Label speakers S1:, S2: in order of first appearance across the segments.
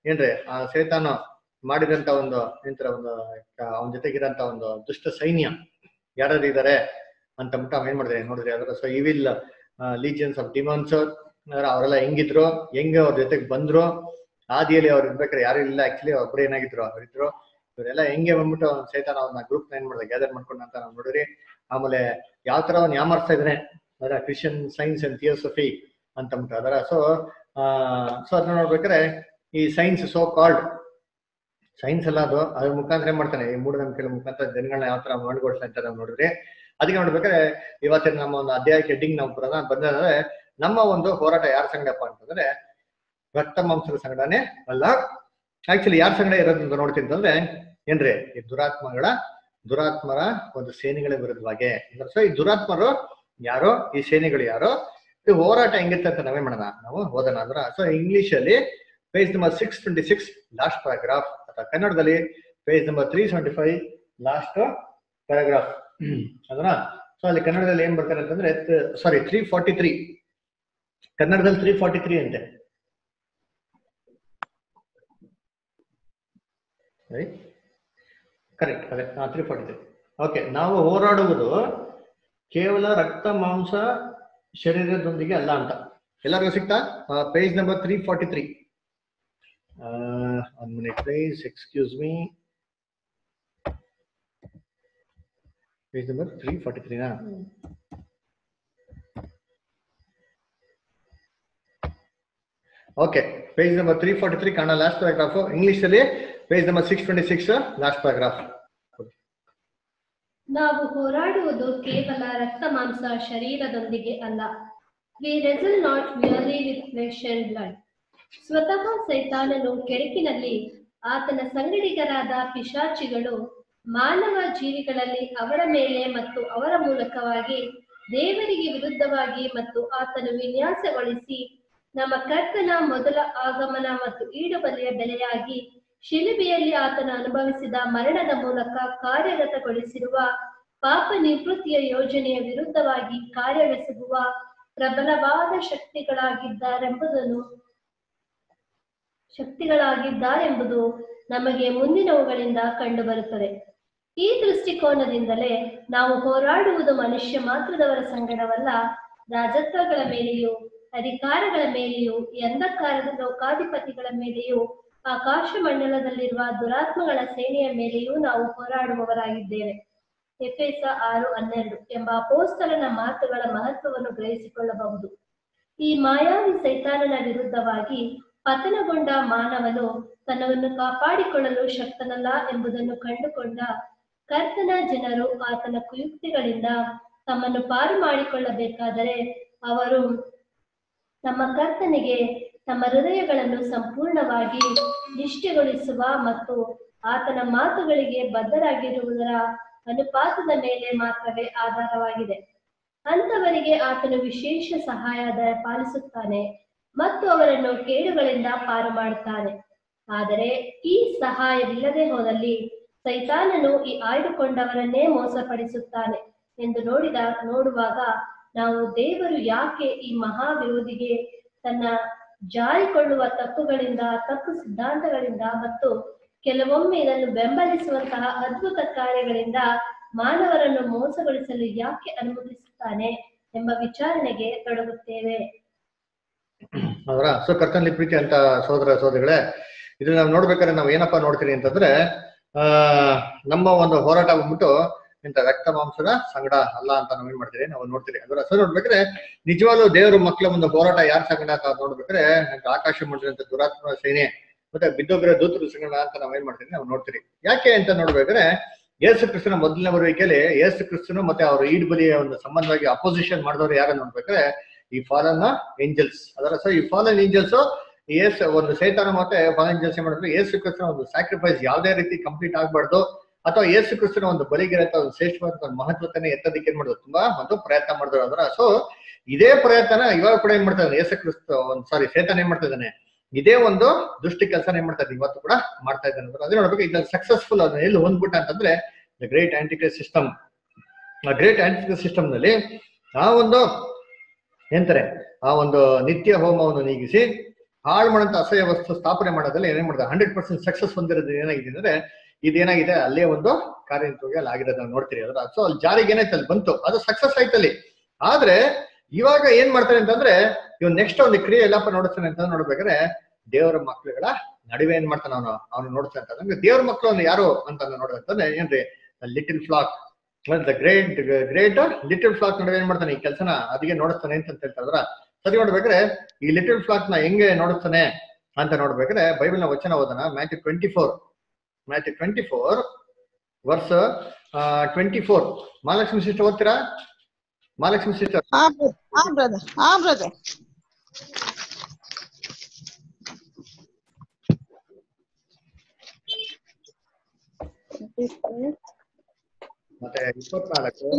S1: ಏನ್ರಿ ಆ ಸೇತಾನ ಮಾಡಿದಂತ ಒಂದು ಏನಂತಾರೆ ಒಂದು ಅವನ ಜೊತೆಗಿರಂತ ಒಂದು ದುಷ್ಟ ಸೈನ್ಯ ಯಾರು ಇದ್ದಾರೆ ಅಂತ ಏನ್ ಮಾಡಿದ್ರೆ ನೋಡಿದ್ರಿ ಅದರ so evil legions of demons ಅವರೆಲ್ಲ ಹೆಂಗಿದ್ರು ಹೆಂಗೆ ಅವ್ರ ಜೊತೆಗೆ ಬಂದ್ರು ಆದಿಯಲ್ಲಿ ಅವ್ರು ಇರ್ಬೇಕಾದ್ರೆ ಯಾರು ಇಲ್ಲ ಆಕ್ಚುಲಿ ಒಬ್ರು ಏನಾಗಿದ್ರು ಅವ್ರಿದ್ರು ಇವರೆಲ್ಲ ಹೆಂಗೆ ಬಂದ್ಬಿಟ್ಟು ಸೈತಾನ ಅವ್ರನ್ನ ಗ್ರೂಪ್ ಏನ್ ಮಾಡಿದ್ರೆ ಗ್ಯಾದರ್ ಮಾಡ್ಕೊಂಡು ಅಂತ ನಾವು ನೋಡಿದ್ರಿ ಆಮೇಲೆ ಯಾವ ತರ ಅವ್ನು ಯಾಮಾರ್ಸ್ತಾ ಇದ್ದಾನೆ ಅದರ ಕ್ರಿಶ್ಚಿಯನ್ ಸೈನ್ಸ್ ಅಂಡ್ ಥಿಯೋಸಫಿ ಅಂತ ಅದರ ಸೊ ಅದನ್ನ ನೋಡ್ಬೇಕಾದ್ರೆ ಈ ಸೈನ್ಸ್ ಸೋ ಕಾಲ್ಡ್ ಸೈನ್ಸ್ ಎಲ್ಲ ಅದು ಅದ್ರ ಮುಖಾಂತರ ಏನ್ ಮಾಡ್ತಾನೆ ಈ ಮೂಢನಂಬಿಕೆಗಳ ಮುಖಾಂತರ ಜನಗಳನ್ನ ಯಾವ ತರ ಮಾಡ್ಕೊಡ್ತಾ ಅಂತ ನಾವು ನೋಡಿದ್ರಿ ಅದಕ್ಕೆ ನೋಡ್ಬೇಕಾದ್ರೆ ಇವತ್ತಿನ ನಮ್ಮ ಒಂದು ಅಧ್ಯಾಯಕ್ಕೆ ಹೆಡ್ಡಿಂಗ್ ನಾವು ಬಂದ್ರೆ ನಮ್ಮ ಒಂದು ಹೋರಾಟ ಯಾರ ಸಂಗಡಪ್ಪ ಅಂತಂದ್ರೆ ರಕ್ತ ಮಾಂಸದ ಸಂಗಡನೆ ಅಲ್ಲ ಆಕ್ಚುಲಿ ಯಾರ ಸಂಗಡ ಇರೋದಂತ ನೋಡ್ತೀನಿ ಅಂತಂದ್ರೆ ಏನ್ರಿ ಈ ದುರಾತ್ಮರ ಒಂದು ಸೇನೆಗಳ ವಿರುದ್ಧವಾಗಿ ಸೊ ಈ ದುರಾತ್ಮರು ಯಾರೋ ಈ ಸೇನೆಗಳು ಯಾರೋ ಈ ಹೋರಾಟ ಹೆಂಗಿರುತ್ತೆ ಅಂತ ನಾವೇ ಮಾಡೋಣ ನಾವು ಓದೋಣ ಅಂದ್ರ ಸೊ ಇಂಗ್ಲಿಷ್ ಅಲ್ಲಿ ಪೇಜ್ ನಂಬರ್ 626 ಲಾಸ್ಟ್ ಪ್ಯಾರಾಗ್ರಾಫ್ ಅಥವಾ ಕನ್ನಡದಲ್ಲಿ ಪೇಜ್ ನಂಬರ್ 375 ಲಾಸ್ಟ್ ಪ್ಯಾರಾಗ್ರಾಫ್ ಅದನ್ನ ಸೊ ಅಲ್ಲಿ ಕನ್ನಡದಲ್ಲಿ ಏನ್ ಬರ್ತಾರೆ ಅಂತಂದ್ರೆ ಸಾರಿ 343 ಕನ್ನಡದಲ್ಲಿ 343 ಅಂತೆ ಕರೆಕ್ಟ್ ಅದೇ 343 ಓಕೆ ನಾವು ಹೋರಾಡುವುದು ಕೇವಲ ರಕ್ತ ಮಾಂಸ ಶರೀರದೊಂದಿಗೆ ಅಲ್ಲ ಅಂತ ಎಲ್ಲರಿಗೂ ಸಿಗ್ತಾ page number 343 1 minute please excuse me page number 343 na okay page number 343 kana last paragraph english ಅಲ್ಲಿ page number 626 last paragraph
S2: ನಾವು ಹೋರಾಡುವುದು ಕೇವಲ ರಕ್ತ ಮಾಂಸ ಶರೀರದೊಂದಿಗೆ ಅಲ್ಲ. We wrestle not merely with flesh and blood. ಸ್ವತಃ ಸೈತಾನನು ಕೆರಕಿನಲ್ಲಿ ಆತನ ಸಂಗಡಿಗರಾದ ಪಿಶಾಚಿಗಳು ಮಾನವ ಜೀವಿಗಳಲ್ಲಿ ಅವರ ಮೇಲೆ ಮತ್ತು ಅವರ ಮೂಲಕವಾಗಿ ದೇವರಿಗೆ ವಿರುದ್ಧವಾಗಿ ಮತ್ತು ಆತನು ವಿನ್ಯಾಸಗೊಳಿಸಿ ನಮ್ಮ ಕರ್ತನ ಮೊದಲ ಆಗಮನ ಮತ್ತು ಈಡುಬಲಿಯ ಬೆಲೆಯಾಗಿ ಶಿಲುಬೆಯಲ್ಲಿ ಆತನು ಅನುಭವಿಸಿದ ಮರಣದ ಮೂಲಕ ಕಾರ್ಯಗತಗೊಳಿಸಿರುವ ಪಾಪ ನಿವೃತ್ತಿಯ ಯೋಜನೆಯ ವಿರುದ್ಧವಾಗಿ ಕಾರ್ಯವೆಸಗುವ ಪ್ರಬಲವಾದ ಶಕ್ತಿಗಳಾಗಿದ್ದಾರೆಂಬುದು ನಮಗೆ ಮುಂದಿನವುಗಳಿಂದ ಕಂಡುಬರುತ್ತದೆ. ಈ ದೃಷ್ಟಿಕೋನದಿಂದಲೇ ನಾವು ಹೋರಾಡುವುದು ಮನುಷ್ಯ ಮಾತ್ರದವರ ಸಂಗಡವಲ್ಲ, ರಾಜತ್ವಗಳ ಮೇಲೆಯೂ ಅಧಿಕಾರಗಳ ಮೇಲೆಯೂ ಅಂಧಕಾರದ ಲೋಕಾಧಿಪತಿಗಳ ಮೇಲೆಯೂ ಆಕಾಶ ಮಂಡಲದಲ್ಲಿರುವ ದುರಾತ್ಮಗಳ ಸೇನೆಯ ಮೇಲೆಯೂ ನಾವು ಹೋರಾಡುವವರಾಗಿದ್ದೇವೆ. ಎಫೆಸ 6:12 ಎಂಬ ಅಪೊಸ್ತಲನ ಮಾತುಗಳ ಮಹತ್ವವನ್ನು ಗ್ರಹಿಸಿಕೊಳ್ಳಬಹುದು. ಈ ಮಾಯಾವಿ ಸೈತಾನನ ವಿರುದ್ಧವಾಗಿ ಪತನಗೊಂಡ ಮಾನವನು ತನ್ನನ್ನು ಕಾಪಾಡಿಕೊಳ್ಳಲು ಶಕ್ತನಲ್ಲ ಎಂಬುದನ್ನು ಕಂಡುಕೊಂಡ ಕರ್ತನ ಜನರು ಆತನ ಕುಯುಕ್ತಿಗಳಿಂದ ತಮ್ಮನ್ನು ಪಾರು ಮಾಡಿಕೊಳ್ಳಬೇಕಾದರೆ ಅವರು ನಮ್ಮ ಕರ್ತನಿಗೆ ತಮ್ಮ ಹೃದಯಗಳನ್ನು ಸಂಪೂರ್ಣವಾಗಿ ನಿಷ್ಠೆಗೊಳಿಸುವ ಮತ್ತು ಆತನ ಮಾತುಗಳಿಗೆ ಬದ್ಧರಾಗಿರುವುದರ ಅನುಪಾತದ ಮೇಲೆ ಮಾತ್ರವೇ ಆಧಾರವಾಗಿದೆ. ಅಂತವರಿಗೆ ಆತನು ವಿಶೇಷ ಸಹಾಯ ಪಾಲಿಸುತ್ತಾನೆ ಮತ್ತು ಅವರನ್ನು ಕೇಡುಗಳಿಂದ ಪಾರು ಮಾಡುತ್ತಾನೆ. ಆದರೆ ಈ ಸಹಾಯವಿಲ್ಲದೆ ಹೋದಲ್ಲಿ ಸೈತಾನನು ಈ ಆಯ್ದುಕೊಂಡವರನ್ನೇ ಮೋಸಪಡಿಸುತ್ತಾನೆ ಎಂದು ನೋಡುವಾಗ ನಾವು ದೇವರು ಯಾಕೆ ಈ ಮಹಾ ವಿರೋಧಿಗೆ ತನ್ನ ಜಾರಿಕೊಳ್ಳುವ ತಪ್ಪು ಸಿದ್ಧಾಂತಗಳಿಂದ ಮತ್ತು ಕೆಲವೊಮ್ಮೆ ಇದನ್ನು ಬೆಂಬಲಿಸುವಂತಹ ಅದ್ಭುತ ಕಾರ್ಯಗಳಿಂದ ಮಾನವರನ್ನು ಮೋಸಗೊಳಿಸಲು ಯಾಕೆ ಅನುಮತಿಸುತ್ತಾನೆ ಎಂಬ ವಿಚಾರಣೆಗೆ ತೊಡಗುತ್ತೇವೆ.
S1: ಅವರ ಸೊ ಕರ್ತನಲ್ಲಿ ಪ್ರೀತಿ ಅಂತ ಸೋದರಗಳೇ, ಇದು ನಾವು ನೋಡ್ಬೇಕಾದ್ರೆ ನಾವು ಏನಪ್ಪಾ ನೋಡ್ತೀವಿ ಅಂತಂದ್ರೆ ನಮ್ಮ ಒಂದು ಹೋರಾಟ ಬಂದ್ಬಿಟ್ಟು ಇಂಥ ರಕ್ತ ಮಾಂಸದ ಸಂಗಡ ಅಲ್ಲ ಅಂತ ನಾವೇನ್ ಮಾಡ್ತೀವಿ ನಾವು ನೋಡ್ತೀವಿ. ಅದರ ಹೆಸರು ನೋಡ್ಬೇಕಾದ್ರೆ ನಿಜವಾಗ್ಲೂ ದೇವರು ಮಕ್ಕಳ ಒಂದು ಹೋರಾಟ ಯಾರ ಸಂಗಡ ಅಂತ ನೋಡ್ಬೇಕಾದ್ರೆ ಆಕಾಶ ಮಂಡಲಂತ ದುರಾತ್ಮ ಸೇನೆ ಮತ್ತೆ ಬಿದ್ದೋಗಿರೋ ದೂತರ ಸಂಗಡ ಅಂತ ನಾವೇನ್ ಮಾಡ್ತೀವಿ ನಾವು ನೋಡ್ತೀವಿ. ಯಾಕೆ ಅಂತ ನೋಡ್ಬೇಕಾದ್ರೆ ಯೇಸು ಕ್ರಿಸ್ತನ ಮೊದಲನೇ ಬರುವಿಕೆಯಲ್ಲಿ ಯೇಸು ಕ್ರಿಸ್ತನು ಮತ್ತೆ ಅವ್ರ ಈಡ್ಬಲಿಯ ಒಂದು ಸಂಬಂಧವಾಗಿ ಅಪೋಸಿಷನ್ ಮಾಡಿದವರು ಯಾರನ್ನ ನೋಡ್ಬೇಕಾದ್ರೆ ಈ ಫಾಲನ್ ಏಂಜಲ್ಸ್. ಅದರ ಸೊ ಈ ಫಾಲನ್ ಏಂಜಲ್ಸ್ ಒಂದು ಸೈತಾನ ಮತ್ತೆ ಫಾಲನ್ ಏಂಜಲ್ಸ್ ಏನ್ ಮಾಡಿದ್ರು, ಯೇಸು ಕ್ರಿಸ್ತನ ಒಂದು ಸ್ಯಾಕ್ರಿಫೈಸ್ ಯಾವುದೇ ರೀತಿ ಕಂಪ್ಲೀಟ್ ಆಗ್ಬಾರ್ದು ಅಥವಾ ಯೇಸು ಕ್ರಿಸ್ತನ ಒಂದು ಬಲಿಗಿರಂತ ಒಂದು ಶ್ರೇಷ್ಠವಾದ ಒಂದು ಮಹತ್ವತನೇ ಎತ್ತೋದಕ್ಕೆ ಏನ್ ಮಾಡಿದ್ರು, ತುಂಬಾ ಒಂದು ಪ್ರಯತ್ನ ಮಾಡಿದ್ರು. ಅದರ ಸೊ ಇದೇ ಪ್ರಯತ್ನ ಇವಾಗ ಕೂಡ ಏನ್ ಮಾಡ್ತಾ ಇದ್ದಾನೆ ಯೇಸು ಕ್ರಿಸ್ತ ಸೈತಾನ ಏನ್ ಮಾಡ್ತಾ ಇದ್ದಾನೆ, ಇದೇ ಒಂದು ದುಷ್ಟಿ ಕೆಲಸ ಏನ್ ಮಾಡ್ತಾ ಇದ್ದಾನೆ ಇವತ್ತು ಕೂಡ ಮಾಡ್ತಾ ಇದ್ದಾನೆ. ಅದೇ ನೋಡ್ಬೇಕು ಇದನ್ನ ಸಕ್ಸಸ್ಫುಲ್ ಅದನ್ನ ಎಲ್ಲಿ ಹೊಂದ್ಬಿಟ್ಟ ಅಂತಂದ್ರೆ ದ ಗ್ರೇಟ್ ಆಂಟಿಕ್ರೈಸ್ಟ್ ಸಿಸ್ಟಮ್. ಆ ಗ್ರೇಟ್ ಆಂಟಿಕ್ರೈಸ್ಟ್ ಸಿಸ್ಟಮ್ ನಲ್ಲಿ ಆ ಒಂದು ಎಂತಾರೆ ಆ ಒಂದು ನಿತ್ಯ ಹೋಮವನ್ನು ನೀಗಿಸಿ ಹಾಳು ಮಾಡಂತ ಅಸಹ್ಯ ವಸ್ತು ಸ್ಥಾಪನೆ ಮಾಡೋದ್ರಲ್ಲಿ ಏನೇನ್ ಮಾಡಿದೆ 100% ಸಕ್ಸಸ್ ಹೊಂದಿರೋದು ಏನಾಗಿದೆ ಅಂದ್ರೆ ಇದೇನಾಗಿದೆ ಅಲ್ಲೇ ಒಂದು ಕಾರ್ಯನಿರ್ವಹಣೆ ಅಲ್ಲಿ ಆಗಿರೋದು ನಾವು ನೋಡ್ತೀರಿ ಅದ್ರ ಸೊ ಅಲ್ಲಿ ಜಾರಿಗೆ ಏನಾಯ್ತು ಅಲ್ಲಿ ಬಂತು ಅದು ಸಕ್ಸಸ್ ಆಯ್ತಲ್ಲಿ. ಆದ್ರೆ ಇವಾಗ ಏನ್ ಮಾಡ್ತಾನೆ ಅಂತಂದ್ರೆ ಇವ್ ನೆಕ್ಸ್ಟ್ ಒಂದು ಕ್ರಿಯೆ ಎಲ್ಲಪ್ಪ ನೋಡ್ತಾನೆ ಅಂತ ನೋಡ್ಬೇಕಾದ್ರೆ ದೇವರ ಮಕ್ಳುಗಳ ನಡುವೆ ಏನ್ ಮಾಡ್ತಾನೆ ಅವನು ನೋಡ್ತಾ ಇರ್ತಾನೆ. ದೇವ್ರ ಮಕ್ಳು ಯಾರು ಅಂತ ನೋಡ್ದಂತಂದ್ರೆ ಏನ್ರಿ little flock great little flock ನಡುವೆ ಏನ್ ಮಾಡ್ತಾನೆ ಈ ಕೆಲಸನ ಅದಕ್ಕೆ ನೋಡಿಸ್ತಾನೆ ಅಂತ ಹೇಳ್ತಾರ. ಸರಿ ನೋಡ್ಬೇಕಾದ್ರೆ ಈ ಲಿಟಲ್ ಫ್ಲಾಕ್ ನ ಹೆಂಗೆ ನೋಡಿಸ್ತಾನೆ ಅಂತ ನೋಡ್ಬೇಕಾದ್ರೆ ಬೈಬಲ್ ನ ವಚನ ಓದೋಣ. Matthew 24 verse 24. ಮಹಾಲಕ್ಷ್ಮಿ ಸಿಸ್ಟರ್ ಓದ್ತೀರಾ? ಮಹಾಲಕ್ಷ್ಮಿ ಸಿಸ್ಟರ್. ಮತ್ತೆ 24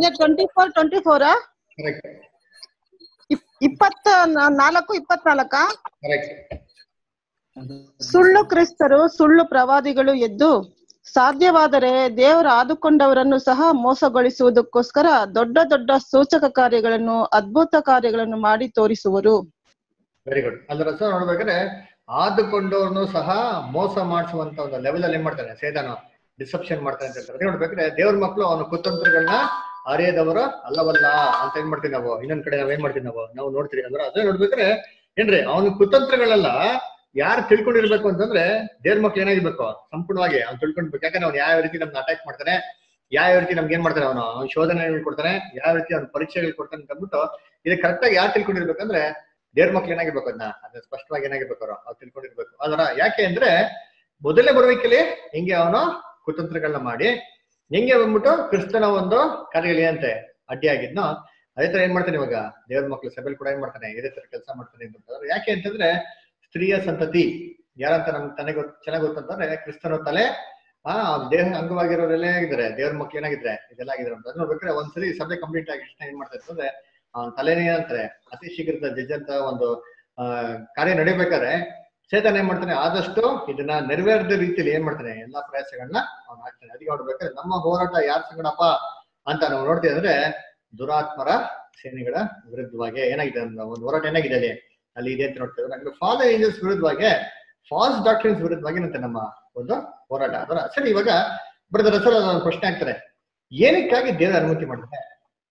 S3: ಸುಳ್ಳು ಕ್ರಿಸ್ತರು ಸುಳ್ಳು ಪ್ರವಾದಿಗಳು ಎದ್ದು ಸಾಧ್ಯವಾದರೆ ದೇವರ ಆದುಕೊಂಡವರನ್ನು ಸಹ ಮೋಸಗೊಳಿಸುವುದಕ್ಕೋಸ್ಕರ ದೊಡ್ಡ ದೊಡ್ಡ ಸೂಚಕ ಕಾರ್ಯಗಳನ್ನು ಅದ್ಭುತ ಕಾರ್ಯಗಳನ್ನು ಮಾಡಿ ತೋರಿಸುವರು.
S1: Very good. ಅದ್ರ ನೋಡ್ಬೇಕಾದ್ರೆ ಆದುಕೊಂಡವ್ರನ್ನು ಸಹ ಮೋಸ ಮಾಡಿಸುವಂತ ಒಂದು ಲೆವೆಲ್ ಅಲ್ಲಿ ಏನ್ ಮಾಡ್ತಾನೆ ಸೇತಾನ ಡಿಸೆಪ್ಷನ್ ಮಾಡ್ತಾನೆ ಅಂತ ಹೇಳ್ತಾರೆ. ನೋಡ್ಬೇಕಾದ್ರೆ ದೇವ್ರ ಮಕ್ಳು ಅವನ ಕುತಂತ್ರಗಳನ್ನ ಅರಿಯದವರು ಅಲ್ಲವಲ್ಲ ಅಂತ ಏನ್ ಮಾಡ್ತೀವಿ ನಾವು ಇನ್ನೊಂದ್ ಕಡೆ ನಾವ್ ಏನ್ ಮಾಡ್ತೀವಿ ನಾವು ನೋಡ್ತೀವಿ ಅಂದ್ರೆ ಅದೇ ನೋಡ್ಬೇಕಾದ್ರೆ ಏನ್ರಿ ಅವನ ಕುತಂತ್ರಗಳೆಲ್ಲ ಯಾರು ತಿಳ್ಕೊಂಡಿರ್ಬೇಕು ಅಂತಂದ್ರೆ ದೇವ್ರ ಮಕ್ಳು ಏನಾಗಿರ್ಬೇಕು ಸಂಪೂರ್ಣವಾಗಿ ಅವ್ನು ತಿಳ್ಕೊಂಡಿರ್ಬೇಕು. ಯಾಕಂದ್ರೆ ಅವ್ನು ಯಾವ ರೀತಿ ನಮ್ನ ಅಟ್ಯಾಕ್ ಮಾಡ್ತಾನೆ, ಯಾವ ರೀತಿ ನಮ್ಗೆ ಏನ್ ಮಾಡ್ತಾನೆ ಅವನು ಶೋಧನೆಗಳು ಕೊಡ್ತಾನೆ, ಯಾವ ರೀತಿ ಅವ್ನ ಪರೀಕ್ಷೆಗಳು ಕೊಡ್ತಾನೆ ಅಂತ ಅಂದ್ಬಿಟ್ಟು ಇದು ಕರೆಕ್ಟ್ ಆಗಿ ಯಾರು ತಿಳ್ಕೊಂಡಿರ್ಬೇಕಂದ್ರೆ ದೇವ್ರ ಮಕ್ಳು ಏನಾಗಿರ್ಬೇಕು ಅದನ್ನ ಸ್ಪಷ್ಟವಾಗಿ ಏನಾಗಿರ್ಬೇಕು ಅವ್ರು ತಿಳ್ಕೊಂಡಿರ್ಬೇಕು. ಅದರ ಯಾಕೆ ಅಂದ್ರೆ ಮೊದಲೇ ಬರುವಿಕೆಲಿ ಹೆಂಗೆ ಅವನು ಕುತಂತ್ರಗಳನ್ನ ಮಾಡಿ ಹೆಂಗೆ ಬಂದ್ಬಿಟ್ಟು ಕ್ರಿಸ್ತನ ಒಂದು ಕಾರ್ಯಗಳು ಏನಂತೆ ಅಡ್ಡಿಯಾಗಿದ್ನೋ ಅದೇ ತರ ಏನ್ ಮಾಡ್ತಾನೆ ಇವಾಗ ದೇವ್ರ ಮಕ್ಳು ಸಭೆಲ್ ಕೂಡ ಏನ್ ಮಾಡ್ತಾನೆ ಇದೇ ತರ ಕೆಲಸ ಮಾಡ್ತಾನೆ ಅಂತಂದ್ರೆ ಯಾಕೆ ಅಂತಂದ್ರೆ ಸ್ತ್ರೀಯ ಸಂತತಿ ಯಾರಂತ ನಮ್ಗೆ ಚೆನ್ನಾಗಿ ಗೊತ್ತಂತಂದ್ರೆ ಕ್ರಿಸ್ತನ ತಲೆ ದೇಹ ಅಂಗವಾಗಿರೋರೆಲ್ಲ ಏನಾಗಿದ್ದಾರೆ ದೇವ್ರ ಮಕ್ಳು ಏನಾಗಿದ್ರೆ ಇದೆಲ್ಲ ಆಗಿದ್ದಾರೆ ಅಂತ ನೋಡ್ಬೇಕಾದ್ರೆ ಒಂದ್ಸರಿ ಸಭೆ ಕಂಪ್ಲೀಟ್ ಆಗಿ ಏನ್ ಮಾಡ್ತಾ ಇರ್ತಂದ್ರೆ ಅವ್ನ ತಲೆನೇ ಅಂತಾರೆ ಅತಿ ಶೀಘ್ರದ ಜಡ್ಜ್ ಅಂತ ಒಂದು ಕಾರ್ಯ ನಡಿಬೇಕಾದ್ರೆ ಸೇತನ ಏನ್ ಮಾಡ್ತಾನೆ ಆದಷ್ಟು ಇದನ್ನ ನೆರವೇರದ ರೀತಿಯಲ್ಲಿ ಏನ್ ಮಾಡ್ತಾನೆ ಎಲ್ಲಾ ಪ್ರಯಾಸಗಳನ್ನ ಅವ್ನು ಹಾಕ್ತಾನೆ. ಅದಕ್ಕೆ ನೋಡ್ಬೇಕಾದ್ರೆ ನಮ್ಮ ಹೋರಾಟ ಯಾರ ಸಂಗಡಪ್ಪ ಅಂತ ನಾವು ನೋಡ್ತೀವಿ ಅಂದ್ರೆ ದುರಾತ್ಮರ ಸೇನೆಗಳ ವಿರುದ್ಧವಾಗಿ ಏನಾಗಿದೆ ಒಂದು ಹೋರಾಟ ಏನಾಗಿದೆ ಅಲ್ಲಿ ಇದೆ ಅಂತ ನೋಡ್ತೇವೆ. ನಮ್ಗೆ ಫಾಲ್ ಏಂಜಲ್ಸ್ ವಿರುದ್ಧವಾಗಿ ಫಾಲ್ಸ್ ಡಾಕ್ಟ್ರಿನ್ಸ್ ವಿರುದ್ಧವಾಗಿ ಏನಂತೆ ನಮ್ಮ ಒಂದು ಹೋರಾಟ ಅದರ. ಸರಿ, ಇವಾಗ ಬ್ರದರ್ ಅಸಲ್ ಒಂದು ಪ್ರಶ್ನೆ ಆಗ್ತಾರೆ, ಏನಕ್ಕಾಗಿ ದೇವರ ಅನುಮತಿ ಮಾಡ್ತಾರೆ,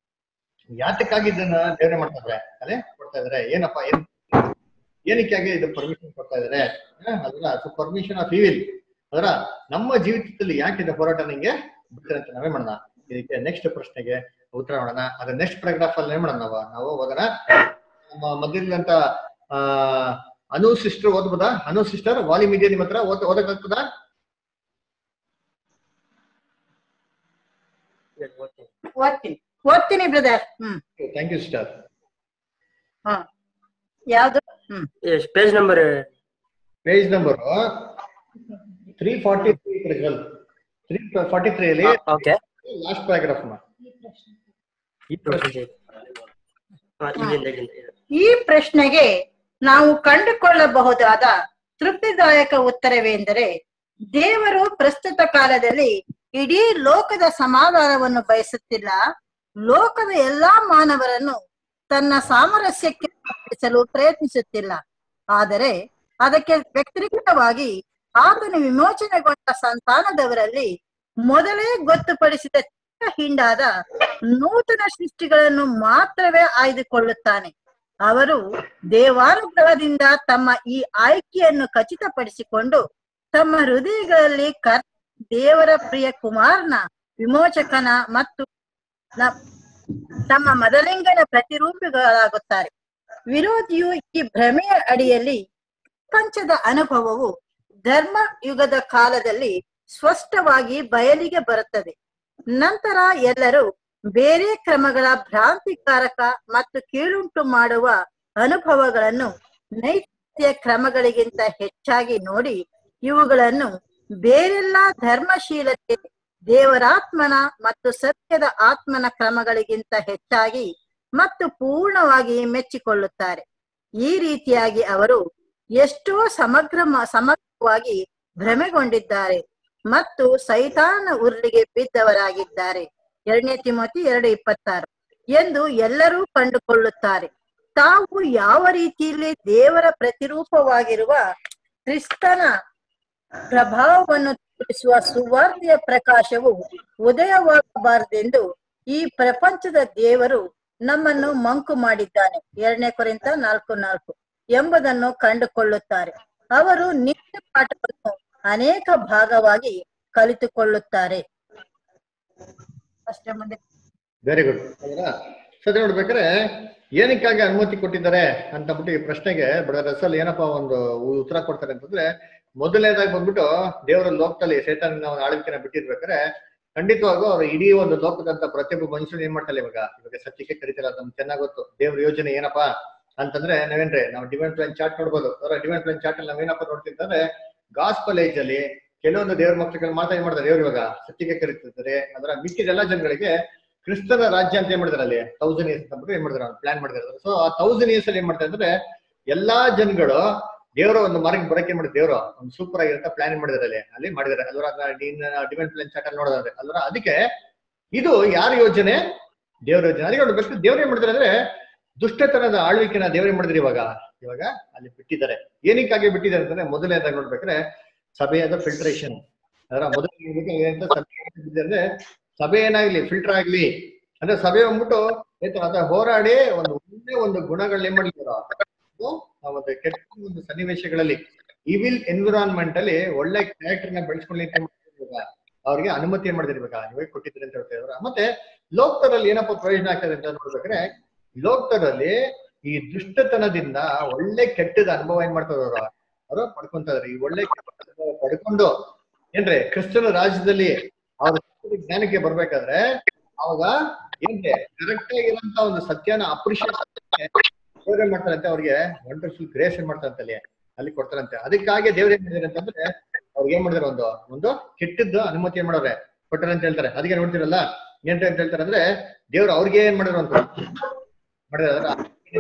S1: ಯಾತಕ್ಕಾಗಿ ಇದನ್ನ ದೇವರೇ ಮಾಡ್ತಾರೆ ಅದೇ ಕೊಡ್ತಾ ಇದಾರೆ, ಏನಪ್ಪಾ ಏನಕ್ಕಾಗಿ ಇದು ಪರ್ಮಿಷನ್ ಕೊಡ್ತಾ ಇದಾರೆ ಅದರ ಪರ್ಮಿಷನ್ ಆಫ್ ಈವಿಲ್ ಅದರ ನಮ್ಮ ಜೀವಿತದಲ್ಲಿ ಯಾಕೆ ಇದು ಹೋರಾಟ ನಿಂಗೆ ಬಿಡ್ತಾರೆ ಅಂತ ನಾವೇ ಮಾಡೋಣ. ಇದಕ್ಕೆ ನೆಕ್ಸ್ಟ್ ಪ್ರಶ್ನೆಗೆ ಉತ್ತರ ಮಾಡೋಣ. ಅದ್ರ ನೆಕ್ಸ್ಟ್ ಪ್ಯಾರಾಗ್ರಾಫ್ ಅಲ್ಲಿ ಏನ್ ಮಾಡೋಣ ನಾವು ಹೋಗೋಣ. ನಮ್ಮ ಮಧ್ಯದಂತ ಅನು ಸಿಸ್ಟರ್ ಓದ್ಬೋದಾ? ಅನು ಸಿಸ್ಟರ್ ವಾಲ್ಯೂಮ್ ಇದೆಯಾ ನಿಮ್ಮ ಹತ್ರ? ಓದಕ್ಕಾಗ್ತದಾ?
S4: ಓದ್ತೀನಿ ಬ್ರದರ್.
S1: Thank you sister.
S4: ಯಾವುದು
S5: ಪೇಜ್ ನಂಬರ್
S1: 343 ಅಲ್ಲಿ
S5: ಓಕೆ
S1: ಲಾಸ್ಟ್ ಪ್ಯಾರಾಗ್ರಾಫ್
S4: ಈ ಪ್ರಶ್ನೆಗೆ ನಾವು ಕಂಡುಕೊಳ್ಳಬಹುದಾದ ತೃಪ್ತಿದಾಯಕ ಉತ್ತರವೆಂದರೆ ದೇವರು ಪ್ರಸ್ತುತ ಕಾಲದಲ್ಲಿ ಇಡೀ ಲೋಕದ ಸಮಾಧಾನವನ್ನು ಬಯಸುತ್ತಿಲ್ಲ. ಲೋಕದ ಎಲ್ಲಾ ಮಾನವರನ್ನು ತನ್ನ ಸಾಮರಸ್ಯಕ್ಕೆ ನಡೆಸಲು ಪ್ರಯತ್ನಿಸುತ್ತಿಲ್ಲ. ಆದರೆ ಅದಕ್ಕೆ ವ್ಯತಿರಿಕ್ತವಾಗಿ ಆತನು ವಿಮೋಚನೆಗೊಂಡ ಸಂತಾನದವರಲ್ಲಿ ಮೊದಲೇ ಗೊತ್ತುಪಡಿಸಿದ ಚಿಕ್ಕ ಹಿಂಡಾದ ನೂತನ ಸೃಷ್ಟಿಗಳನ್ನು ಮಾತ್ರವೇ ಆಯ್ದುಕೊಳ್ಳುತ್ತಾನೆ. ಅವರು ದೇವಾನುಗ್ರಹದಿಂದ ತಮ್ಮ ಈ ಆಯ್ಕೆಯನ್ನು ಖಚಿತಪಡಿಸಿಕೊಂಡು ತಮ್ಮ ಹೃದಯಗಳಲ್ಲಿ ದೇವರ ಪ್ರಿಯ ಕುಮಾರನ ವಿಮೋಚಕನ ಮತ್ತು ತಮ್ಮ ಮೊದಲಿಂಗನ ಪ್ರತಿರೂಪಿಗಳಾಗುತ್ತಾರೆ. ವಿರೋಧಿಯು ಈ ಭ್ರಮೆಯ ಅಡಿಯಲ್ಲಿ ಪ್ರಪಂಚದ ಅನುಭವವು ಧರ್ಮ ಯುಗದ ಕಾಲದಲ್ಲಿ ಸ್ಪಷ್ಟವಾಗಿ ಬಯಲಿಗೆ ಬರುತ್ತದೆ. ನಂತರ ಎಲ್ಲರೂ ಬೇರೆ ಕ್ರಮಗಳ ಭ್ರಾಂತಿಕಾರಕ ಮತ್ತು ಕೀಳುಂಟು ಮಾಡುವ ಅನುಭವಗಳನ್ನು ನೈತಿಕ ಕ್ರಮಗಳಿಗಿಂತ ಹೆಚ್ಚಾಗಿ ನೋಡಿ ಇವುಗಳನ್ನು ಬೇರೆಲ್ಲಾ ಧರ್ಮಶೀಲತೆ, ದೇವರಾತ್ಮನ ಮತ್ತು ಸತ್ಯದ ಆತ್ಮನ ಕ್ರಮಗಳಿಗಿಂತ ಹೆಚ್ಚಾಗಿ ಮತ್ತು ಪೂರ್ಣವಾಗಿ ಮೆಚ್ಚಿಕೊಳ್ಳುತ್ತಾರೆ. ಈ ರೀತಿಯಾಗಿ ಅವರು ಎಷ್ಟೋ ಸಮಗ್ರವಾಗಿ ಭ್ರಮೆಗೊಂಡಿದ್ದಾರೆ ಮತ್ತು ಸೈತಾನನ ಉರುಳಿಗೆ ಬಿದ್ದವರಾಗಿದ್ದಾರೆ. 2 ತಿಮೋಥಿ 2:26 ಎಂದು ಎಲ್ಲರೂ ಕಂಡುಕೊಳ್ಳುತ್ತಾರೆ. ತಾವು ಯಾವ ರೀತಿಯಲ್ಲಿ ದೇವರ ಪ್ರತಿರೂಪವಾಗಿರುವ ಕ್ರಿಸ್ತನ ಪ್ರಭಾವವನ್ನು ತೋರಿಸುವ ಸುವಾರ್ತೆಯ ಪ್ರಕಾಶವು ಉದಯವಾಗಬಾರದೆಂದು ಈ ಪ್ರಪಂಚದ ದೇವರು ನಮ್ಮನ್ನು ಮಂಕು ಮಾಡಿದ್ದಾನೆ. 2 ಕೊರಿಂಥ 4:4 ಎಂಬುದನ್ನು ಕಂಡುಕೊಳ್ಳುತ್ತಾರೆ. ಅವರು ನಿತ್ಯ ಪಾಠವನ್ನು ಅನೇಕ ಭಾಗವಾಗಿ ಕಲಿತುಕೊಳ್ಳುತ್ತಾರೆ. ಅಷ್ಟೇ. ಮುಂದೆ
S1: ವೆರಿ ಗುಡ್. ಸರಿ, ನೋಡ್ಬೇಕಾದ್ರೆ ಏನಕ್ಕಾಗಿ ಅನುಮತಿ ಕೊಟ್ಟಿದ್ದಾರೆ ಅಂತ ಬಿಟ್ಟು ಈ ಪ್ರಶ್ನೆಗೆ ಬ್ರದರ್ ರಸಲ್ ಏನಪ್ಪಾ ಒಂದು ಉತ್ತರ ಕೊಡ್ತಾರೆ ಅಂತಂದ್ರೆ, ಮೊದಲನೇದಾಗಿ ಬಂದ್ಬಿಟ್ಟು ದೇವರ ಲೋಕದಲ್ಲಿ ಸೈತಾನನ ಒಂದು ಆಳ್ವಿಕೆನ ಬಿಟ್ಟಿರ್ಬೇಕಾದ್ರೆ ಖಂಡಿತವಾಗೂ ಅವ್ರು ಇಡೀ ಒಂದು ಲೋಕದಂತ ಪ್ರತಿಯೊಬ್ಬ ಮನುಷ್ಯರು ಏನ್ ಮಾಡ್ತಾರೆ ಇವಾಗ ಸತ್ಯಕ್ಕೆ ಕರಿತಾರೆ. ನಮ್ಗೆ ಚೆನ್ನಾಗ್ ಗೊತ್ತು ದೇವ್ರ ಯೋಜನೆ ಏನಪ್ಪಾ ಅಂತಂದ್ರೆ, ನಾವು ಡಿವೈನ್ ಪ್ಲಾನ್ ಚಾರ್ಟ್ ನೋಡ್ಬೋದು. ಅವರ ಡಿವೈನ್ ಪ್ಲಾನ್ ಚಾರ್ಟ್ ಅಲ್ಲಿ ನಾವೇನಪ್ಪ ನೋಡ್ತೀವಿ ಅಂತಂದ್ರೆ, ಗಾಸ್ಪಲ್ ಏಜ್ ಅಲ್ಲಿ ಕೆಲವೊಂದು ದೇವ್ರ ಮಕ್ಕಳು ಮಾತ್ರ ಏನ್ ಮಾಡ್ತಾರೆ, ದೇವ್ರು ಇವಾಗ ಸತ್ಯಕ್ಕೆ ಕರೀತಿರ್ತಾರೆ. ಅದರ ಮಿಕ್ಕಿದೆಲ್ಲ ಜನಗಳಿಗೆ ಕ್ರಿಸ್ತನ ರಾಜ್ಯ ಅಂತ ಏನ್ ಮಾಡಿದಾರೆ, ಅಲ್ಲಿ 1000 years ಅಂತ ಏನ್ ಮಾಡಿದಾರೆ, ಪ್ಲಾನ್ ಮಾಡಿದಾರೆ. ಸೊ ಆ 1000 years ಅಲ್ಲಿ ಏನ್ ಮಾಡ್ತಾರೆ ಅಂದ್ರೆ, ಎಲ್ಲಾ ಜನಗಳು ದೇವರ ಒಂದು ಮಾರ್ಗ ಬರಕ್ಕೆ ಏನ್ ಮಾಡಿದ್ರೆ, ದೇವರು ಒಂದು ಸೂಪರ್ ಆಗಿರಂತ ಪ್ಲಾನ್ ಮಾಡಿದಾರೆ, ಅಲ್ಲಿ ಮಾಡಿದಾರೆ ಅಲ್ವರ. ಡಿವೈನ್ ಪ್ಲಾನ್ ಚಾರ್ಟ್ ಅಲ್ಲಿ ನೋಡೋದಾದ್ರೆ ಅಲ್ವರ. ಅದಕ್ಕೆ ಇದು ಯಾರ ಯೋಜನೆ? ದೇವ್ರ ಯೋಜನೆ. ಅದಕ್ಕೆ ನೋಡ್ಬೇಕು, ದೇವ್ರು ಏನ್ ಮಾಡಿದಾರೆ ಅಂದ್ರೆ, ದುಷ್ಟತನದ ಆಳ್ವಿಕೆನ ದೇವ್ರು ಏನ್ ಮಾಡಿದ್ರೆ ಇವಾಗ ಅಲ್ಲಿ ಬಿಟ್ಟಿದ್ದಾರೆ. ಏನಕ್ಕಾಗಿ ಬಿಟ್ಟಿದ್ದಾರೆ ಅಂತಂದ್ರೆ, ಮೊದಲನೇದಾಗಿ ನೋಡ್ಬೇಕಾದ್ರೆ ಸಭೆಯಾದ ಫಿಲ್ಟ್ರೇಷನ್. ಅದರ ಮೊದಲನೇ ಸಭೆ ಏನಾಗ್ಲಿ ಫಿಲ್ಟರ್ ಆಗ್ಲಿ ಅಂದ್ರೆ, ಸಭೆ ಬಂದ್ಬಿಟ್ಟು ಹೋರಾಡಿ ಒಂದು ಗುಣಗಳನ್ನ ಏನ್ ಮಾಡಿದಾರ, ಒಂದು ಕೆಟ್ಟ ಒಂದು ಸನ್ನಿವೇಶಗಳಲ್ಲಿ ಇವಿಲ್ ಎನ್ವಿರಾನ್ಮೆಂಟ್ ಅಲ್ಲಿ ಒಳ್ಳೆ ಕ್ಯಾರೆಕ್ಟರ್ ನ ಬೆಳೆಸ್ಕೊಳ್ಳಿಕ್ಕೆ ಅವ್ರಿಗೆ ಅನುಮತಿ ಏನ್ ಮಾಡಿದ್ರೆ ಇವಾಗ ಕೊಟ್ಟಿದ್ದಾರೆ ಅಂತ ಹೇಳ್ತಾ ಇದಾರೆ. ಮತ್ತೆ ಲೋಕದಲ್ಲಿ ಏನಪ್ಪ ಪ್ರಯೋಜನ ಆಗ್ತದೆ ಅಂತ ನೋಡ್ಬೇಕಾದ್ರೆ, ಲೋಕದಲ್ಲಿ ಈ ದುಷ್ಟತನದಿಂದ ಒಳ್ಳೆ ಕೆಟ್ಟದ ಅನುಭವ ಏನ್ ಮಾಡ್ತಾರೆ ಅವರು ಪಡ್ಕೊಂತ ಇದಾರೆ. ಈ ಒಳ್ಳೆ ಕೆಟ್ಟ ಪಡ್ಕೊಂಡು ಏನ್ರಿ ಕ್ರಿಸ್ತನ ರಾಜ್ಯದಲ್ಲಿ ಅವ್ರ ಜ್ಞಾನಕ್ಕೆ ಬರ್ಬೇಕಾದ್ರೆ ಅವಾಗ ಏನ್ರಿ ಕರೆಕ್ಟ್ ಆಗಿರೋಂತ ಒಂದು ಸತ್ಯನ ಅಪ್ರಿಷಿಯೇಟ್ ಮಾಡ್ತಾರಂತೆ. ಅವ್ರಿಗೆ ವಂಡರ್ಫುಲ್ ಗ್ರೇಸ್ ಏನ್ ಮಾಡ್ತಾರಂತೆ ಅಲ್ಲಿ ಕೊಡ್ತಾರಂತೆ. ಅದಕ್ಕಾಗಿ ದೇವ್ರ ಏನ್ ಮಾಡಿದಾರೆ ಅಂತಂದ್ರೆ, ಅವ್ರಿಗೆ ಏನ್ ಮಾಡಿದಾರೆ, ಒಂದು ಕೆಟ್ಟದ್ದು ಅನುಮತಿ ಏನ್ ಮಾಡೋರೆ ಕೊಟ್ಟಾರೆ ಅಂತ ಹೇಳ್ತಾರೆ. ಅದಕ್ಕೆ ನೋಡ್ತಿರಲ್ಲ ಏನ್ ಅಂತ ಹೇಳ್ತಾರೆ ಅಂದ್ರೆ, ದೇವ್ರು ಅವ್ರಿಗೆ ಏನ್ ಮಾಡಿದ್ರು ಅಂತ ಮಾಡಿದಾರೆ,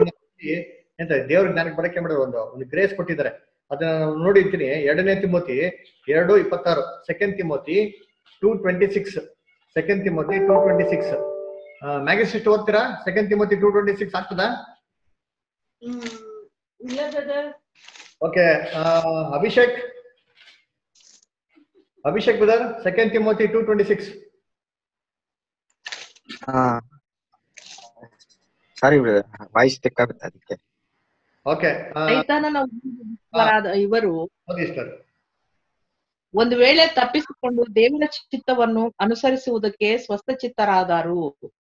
S1: ಎಂತ ದೇವ್ರ ಜ್ಞಾನಕ್ಕೆ ಬರಕ್ಕೆ ಮಾಡಿದ್ರು ಒಂದು ಗ್ರೇಸ್ ಕೊಟ್ಟಿದ್ದಾರೆ. ಅದನ್ನ ನಾವು ನೋಡಿರ್ತೀನಿ. 2 ತಿಮೋತಿ 2:26, 2 ತಿಮೋತಿ 2:26, 2 ತಿಮೋತಿ 2:26. ಮ್ಯಾಗಿಸ್ಟ್ರೇಟ್ ಓದ್ತೀರಾ? 2 ತಿಮೋತಿ 2:26 ಆಗ್ತದಾ? Okay. Abhishek brother, 2 Timothy 2:26.
S5: Sorry voice ತೆಕ್ಕಾಗುತ್ತೆ ಅದಕ್ಕೆ.
S1: ಓಕೆ.
S6: ಇವರು ಒಂದು ವೇಳೆ ತಪ್ಪಿಸಿಕೊಂಡು ದೇವರ ಚಿತ್ತವನ್ನು ಅನುಸರಿಸುವುದಕ್ಕೆ ಸ್ವಸ್ಥಚಿತ್ತರಾದರು.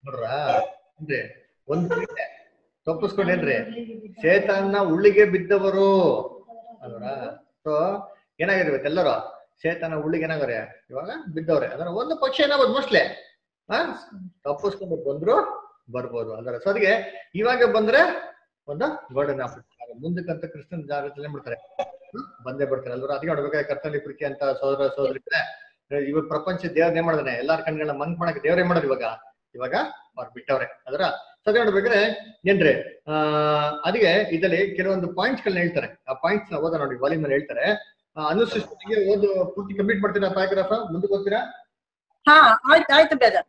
S1: ಒಂದು ವೇಳೆ ತಪ್ಪಿಸ್ಕೊಂಡೇನ್ರಿ, ಸೇತಾನ ಉಳ್ಳಿಗೆ ಬಿದ್ದವರು ಅಲ್ವರ. ಸೊ ಏನಾಗಿರ್ಬೇಕು, ಎಲ್ಲರೂ ಸೇತಾನ ಉಳ್ಳಿಗೆ ಏನಾಗವ್ರೆ ಇವಾಗ ಬಿದ್ದವ್ರೆ. ಅಂದ್ರೆ ಒಂದು ಪಕ್ಷ ಏನಾಗೋದು ಮೋಸ್ಟ್ಲಿ ತಪ್ಪಿಸ್ಕೊಂಡು ಬಂದ್ರು ಬರ್ಬೋದು ಅಲ್ವರ. ಸೊ ಅದಕ್ಕೆ ಇವಾಗ ಬಂದ್ರೆ ಒಂದು ಗೋಲ್ಡನ್ ಆಪರ್ಚುನಿಟಿ, ಮುಂದಕ್ಕಂತ ಕ್ರಿಸ್ತನ್ ಜಾಗದಲ್ಲಿ ಮಾಡ್ತಾರೆ ಬಂದೇ ಬರ್ತಾರೆ ಅಲ್ವರ. ಅದಕ್ಕೆ ನೋಡ್ಬೇಕಾದ್ರೆ ಕರ್ತನಲ್ಲಿ ಪ್ರೀತಿ ಅಂತ ಸಹೋದರ ಸಹೋದರಿದ್ರೆ, ಇವಾಗ ಪ್ರಪಂಚ ದೇವ್ರ ಏನ್ ಮಾಡಿದಾನೆ, ಎಲ್ಲಾರ ಕಣ್ಗಳನ್ನ ಮಂಕ್ ಮಾಡಕ್ಕೆ ದೇವ್ರ ಏನ್ ಮಾಡೋದು ಇವಾಗ ಅವ್ರು ಬಿಟ್ಟವ್ರೆ ಅದರ. ಸದ್ಯ ನೋಡ್ಬೇಕಾದ್ರೆ ಏನ್ರಿ ಅದಕ್ಕೆ ಇದರಲ್ಲಿ ಕೆಲವೊಂದು ಪಾಯಿಂಟ್ಸ್ ಗಳನ್ನ ಹೇಳ್ತಾರೆ. ಆ ಪಾಯಿಂಟ್ಸ್ ನ ಓದ ನೋಡಿ, ವಾಲ್ಯೂಮ್ ಅಲ್ಲಿ ಹೇಳ್ತಾರೆ. ಅನುಸೃಷ್ಟಿಗೆ ಓದು ಪೂರ್ತಿ ಕಂಪ್ಲೀಟ್ ಮಾಡ್ತೀರಾ ಪ್ಯಾರಾಗ್ರಾಫ್? ಮುಂದಕ್ಕೆ ಹೋಗ್ತೀರಾ?
S4: ಹಾ, ಆಯ್ತು ಬ್ರದರ್.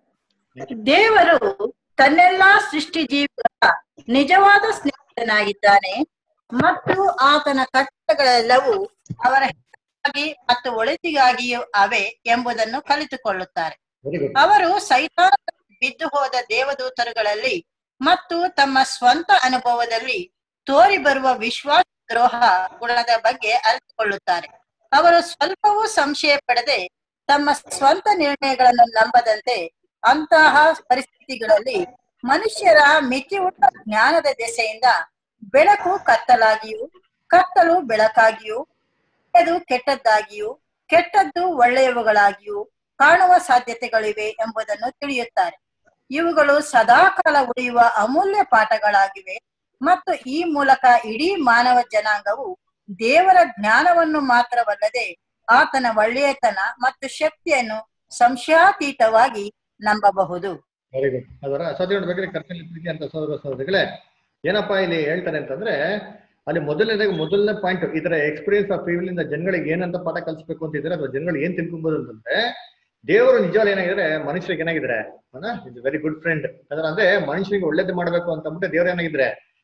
S4: ದೇವರು ತನ್ನೆಲ್ಲಾ ಸೃಷ್ಟಿ ಜೀವಿಗಳ ನಿಜವಾದ ಸ್ನೇಹಿತನಾಗಿದ್ದಾನೆ ಮತ್ತು ಆತನ ಕಟ್ಟಳೆಗಳೆಲ್ಲವೂ ಅವರ ಹಿತಕ್ಕಾಗಿ ಮತ್ತು ಒಳಿತಿಗಾಗಿಯೂ ಅವೆ ಎಂಬುದನ್ನು ಕಲಿತುಕೊಳ್ಳುತ್ತಾರೆ. ಅವರು ಸೈತಾನ ಬಿದ್ದು ಹೋದ ದೇವದೂತರುಗಳಲ್ಲಿ ಮತ್ತು ತಮ್ಮ ಸ್ವಂತ ಅನುಭವದಲ್ಲಿ ತೋರಿ ಬರುವ ವಿಶ್ವಾಸ ದ್ರೋಹ ಗುಣದ ಬಗ್ಗೆ ಅರಿತುಕೊಳ್ಳುತ್ತಾರೆ. ಅವರು ಸ್ವಲ್ಪವೂ ಸಂಶಯ ಪಡದೆ ತಮ್ಮ ಸ್ವಂತ ನಿರ್ಣಯಗಳನ್ನು ನಂಬದಂತೆ ಅಂತಹ ಪರಿಸ್ಥಿತಿಗಳಲ್ಲಿ ಮನುಷ್ಯರ ಮಿತಿಯುಳ್ಳ ಜ್ಞಾನದ ದೆಸೆಯಿಂದ ಬೆಳಕು ಕತ್ತಲಾಗಿಯೂ ಕತ್ತಲು ಬೆಳಕಾಗಿಯೂ ಒಳ್ಳೆಯದು ಕೆಟ್ಟದ್ದಾಗಿಯೂ ಕೆಟ್ಟದ್ದು ಒಳ್ಳೆಯವುಗಳಾಗಿಯೂ ಕಾಣುವ ಸಾಧ್ಯತೆಗಳಿವೆ ಎಂಬುದನ್ನು ತಿಳಿಯುತ್ತಾರೆ. ಇವುಗಳು ಸದಾಕಾಲ ಉಳಿಯುವ ಅಮೂಲ್ಯ ಪಾಠಗಳಾಗಿವೆ ಮತ್ತು ಈ ಮೂಲಕ ಇಡೀ ಮಾನವ ಜನಾಂಗವು ದೇವರ ಜ್ಞಾನವನ್ನು ಮಾತ್ರವಲ್ಲದೆ ಆತನ ಒಳ್ಳೆಯತನ ಮತ್ತು ಶಕ್ತಿಯನ್ನು ಸಂಶಯಾತೀತವಾಗಿ ನಂಬಬಹುದು.
S1: Very good. ಅದರ ಸದ್ಯ ನೋಡ್ಬೇಕ್ರೆ ಕರ್ತನಲ್ಲಿ ಪ್ರೀತಿ ಅಂತ ಸಹೋದರ ಸಹೋದರಿಗಳೇ, ಏನಪ್ಪಾ ಇಲ್ಲಿ ಹೇಳ್ತಾರೆ ಅಂತಂದ್ರೆ, ಅಲ್ಲಿ ಮೊದಲನೇ ಪಾಯಿಂಟ್ ಇದರ ಎಕ್ಸ್ಪೀರಿಯನ್ಸ್ ಆಫ್ ಫ್ರೀ ವಿಲ್ ಇಂದ ಜನಗಳಿಗೆ ಏನಂತ ಪಾಠ ಕಲಿಸ್ಬೇಕು ಅಂತಿದ್ರೆ, ಅಥವಾ ಜನಗಳು ಏನ್ ತಿಳ್ಕೊಬಹುದು ಅಂತಂದ್ರೆ, ದೇವರು ನಿಜವಾಗ್ಲೂ ಏನಾಗಿದ್ರೆ ಮನುಷ್ಯರಿಗೆ ಏನಾಗಿದ್ರೆ ಇಸ್ ವೆರಿ ಗುಡ್ ಫ್ರೆಂಡ್. ಅದರ ಅಂದ್ರೆ ಮನುಷ್ಯರಿಗೆ ಒಳ್ಳೇದು ಮಾಡ್ಬೇಕು ಅಂತ ಅಂದ್ಬಿಟ್ಟು ದೇವ್ರು ಏನಾಗಿದ್ರೆ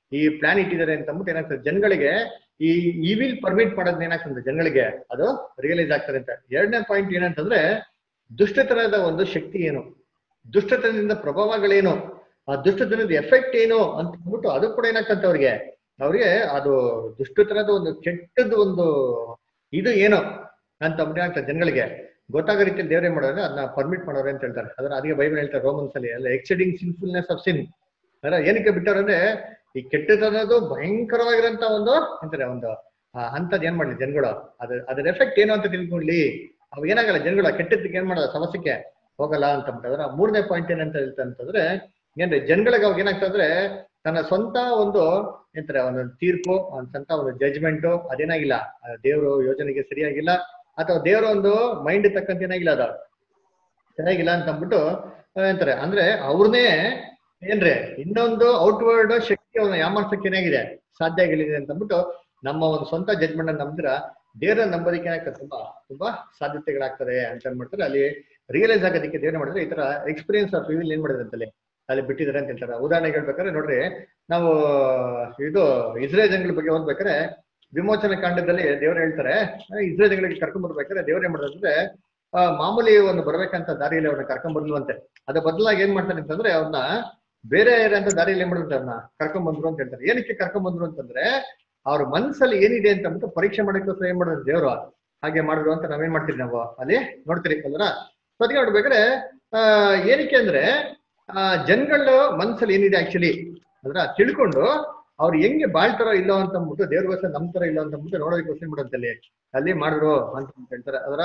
S1: ಈ ಪ್ಲಾನ್ ಇಟ್ಟಿದ್ದಾರೆ ಅಂತ ಅಂದ್ಬಿಟ್ಟು ಏನಾಗ್ತದೆ ಜನಗಳಿಗೆ ಈ ಇವಿಲ್ ಪರ್ಮಿಟ್ ಮಾಡೋದನ್ನ ಏನಾಗ್ತದೆ ಜನಗಳಿಗೆ ಅದು ರಿಯಲೈಸ್ ಆಗ್ತದೆ ಅಂತ. ಎರಡನೇ ಪಾಯಿಂಟ್ ಏನಂತಂದ್ರೆ ದುಷ್ಟತನದ ಒಂದು ಶಕ್ತಿ ಏನು, ದುಷ್ಟತನದಿಂದ ಪ್ರಭಾವಗಳೇನು, ಆ ದುಷ್ಟತನದ ಎಫೆಕ್ಟ್ ಏನು ಅಂತ ಅಂದ್ಬಿಟ್ಟು ಅದು ಕೂಡ ಏನಾಗ್ತಂತೆ ಅವ್ರಿಗೆ ಅದು ದುಷ್ಟತನದ ಒಂದು ಕೆಟ್ಟದ್ದು ಒಂದು ಇದು ಏನು ಅಂತ ಅಂದ್ಬಿಟ್ಟು ಏನಾಗ್ತದೆ ಜನಗಳಿಗೆ ಗೊತ್ತಾಗೋ ರೀತಿಯಲ್ಲಿ ದೇವ್ರೇ ಮಾಡೋದ್ರೆ ಅದನ್ನ ಪರ್ಮಿಟ್ ಮಾಡೋರೆ ಅಂತ ಹೇಳ್ತಾರೆ. ಅದನ್ನ ಅದಕ್ಕೆ ಬೈಬಲ್ ಹೇಳ್ತಾರೆ ರೋಮನ್ಸ್ ಅಲ್ಲಿ ಅಲ್ಲ ಎಕ್ಸೆಡಿಂಗ್ ಸಿನ್ಫುಲ್ನೆಸ್ ಆಫ್ ಸಿನ್. ಏನಕ್ಕೆ ಬಿಟ್ಟವ್ರಂದ್ರೆ ಈ ಕೆಟ್ಟತನದು ಭಯಂಕರವಾಗಿರೋಂತ ಒಂದು ಅಂತಾರೆ ಒಂದು ಅಂತದ್ ಏನ್ ಮಾಡ್ಲಿ ಜನಗಳು ಅದ್ರ ಎಫೆಕ್ಟ್ ಏನು ಅಂತ ತಿಳ್ಕೊಳ್ಳಿ. ಅವ್ ಏನಾಗಲ್ಲ ಜನಗಳು ಕೆಟ್ಟದಕ್ಕೆ ಏನ್ ಮಾಡೋದು ಸಮಸ್ಯೆಗೆ ಹೋಗಲ್ಲ ಅಂತ ಅಂತಾರೆ. ಮೂರನೇ ಪಾಯಿಂಟ್ ಏನಂತ ಹೇಳ್ತಂತಂದ್ರೆ ಏನ್ರಿ ಜನಗಳಿಗೆ ಅವಾಗ ಏನಾಗ್ತಂದ್ರೆ ತನ್ನ ಸ್ವಂತ ಒಂದು ಏನಂತಾರೆ ಒಂದು ತೀರ್ಪು ಸ್ವಂತ ಒಂದು ಜಜ್ಮೆಂಟು ಅದೇನಾಗಿಲ್ಲ ದೇವ್ರು ಯೋಜನೆಗೆ ಸರಿಯಾಗಿಲ್ಲ ಅಥವಾ ದೇವ್ರ ಒಂದು ಮೈಂಡ್ ತಕ್ಕಂತ ಏನಾಗಿಲ್ಲ ಅದು ಚೆನ್ನಾಗಿಲ್ಲ ಅಂತ ಅಂದ್ಬಿಟ್ಟು ಅಂತಾರೆ. ಅಂದ್ರೆ ಅವ್ರನ್ನೇ ಏನ್ರಿ ಇನ್ನೊಂದು ಔಟ್ವರ್ಡ್ ಶಕ್ತಿ ಅವ್ರನ್ನ ಯಾಮಾರ್ಸಕ್ಕೆ ಏನಾಗಿದೆ ಸಾಧ್ಯ ಆಗಿಲ್ಲ ಅಂತ ಅಂದ್ಬಿಟ್ಟು ನಮ್ಮ ಒಂದು ಸ್ವಂತ ಜಜ್ಮೆಂಟ್ ಅನ್ನು ನಂಬಿದ್ರ ದೇವ್ರ ನಂಬೋದಕ್ಕೆ ಏನಾಗ್ತದೆ ತುಂಬಾ ಸಾಧ್ಯತೆಗಳಾಗ್ತದೆ ಅಂತ ಅಂದ್ಬಿಡ್ತಾರೆ. ಅಲ್ಲಿ ರಿಯಲೈಸ್ ಆಗೋದಕ್ಕೆ ದೇವ್ರ ಮಾಡಿದ್ರೆ ಈ ತರ ಎಕ್ಸ್ಪೀರಿಯನ್ಸ್ ಆಫ್ ಇವಿಲ್ ಏನ್ ಮಾಡಿದ್ರೆ ಅಂತಲ್ಲಿ ಅಲ್ಲಿ ಬಿಟ್ಟಿದ್ದಾರೆ ಅಂತ ಹೇಳ್ತಾರೆ. ಉದಾಹರಣೆಗೆ ಹೇಳ್ಬೇಕಾದ್ರೆ ನೋಡ್ರಿ, ನಾವು ಇದು ಇಸ್ರೇಲ್ ಜನಗಳ ಬಗ್ಗೆ ಓದ್ಬೇಕಾದ್ರೆ ವಿಮೋಚನಾ ಕಾಂಡದಲ್ಲಿ ದೇವ್ರು ಹೇಳ್ತಾರೆ ಇಸ್ರೇಲ್ ಜನಗಳಿಗೆ ಕರ್ಕೊಂಡ್ ಬರ್ಬೇಕಾದ್ರೆ ದೇವ್ರು ಏನ್ ಮಾಡಿದ್ರೆ ಮಾಮೂಲಿ ಒಂದು ಬರ್ಬೇಕಂತ ದಾರಿಯಲ್ಲಿ ಅವ್ರನ್ನ ಕರ್ಕೊಂಡ್ ಬರ್ಲುವಂತೆ. ಅದ್ರ ಬದಲಾಗಿ ಏನ್ ಮಾಡ್ತಾರೆ ಅಂತಂದ್ರೆ ಅವ್ರನ್ನ ಬೇರೆ ಅಂತ ದಾರಿಯಲ್ಲಿ ಏನ್ ಮಾಡಿದ್ರೆ ಅವ್ರನ್ನ ಕರ್ಕೊಂಡ್ ಬಂದ್ರು ಅಂತ ಹೇಳ್ತಾರೆ. ಏನಕ್ಕೆ ಕರ್ಕೊಂಡ್ ಬಂದ್ರು ಅಂತಂದ್ರೆ ಅವ್ರ ಮನ್ಸಲ್ಲಿ ಏನಿದೆ ಅಂತ ಅಂದ್ಬಿಟ್ಟು ಪರೀಕ್ಷೆ ಮಾಡಕ್ಕೋಸ್ಕರ ಏನ್ ಮಾಡಿದ್ರು ದೇವ್ರು ಹಾಗೆ ಮಾಡಿದ್ರು ಅಂತ ನಾವೇನ್ ಮಾಡ್ತೀವಿ ನಾವು ಅಲ್ಲಿ ನೋಡ್ತೀರಿ ಅಲ್ರ. ಸೊ ಅದಕ್ಕೆ ನೋಡ್ಬೇಕಾದ್ರೆ ಏನಕ್ಕೆ ಅಂದ್ರೆ ಜನಗಳ ಮನ್ಸಲ್ಲಿ ಏನಿದೆ ಆಕ್ಚುಲಿ ಅದ್ರ ತಿಳ್ಕೊಂಡು ಅವ್ರು ಹೆಂಗೆ ಬಾಳ್ತಾರೋ ಇಲ್ಲೋ ಅಂತ ಅಂದ್ಬಿಟ್ಟು ದೇವ್ರಿಗೋಸ್ಕರ ನಂಬ್ತಾರೋ ಇಲ್ಲ ಅಂತ ಅಂದ್ಬಿಟ್ಟು ನೋಡೋದಕ್ಕೋಸ್ಕರ ಏನ್ ಮಾಡೋದಂತಲ್ಲಿ ಅಲ್ಲಿ ಮಾಡಿದ್ರು ಅಂತ ಹೇಳ್ತಾರೆ. ಅದರ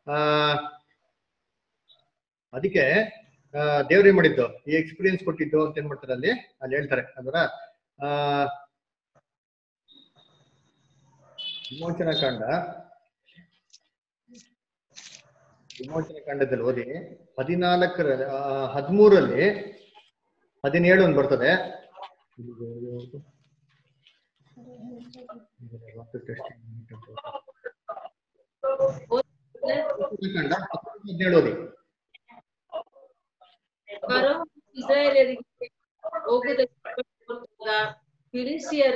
S1: ಅದಕ್ಕೆ ದೇವ್ರು ಏನ್ ಮಾಡಿದ್ದು ಈ ಎಕ್ಸ್ಪೀರಿಯನ್ಸ್ ಕೊಟ್ಟಿದ್ದು ಅಂತ ಏನ್ ಮಾಡ್ತಾರೆ ಅಲ್ಲಿ ಹೇಳ್ತಾರೆ. ಅದರ ವಿಮೋಚನಾ ಕಾಂಡದಲ್ಲಿ ಓದಿ 13 17 ಒಂದು ಬರ್ತದೆ.
S7: ಇಸ್ರಾಯೇಲರಿಗೆ ಹೋಗುವುದಕ್ಕೆ ಫಿಲಿಸ್ಟಿಯರ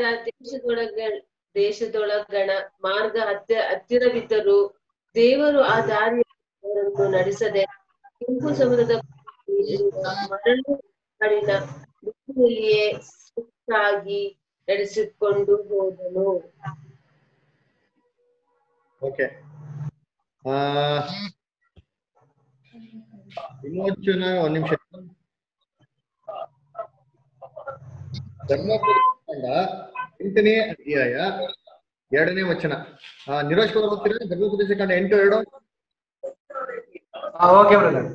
S7: ದೇಶದೊಳಗಣ ಮಾರ್ಗ ಹತ್ತಿರವಿದ್ದರೂ ದೇವರು ಆ ದಾರಿಯನ್ನು ನಡೆಸದೆ ಕೆಂಪು ಸಮುದ್ರದ ಮರಳು ಕಾಡಿನ ಭೂಮಿಯಲ್ಲಿಯೇ ಸುತ್ತಾಗಿ ನಡೆಸಿಕೊಂಡು ಹೋದನು.
S1: ಓಕೆ, ವಿಮೋಚನಾ ಒಂದ್ ನಿಮಿಷ. ಧರ್ಮೋಪದೇಶಕಾಂಡ 8ನೇ ಅಧ್ಯಾಯ 2ನೇ ವಚನ. ನಿರೋಜ್ ಕುಮಾರ್ ಓದ್ತೀರಾ? ಧರ್ಮೋಪದೇಶಕಾಂಡ 8:2.
S8: Okay brother.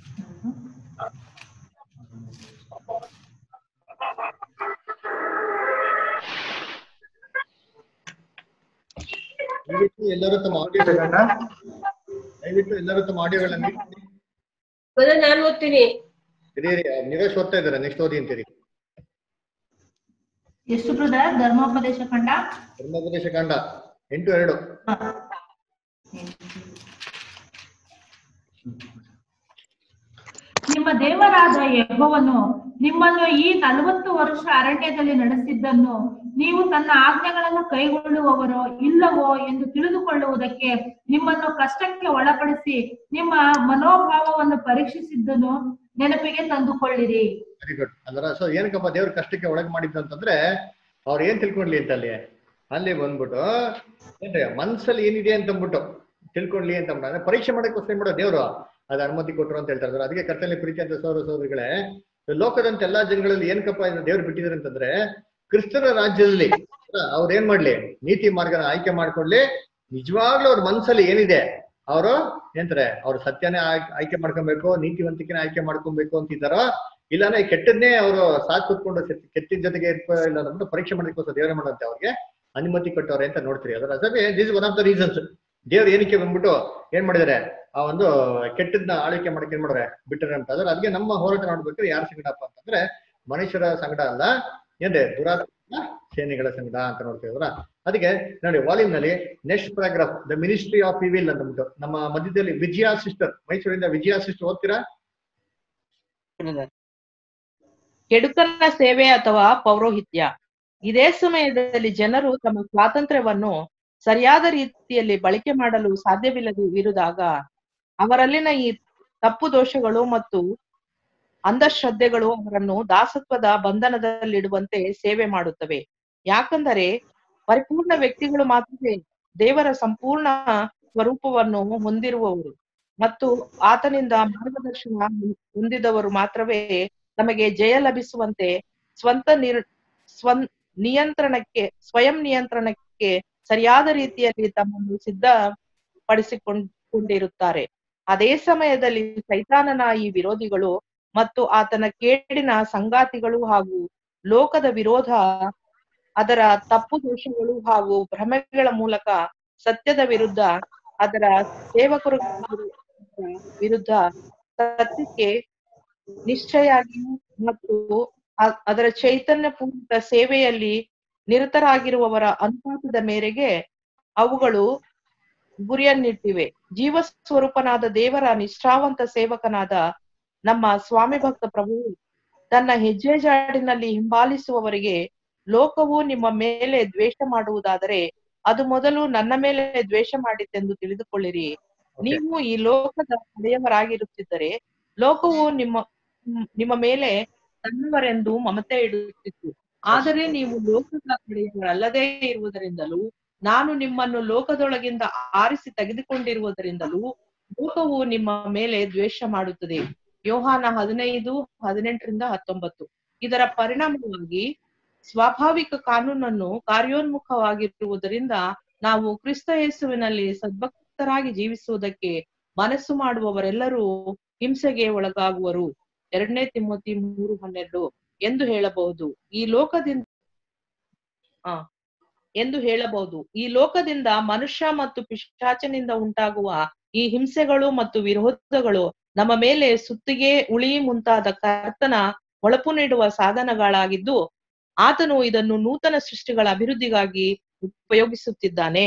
S1: ಎಲ್ಲರೂ ತಮ್ಮ ಆಡಿಯೋಗಳನ್ನ
S7: ನಾನು ಓದ್ತೀನಿ.
S1: ನಿರೋಜ್ ಓದ್ತಾ ಇದಾರೆ, ನೆಕ್ಸ್ಟ್ ಓದಿ ಅಂತೀರಿ.
S9: ಎಷ್ಟು ಬ್ರದರ್? ಧರ್ಮೋಪದೇಶ ಕಾಂಡ
S1: 8:2.
S9: ನಿಮ್ಮ ದೇವರಾದ ಯೆಹೋವನು ನಿಮ್ಮನ್ನು ಈ 40 ವರ್ಷ ಅರಣ್ಯದಲ್ಲಿ ನಡೆಸಿದ್ದನ್ನು ನೀವು ತನ್ನ ಆಜ್ಞೆಗಳನ್ನು ಕೈಗೊಳ್ಳುವವರೋ ಇಲ್ಲವೋ ಎಂದು ತಿಳಿದುಕೊಳ್ಳುವುದಕ್ಕೆ ನಿಮ್ಮನ್ನು ಕಷ್ಟಕ್ಕೆ ಒಳಪಡಿಸಿ ನಿಮ್ಮ ಮನೋಭಾವವನ್ನು ಪರೀಕ್ಷಿಸಿದ್ದನ್ನು ನೆನಪಿಗೆ ತಂದುಕೊಳ್ಳಿರಿ.
S1: Very good. ಅಂದ್ರೆ ಸೊ ಏನಕ್ಕಪ್ಪ ದೇವ್ರ ಕಷ್ಟಕ್ಕೆ ಒಳಗ್ ಮಾಡಿದ್ದು ಅಂತಂದ್ರೆ ಅವ್ರು ಏನ್ ತಿಳ್ಕೊಂಡ್ಲಿ ಅಂತ ಅಲ್ಲಿ ಬಂದ್ಬಿಟ್ಟು ಏನ್ರಿ ಮನ್ಸಲ್ಲಿ ಏನಿದೆ ಅಂತ ಅಂದ್ಬಿಟ್ಟು ತಿಳ್ಕೊಂಡ್ಲಿ ಅಂತ ಅಂದ್ರೆ ಪರೀಕ್ಷೆ ಮಾಡಕ್ಕೋಸ್ಕರ ಏನ್ ಮಾಡೋ ದೇವ್ರು ಅದ್ ಅನುಮತಿ ಕೊಟ್ಟರು ಅಂತ ಹೇಳ್ತಾರೆ. ಅದಕ್ಕೆ ಕರ್ತನಲ್ಲಿ ಪ್ರೀತಿ ಅಂತ ಸಹೋದರಿಗಳೇ, ಲೋಕದಂತ ಎಲ್ಲಾ ಜನಗಳಲ್ಲಿ ಏನಕ್ಕಪ್ಪ ದೇವ್ರು ಬಿಟ್ಟಿದ್ದಾರೆ ಅಂತಂದ್ರೆ ಕ್ರಿಸ್ತನ ರಾಜ್ಯದಲ್ಲಿ ಅವ್ರು ಏನ್ ಮಾಡ್ಲಿ ನೀತಿ ಮಾರ್ಗನ ಆಯ್ಕೆ ಮಾಡ್ಕೊಡ್ಲಿ. ನಿಜವಾಗ್ಲೂ ಅವ್ರ ಮನ್ಸಲ್ಲಿ ಏನಿದೆ ಅವರು ಏನ್ತಾರೆ ಅವ್ರ ಸತ್ಯನೇ ಆಯ್ಕೆ ಮಾಡ್ಕೊಬೇಕು, ನೀತಿವಂತಿಕೆನ ಆಯ್ಕೆ ಮಾಡ್ಕೊಬೇಕು ಅಂತಿದ್ದಾರೋ ಇಲ್ಲಾಂದ್ರೆ ಕೆಟ್ಟದ್ನೇ ಅವರು ಸಾಥ್ ಕೂತ್ಕೊಂಡು ಕೆಟ್ಟಿನ ಜೊತೆಗೆ ಇಲ್ಲ ಅಂದ್ಬಿಟ್ಟು ಪರೀಕ್ಷೆ ಮಾಡೋದಕ್ಕೋಸ್ಕರ ದೇವ್ರ ಮಾಡಂತೆ ಅವ್ರಿಗೆ ಅನುಮತಿ ಕೊಟ್ಟವ್ರೆ ಅಂತ ನೋಡ್ತೀರಿ. ಅದರ ಅದೇ this one of the reasons ದೇವ್ರು ಏನಕ್ಕೆ ಬಂದ್ಬಿಟ್ಟು ಏನ್ ಮಾಡಿದಾರೆ ಆ ಒಂದು ಕೆಟ್ಟದ್ನ ಆಳ್ವಿಕೆ ಮಾಡಕ್ಕೆ ಏನ್ ಮಾಡ್ರೆ ಬಿಟ್ಟರೆ ಅಂತ. ಅದ್ರ ಅದಕ್ಕೆ ನಮ್ಮ ಹೋರಾಟ ನೋಡ್ಬೇಕಾದ್ರೆ ಯಾರ ಸಂಗಡಪ್ಪ ಅಂತಂದ್ರೆ ಮನುಷ್ಯರ ಸಂಗಡ ಅಲ್ಲ, ಏನ್ರಿ ದುರಾತ್ಮ ಸೇನೆಗಳ ಸಂಗಡ ಅಂತ ನೋಡ್ತೀವಲ್ಲ. ಅದಕ್ಕೆ ನೋಡಿ ವಾಲ್ಯೂಮ್ ನಲ್ಲಿ next paragraph the ministry of evil ಅಂತಂದ್ಬಿಟ್ಟು ನಮ್ಮ ಮಧ್ಯದಲ್ಲಿ ವಿಜಯಾ ಸಿಸ್ಟರ್, ಮೈಸೂರಿಂದ ವಿಜಯಾ ಸಿಸ್ಟರ್ ಓದ್ತೀರಾ?
S6: ಕೆಡುಕನ ಸೇವೆ ಅಥವಾ ಪೌರೋಹಿತ್ಯ. ಇದೇ ಸಮಯದಲ್ಲಿ ಜನರು ತಮ್ಮ ಸ್ವಾತಂತ್ರ್ಯವನ್ನು ಸರಿಯಾದ ರೀತಿಯಲ್ಲಿ ಬಳಕೆ ಮಾಡಲು ಸಾಧ್ಯವಿಲ್ಲದಿರುವಾಗ ಅವರಲ್ಲಿನ ಈ ತಪ್ಪು ದೋಷಗಳು ಮತ್ತು ಅಂಧಶ್ರದ್ಧೆಗಳು ಅವರನ್ನು ದಾಸತ್ವದ ಬಂಧನದಲ್ಲಿಡುವಂತೆ ಸೇವೆ ಮಾಡುತ್ತವೆ. ಯಾಕಂದರೆ ಪರಿಪೂರ್ಣ ವ್ಯಕ್ತಿಗಳು ಮಾತ್ರವೇ ದೇವರ ಸಂಪೂರ್ಣ ಸ್ವರೂಪವನ್ನು ಹೊಂದಿರುವವರು ಮತ್ತು ಆತನಿಂದ ಮಾರ್ಗದರ್ಶನ ಹೊಂದಿದವರು ಮಾತ್ರವೇ ತಮಗೆ ಜಯ ಲಭಿಸುವಂತೆ ಸ್ವಯಂ ನಿಯಂತ್ರಣಕ್ಕೆ ಸರಿಯಾದ ರೀತಿಯಲ್ಲಿ ತಮ್ಮನ್ನು ಸಿದ್ಧಪಡಿಸಿಕೊಂಡಿರುತ್ತಾರೆ. ಅದೇ ಸಮಯದಲ್ಲಿ ಸೈತಾನನ ಈ ವಿರೋಧಿಗಳು ಮತ್ತು ಆತನ ಕೇಡಿನ ಸಂಗಾತಿಗಳು ಹಾಗೂ ಲೋಕದ ವಿರೋಧ, ಅದರ ತಪ್ಪು ದೋಷಗಳು ಹಾಗೂ ಭ್ರಮೆಗಳ ಮೂಲಕ ಸತ್ಯದ ವಿರುದ್ಧ, ಅದರ ಸೇವಕರ ವಿರುದ್ಧ ಸತ್ಯಕ್ಕೆ ನಿಶ್ಚಯಾಗಿಯೂ ಮತ್ತು ಅದರ ಚೈತನ್ಯಪೂರಿತ ಸೇವೆಯಲ್ಲಿ ನಿರತರಾಗಿರುವವರ ಅನುಪಾತದ ಮೇರೆಗೆ ಅವುಗಳು ಗುರಿಯನ್ನಿಟ್ಟಿವೆ. ಜೀವ ಸ್ವರೂಪನಾದ ದೇವರ ನಿಷ್ಠಾವಂತ ಸೇವಕನಾದ ನಮ್ಮ ಸ್ವಾಮಿ ಭಕ್ತ ಪ್ರಭುವು ತನ್ನ ಹೆಜ್ಜೆ ಜಾಡಿನಲ್ಲಿ ಹಿಂಬಾಲಿಸುವವರಿಗೆ, ಲೋಕವು ನಿಮ್ಮ ಮೇಲೆ ದ್ವೇಷ ಮಾಡುವುದಾದರೆ ಅದು ಮೊದಲು ನನ್ನ ಮೇಲೆ ದ್ವೇಷ ಮಾಡಿತೆಂದು ತಿಳಿದುಕೊಳ್ಳಿರಿ. ನೀವು ಈ ಲೋಕದ ಹಳೆಯವರಾಗಿರುತ್ತಿದ್ದರೆ ಲೋಕವು ನಿಮ್ಮ ಮೇಲೆ ತನ್ನವರೆಂದು ಮಮತೆ ಇಡುತ್ತಿತ್ತು. ಆದರೆ ನೀವು ಲೋಕದ ಹಳೆಯವರಲ್ಲದೇ ಇರುವುದರಿಂದಲೂ ನಾನು ನಿಮ್ಮನ್ನು ಲೋಕದೊಳಗಿಂದ ಆರಿಸಿ ತೆಗೆದುಕೊಂಡಿರುವುದರಿಂದಲೂ ಲೋಕವು ನಿಮ್ಮ ಮೇಲೆ ದ್ವೇಷ ಮಾಡುತ್ತದೆ. ಯೋಹಾನ 15:18-19. ಇದರ ಪರಿಣಾಮವಾಗಿ ಸ್ವಾಭಾವಿಕ ಕಾನೂನನ್ನು ಕಾರ್ಯೋನ್ಮುಖವಾಗಿರುವುದರಿಂದ ನಾವು ಕ್ರಿಸ್ತ ಯೇಸುವಿನಲ್ಲಿ ಸದ್ಭಕ್ತರಾಗಿ ಜೀವಿಸುವುದಕ್ಕೆ ಮನಸ್ಸು ಮಾಡುವವರೆಲ್ಲರೂ ಹಿಂಸೆಗೆ ಒಳಗಾಗುವರು. 2 ತಿಮೋಥಿ 3:12 ಎಂದು ಹೇಳಬಹುದು. ಈ ಲೋಕದಿಂದ ಮನುಷ್ಯ ಮತ್ತು ಪಿಶಾಚನಿಂದ ಉಂಟಾಗುವ ಈ ಹಿಂಸೆಗಳು ಮತ್ತು ವಿರೋಧಗಳು ನಮ್ಮ ಮೇಲೆ ಸುತ್ತಿಗೆ, ಉಳಿ ಮುಂತಾದ ಕರ್ತನ ಹೊಳಪು ನೀಡುವ ಸಾಧನಗಳಾಗಿದ್ದು, ಆತನು ಇದನ್ನು ನೂತನ ಸೃಷ್ಟಿಗಳ ಅಭಿವೃದ್ಧಿಗಾಗಿ ಉಪಯೋಗಿಸುತ್ತಿದ್ದಾನೆ.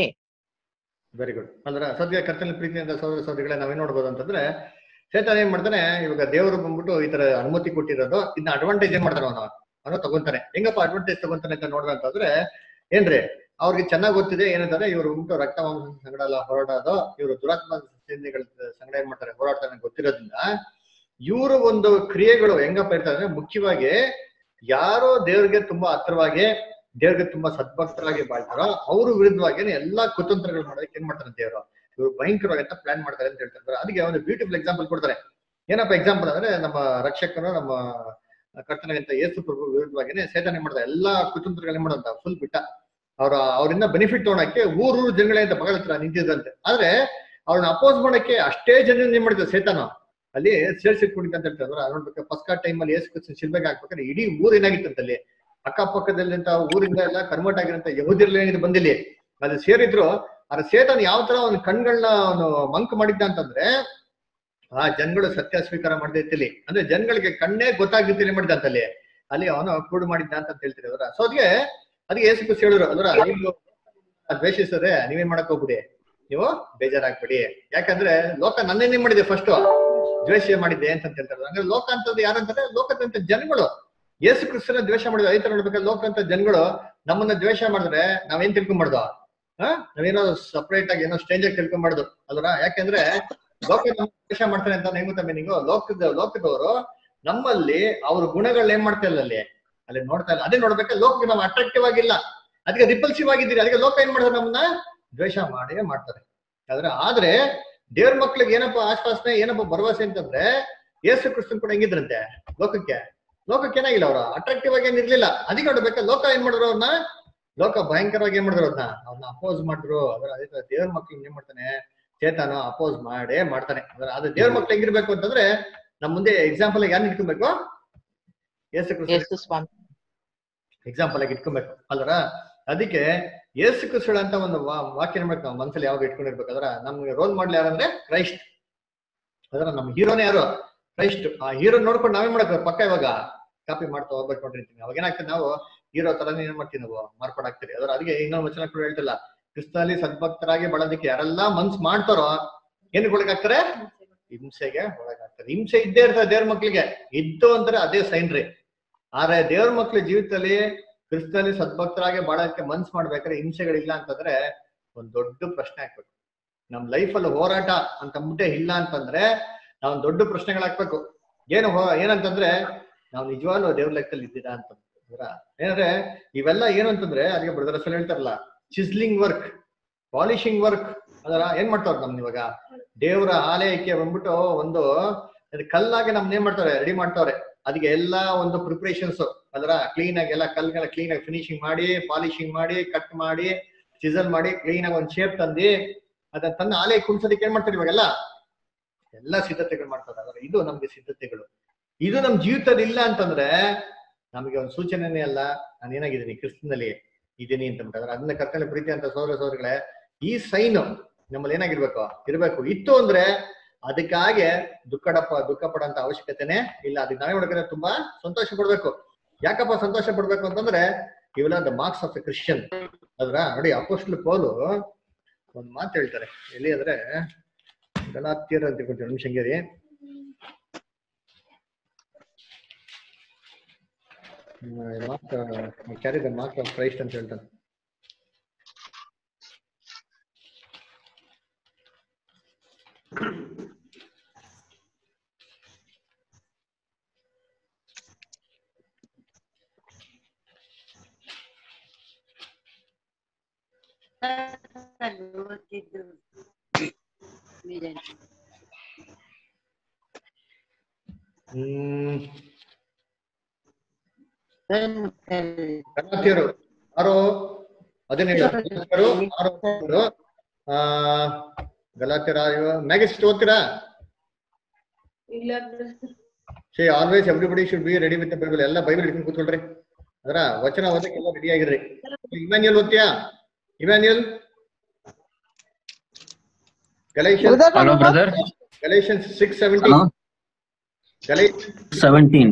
S1: Very good. ಅಂದ್ರೆ ಸದ್ಯ ಕರ್ತನ ಪ್ರೀತಿಯಿಂದ ಸಹೋದರ ಸಹೋದರಿಗಳೇ ನಾವೇನ್ ನೋಡ್ಬೋದು ಅಂತಂದ್ರೆ, ಸೈತಾನ ಏನ್ ಮಾಡ್ತಾನೆ, ಇವಾಗ ದೇವರು ಬಂದ್ಬಿಟ್ಟು ಈ ತರ ಅನುಮತಿ ಕೊಟ್ಟಿರೋದು, ಇದನ್ನ ಅಡ್ವಾಂಟೇಜ್ ಏನ್ ಮಾಡ್ತಾನೆ ಅವನು ತಗೊಂತಾನೆ. ಹೆಂಗಪ್ಪ ಅಡ್ವಾಂಟೇಜ್ ತಗೊಂತಾನೆ ಅಂತ ನೋಡ್ದಂತಂದ್ರೆ ಏನ್ರಿ, ಅವ್ರಿಗೆ ಚೆನ್ನಾಗ್ ಗೊತ್ತಿದೆ ಏನಂತಾರೆ, ಇವ್ರು ಬಂದ್ಬಿಟ್ಟು ರಕ್ತ ಮಾಂಸ ಸಂಗಡ ಎಲ್ಲ ಹೋರಾಡೋದು, ಇವರು ದುರಾತ್ಮ ಸಂಗಡ ಏನ್ ಮಾಡ್ತಾರೆ ಹೋರಾಡ್ತಾರೆ ಗೊತ್ತಿರೋದ್ರಿಂದ ಇವರು ಒಂದು ಕ್ರಿಯೆಗಳು ಹೆಂಗಪ್ಪ ಇರ್ತಾರೆ, ಮುಖ್ಯವಾಗಿ ಯಾರೋ ದೇವ್ರಿಗೆ ತುಂಬಾ ಹತ್ರವಾಗಿ ದೇವ್ರಿಗೆ ತುಂಬಾ ಸದ್ಭಕ್ತರಾಗಿ ಬಾಳ್ತಾರೋ ಅವ್ರ ವಿರುದ್ಧವಾಗಿ ಎಲ್ಲಾ ಕುತಂತ್ರಗಳು ಮಾಡೋದಕ್ಕೆ ಏನ್ ಮಾಡ್ತಾರೆ ದೇವರು, ಇವ್ರು ಭಯಂಕರವಾಗಿ ಅಂತ ಪ್ಲಾನ್ ಮಾಡ್ತಾರೆ ಅಂತ ಹೇಳ್ತಾರೆ. ಅದಕ್ಕೆ ಒಂದು ಬ್ಯೂಟಿಫುಲ್ ಎಕ್ಸಾಂಪಲ್ ಕೊಡ್ತಾರೆ. ಏನಪ್ಪ ಎಕ್ಸಾಂಪಲ್ ಅಂದ್ರೆ, ನಮ್ಮ ರಕ್ಷಕರು ನಮ್ಮ ಕರ್ತನಿಗಿಂತ ಯೇಸು ಪ್ರಭು ವಿರುದ್ಧವಾಗಿನೇ ಸೈತಾನ ಏನ್ ಮಾಡ್ತಾರೆ, ಎಲ್ಲಾ ಕುತಂತ್ರಗಳನ್ನ ಮಾಡೋಂತ ಫುಲ್ ಬಿಟ್ಟ. ಅವರಿಂದ ಬೆನಿಫಿಟ್ ತಗೊಳಕ್ಕೆ ಊರು ಜನಗಳಿಂದ ಬಗಳ ಹತ್ರ ನಿಂತಿದ್ರಂತೆ. ಆದ್ರೆ ಅವ್ರನ್ನ ಅಪೋಸ್ ಮಾಡಕ್ಕೆ ಅಷ್ಟೇ ಜನ ಏನ್ ಮಾಡಿದ್ರು ಸೈತಾನ ಅಲ್ಲಿ ಸೇರ್ಸಿಟ್ಕೊಂಡಿದ್ದ ಅಂತ ಹೇಳ್ತಾರೆ. ನೋಡ್ಬೇಕು ಪಸ್ಕಾ ಟೈಮ್ ಅಲ್ಲಿ ಯೇಸು ಕ್ರಿಸ್ತನ ಶಿಲ್ಬೆಗೆ ಹಾಕ್ಬೇಕಾದ್ರೆ ಇಡೀ ಊರ್ ಏನಾಗಿತ್ತಂತ ಅಲ್ಲಿ ಅಕ್ಕಪಕ್ಕದಲ್ಲಿಂತ ಊರಿಂದ ಎಲ್ಲ ಕನ್ವರ್ಟ್ ಆಗಿರಂತ ಯಹೂದ್ಯರಲ್ಲಿ ಏನಿದೆ ಬಂದಿಲ್ಲಿ ಅಲ್ಲಿ ಸೇರಿದ್ರು. ಆದ್ರೆ ಸೇತಾನ ಯಾವ ತರ ಅವ್ನ ಕಣ್ಗಳನ್ನ ಅವನು ಮಂಕ್ ಮಾಡಿದ್ದ ಅಂತಂದ್ರೆ, ಆ ಜನಗಳು ಸತ್ಯ ಸ್ವೀಕಾರ ಮಾಡದಿತ್ತಿಲ್ಲಿ, ಅಂದ್ರೆ ಜನಗಳಿಗೆ ಕಣ್ಣೇ ಗೊತ್ತಾಗಿರ್ತಿಲ್ಲ ಮಾಡಿದ್ದ ಅಂತಲ್ಲಿ ಅಲ್ಲಿ ಅವನು ಕೂಡು ಮಾಡಿದ್ದ ಅಂತ ಹೇಳ್ತೀರಿ ಅದರ. ಸೊ ಅದಕ್ಕೆ ಯೇಸು ಕ್ರಿಸ್ತ ಹೇಳಿದ್ರು ಅದರ, ನೀವು ದ್ವೇಷಿಸಿದ್ರೆ ನೀವೇನ್ ಮಾಡಕ್ ಹೋಗ್ಬಿಡಿ, ನೀವು ಬೇಜಾರಾಗ್ಬಿಡಿ, ಯಾಕಂದ್ರೆ ಲೋಕ ನನ್ನೇನೇ ಮಾಡಿದೆ ಫಸ್ಟ್ ದ್ವೇಷ ಮಾಡಿದ್ದೆ ಅಂತ ಹೇಳ್ತಾರೆ. ಅಂದ್ರೆ ಲೋಕ ಅಂತಂದ್ರೆ ಯಾರಂತಾರೆ, ಲೋಕದಂತ ಜನಗಳು ಯೇಸು ಕ್ರಿಸ್ತನ ದ್ವೇಷ ಮಾಡಿದ್ರು. ಐತರ ನೋಡ್ಬೇಕಾದ್ರೆ ಲೋಕ ಅಂತ ಜನಗಳು ನಮ್ಮನ್ನ ದ್ವೇಷ ಮಾಡಿದ್ರೆ ನಾವೇನ್ ತಿಳ್ಕೊಂಬಾರ್ದು, ನಾವೇನೋ ಸಪರೇಟ್ ಆಗಿ ಏನೋ ಸ್ಟ್ರೇಂಜ್ ಆಗಿ ತಿಳ್ಕೊಂಬಾರ್ದು ಅಲ್ವರ. ಯಾಕಂದ್ರೆ ಲೋಕ ದ್ವೇಷ ಮಾಡ್ತಾರೆ ಅಂತ ಹೆಂಗ್ ಗೊತ್ತಾ ಮೀನಿಂಗು, ಲೋಕದವರು ನಮ್ಮಲ್ಲಿ ಅವ್ರ ಗುಣಗಳನ್ನ ಏನ್ ಮಾಡ್ತಾ ಇಲ್ಲ ಅಲ್ಲಿ ನೋಡ್ತಾ ಇಲ್ಲ. ಅದೇ ನೋಡ್ಬೇಕಾದ್ರೆ ಲೋಕಕ್ಕೆ ನಾವು ಅಟ್ರಾಕ್ಟಿವ್ ಆಗಿಲ್ಲ, ಅದಕ್ಕೆ ರಿಪಲ್ಸಿವ್ ಆಗಿದ್ದೀರಿ, ಅದಕ್ಕೆ ಲೋಕ ಏನ್ ಮಾಡಿದ್ರೆ ನಮ್ಮನ್ನ ದ್ವೇಷ ಮಾಡೇ ಮಾಡ್ತಾರೆ. ಆದ್ರೆ ದೇವ್ರ ಮಕ್ಳಿಗೆ ಏನಪ್ಪ ಆಶ್ವಾಸನೆ, ಏನಪ್ಪ ಭರವಸೆ ಅಂತಂದ್ರೆ, ಯೇಸು ಕ್ರಿಸ್ತನ್ ಕೂಡ ಹೆಂಗಿದ್ರಂತೆ ಲೋಕಕ್ಕೆ ಏನಾಗಿಲ್ಲ, ಅವ್ರ ಅಟ್ರಾಕ್ಟಿವ್ ಆಗಿ ಏನಿರ್ಲಿಲ್ಲ. ಅದಕ್ಕೆ ನೋಡ್ಬೇಕಾದ್ರೆ ಲೋಕ ಏನ್ ಮಾಡಿದ್ರು ಅವ್ರನ್ನ, ಲೋಕ ಭಯಂಕರವಾಗಿ ಏನ್ ಮಾಡಿದ್ರು ಅವ್ರನ್ನ ಅಪೋಸ್ ಮಾಡಿದ್ರು. ಅದೇ ದೇವ್ರ ಮಕ್ಳಿಗೆ ಏನ್ ಮಾಡ್ತಾನೆ ಚೇತನ ಅಪೋಸ್ ಮಾಡೇ ಮಾಡ್ತಾನೆ. ಅದ್ರ ದೇವ್ರ ಮಕ್ಳು ಹೆಂಗಿರ್ಬೇಕು ಅಂತಂದ್ರೆ, ನಮ್ ಮುಂದೆ ಎಕ್ಸಾಂಪಲ್ ಆಗಿ ಯಾರು ಇಟ್ಕೊಬೇಕು, ಯೇಸು ಕ್ರಿಸ್ತ ಎಕ್ಸಾಂಪಲ್ ಆಗಿ ಇಟ್ಕೊಬೇಕು ಅಲ್ರ. ಅದಕ್ಕೆ ಯೇಸು ಕ್ರಿಸ್ತ ಅಂತ ಒಂದು ವಾಕ್ಯ ಏನ್ಬೇಕು ನಾವು ಮನಸ್ಸಲ್ಲಿ ಯಾವಾಗ ಇಟ್ಕೊಂಡಿರ್ಬೇಕಾದ್ರ, ನಮ್ಗೆ ರೋಲ್ ಮಾಡ್ಲಿ ಯಾರಂದ್ರೆ ಕ್ರೈಸ್ಟ್. ಅದರ ನಮ್ ಹೀರೋನೇ ಯಾರು, ಕ್ರೈಸ್ಟ್. ಆ ಹೀರೋ ನೋಡ್ಕೊಂಡು ನಾವೇನ್ ಮಾಡಕ್ ಪಕ್ಕ ಇವಾಗ ಕಾಪಿ ಮಾಡ್ತಾ ಹೋಗ್ಬೇಕು ನೋಡಿರ್ತೀನಿ. ಅವಾಗ ಏನಾಗ್ತದೆ, ನಾವು ಹೀರೋ ತರನೇ ಏನ್ ಮಾಡ್ತೀವಿ, ನಾವು ಮಾರ್ಪಾಡಾಗ್ತೀರಿ. ಅದರ ಅದಕ್ಕೆ ಇನ್ನೊಂದು ವಚನ ಕೂಡ ಹೇಳ್ತಿಲ್ಲ, ಕ್ರಿಸ್ತನಲ್ಲಿ ಸದ್ಭಕ್ತರಾಗಿ ಬಳೋದಕ್ಕೆ ಯಾರೆಲ್ಲಾ ಮನ್ಸ್ ಮಾಡ್ತಾರೋ ಏನ್ ಒಳಗಾಗ್ತಾರೆ, ಹಿಂಸೆಗೆ ಒಳಗಾಗ್ತಾರೆ. ಹಿಂಸೆ ಇದ್ದೇ ಇರ್ತಾರೆ ದೇವ್ರ ಮಕ್ಳಿಗೆ, ಇದ್ದು ಅಂದ್ರೆ ಅದೇ ಸೈನ್ ರೀ. ಆದ್ರೆ ದೇವ್ರ ಮಕ್ಳ ಜೀವಿತದಲ್ಲಿ ಕ್ರಿಸ್ತನಲ್ಲಿ ಸದ್ಭಕ್ತರಾಗಿ ಬಾಳಕ್ಕೆ ಮನ್ಸ್ ಮಾಡ್ಬೇಕಾದ್ರೆ ಹಿಂಸೆಗಳಿಲ್ಲ ಅಂತಂದ್ರೆ ಒಂದ್ ದೊಡ್ಡ ಪ್ರಶ್ನೆ ಹಾಕ್ಬೇಕು. ನಮ್ ಲೈಫಲ್ಲಿ ಹೋರಾಟ ಅಂತ ಮುಟ್ಟೆ ಇಲ್ಲ ಅಂತಂದ್ರೆ ನಾವ್ ದೊಡ್ಡ ಪ್ರಶ್ನೆಗಳಾಕ್ಬೇಕು. ಏನಂತಂದ್ರೆ ನಾವು ನಿಜವಾಗ್ಲೂ ದೇವ್ರ ಲೆಕ್ಕದಲ್ಲಿ ಇದ್ದೀರಾ ಅಂತ. ಏನಂದ್ರೆ ಇವೆಲ್ಲ ಏನು ಅಂತಂದ್ರೆ ಅದಕ್ಕೆ ಬ್ರದರ್ ಅಸಲ್ ಹೇಳ್ತಾರಲ್ಲ, ಚಿಸ್ಲಿಂಗ್ ವರ್ಕ್, ಪಾಲಿಶಿಂಗ್ ವರ್ಕ್. ಅದರ ಏನ್ ಮಾಡ್ತಾವ್ರ ನಮ್ನ ಇವಾಗ ದೇವ್ರ ಆಲಯಕ್ಕೆ ಬಂದ್ಬಿಟ್ಟು ಒಂದು ಕಲ್ಲಾಗಿ ನಮ್ನ ಏನ್ ಮಾಡ್ತಾರೆ, ರೆಡಿ ಮಾಡ್ತಾವ್ರೆ. ಅದಕ್ಕೆ ಎಲ್ಲಾ ಒಂದು ಪ್ರಿಪರೇಷನ್ಸ್ ಅದರ ಕ್ಲೀನ್ ಆಗಿ ಎಲ್ಲ ಕಲ್ಗೆಲ್ಲ ಕ್ಲೀನ್ ಆಗಿ ಫಿನಿಶಿಂಗ್ ಮಾಡಿ, ಪಾಲಿಶಿಂಗ್ ಮಾಡಿ, ಕಟ್ ಮಾಡಿ, ಚಿಸಲ್ ಮಾಡಿ, ಕ್ಲೀನ್ ಆಗಿ ಒಂದ್ ಶೇಪ್ ತಂದು ಅದನ್ನ ತನ್ನ ಆಲಯ ಕುಣಿಸೋದಕ್ಕೆ ಏನ್ ಮಾಡ್ತಾರೆ ಇವಾಗೆಲ್ಲ ಎಲ್ಲಾ ಸಿದ್ಧತೆಗಳು ಮಾಡ್ತಾರೆ. ಅದರ ಇದು ನಮ್ಗೆ ಸಿದ್ಧತೆಗಳು. ಇದು ನಮ್ ಜೀವಿತದಲ್ಲಿ ಇಲ್ಲ ಅಂತಂದ್ರೆ ನಮಗೆ ಒಂದು ಸೂಚನೆನೇ ಅಲ್ಲ, ನಾನು ಏನಾಗಿದ್ದೀನಿ ಕ್ರಿಸ್ತನಲ್ಲಿ ಇದೀನಿ ಅಂತ ಬಿಟ್ಟಾದ್ರೆ ಅದನ್ನ ಕರ್ತನಲ್ಲಿ ಪ್ರೀತಿ ಅಂತ ಸೋದರಗಳೇ, ಈ ಸೈನ್ ನಮ್ಮಲ್ಲಿ ಇರಬೇಕು. ಇತ್ತು ಅಂದ್ರೆ ಅದಕ್ಕಾಗಿ ದುಃಖ ಪಡೋಂತ ಅವಶ್ಯಕತೆನೇ ಇಲ್ಲ. ಅದಕ್ಕೆ ನಾವೇ ನೋಡ್ಕೊಂಡ್ರೆ ತುಂಬಾ ಸಂತೋಷ ಪಡ್ಬೇಕು. ಯಾಕಪ್ಪ ಸಂತೋಷ ಪಡ್ಬೇಕು ಅಂತಂದ್ರೆ ಇವೆಲ್ಲ the marks of a Christian. ಅದ್ರ ನೋಡಿ ಅಪೊಸ್ತಲ ಪೌಲು ಒಂದ್ ಮಾತು ಹೇಳ್ತಾರೆ ಎಲ್ಲಿ ಅಂದ್ರೆ ಗಲಾತ್ಯರ ಅಂತ ಕೊಡ್ತೀವಿ ನಿಮಿಷಂಗೇರಿ, carry the mark of Christ ಅಂತ ಹೇಳ್ತಾನೆ. ಗಲಾತ್ಯರು 6:17 ಗಲಾತ್ಯರ ಮ್ಯಾಗಿಸ್ಟ್ ಓದ್ತೀರಾ? Say always everybody should be ready with Bible. ಎಲ್ಲ ಬೈಬಲ್ ಹಿಡ್ಕೊಂಡು ಕೂತ್ಕೊಳ್ರಿ. ಅದರ ವಚನ ಓದಕ್ಕೆ ಎಲ್ಲ ರೆಡಿ ಆಗಿರ್ರಿ. ಇಮ್ಯಾನ್ಯುಯಲ್ ಓದ್ತೀಯಾ? Immanuel Galatians 6:17.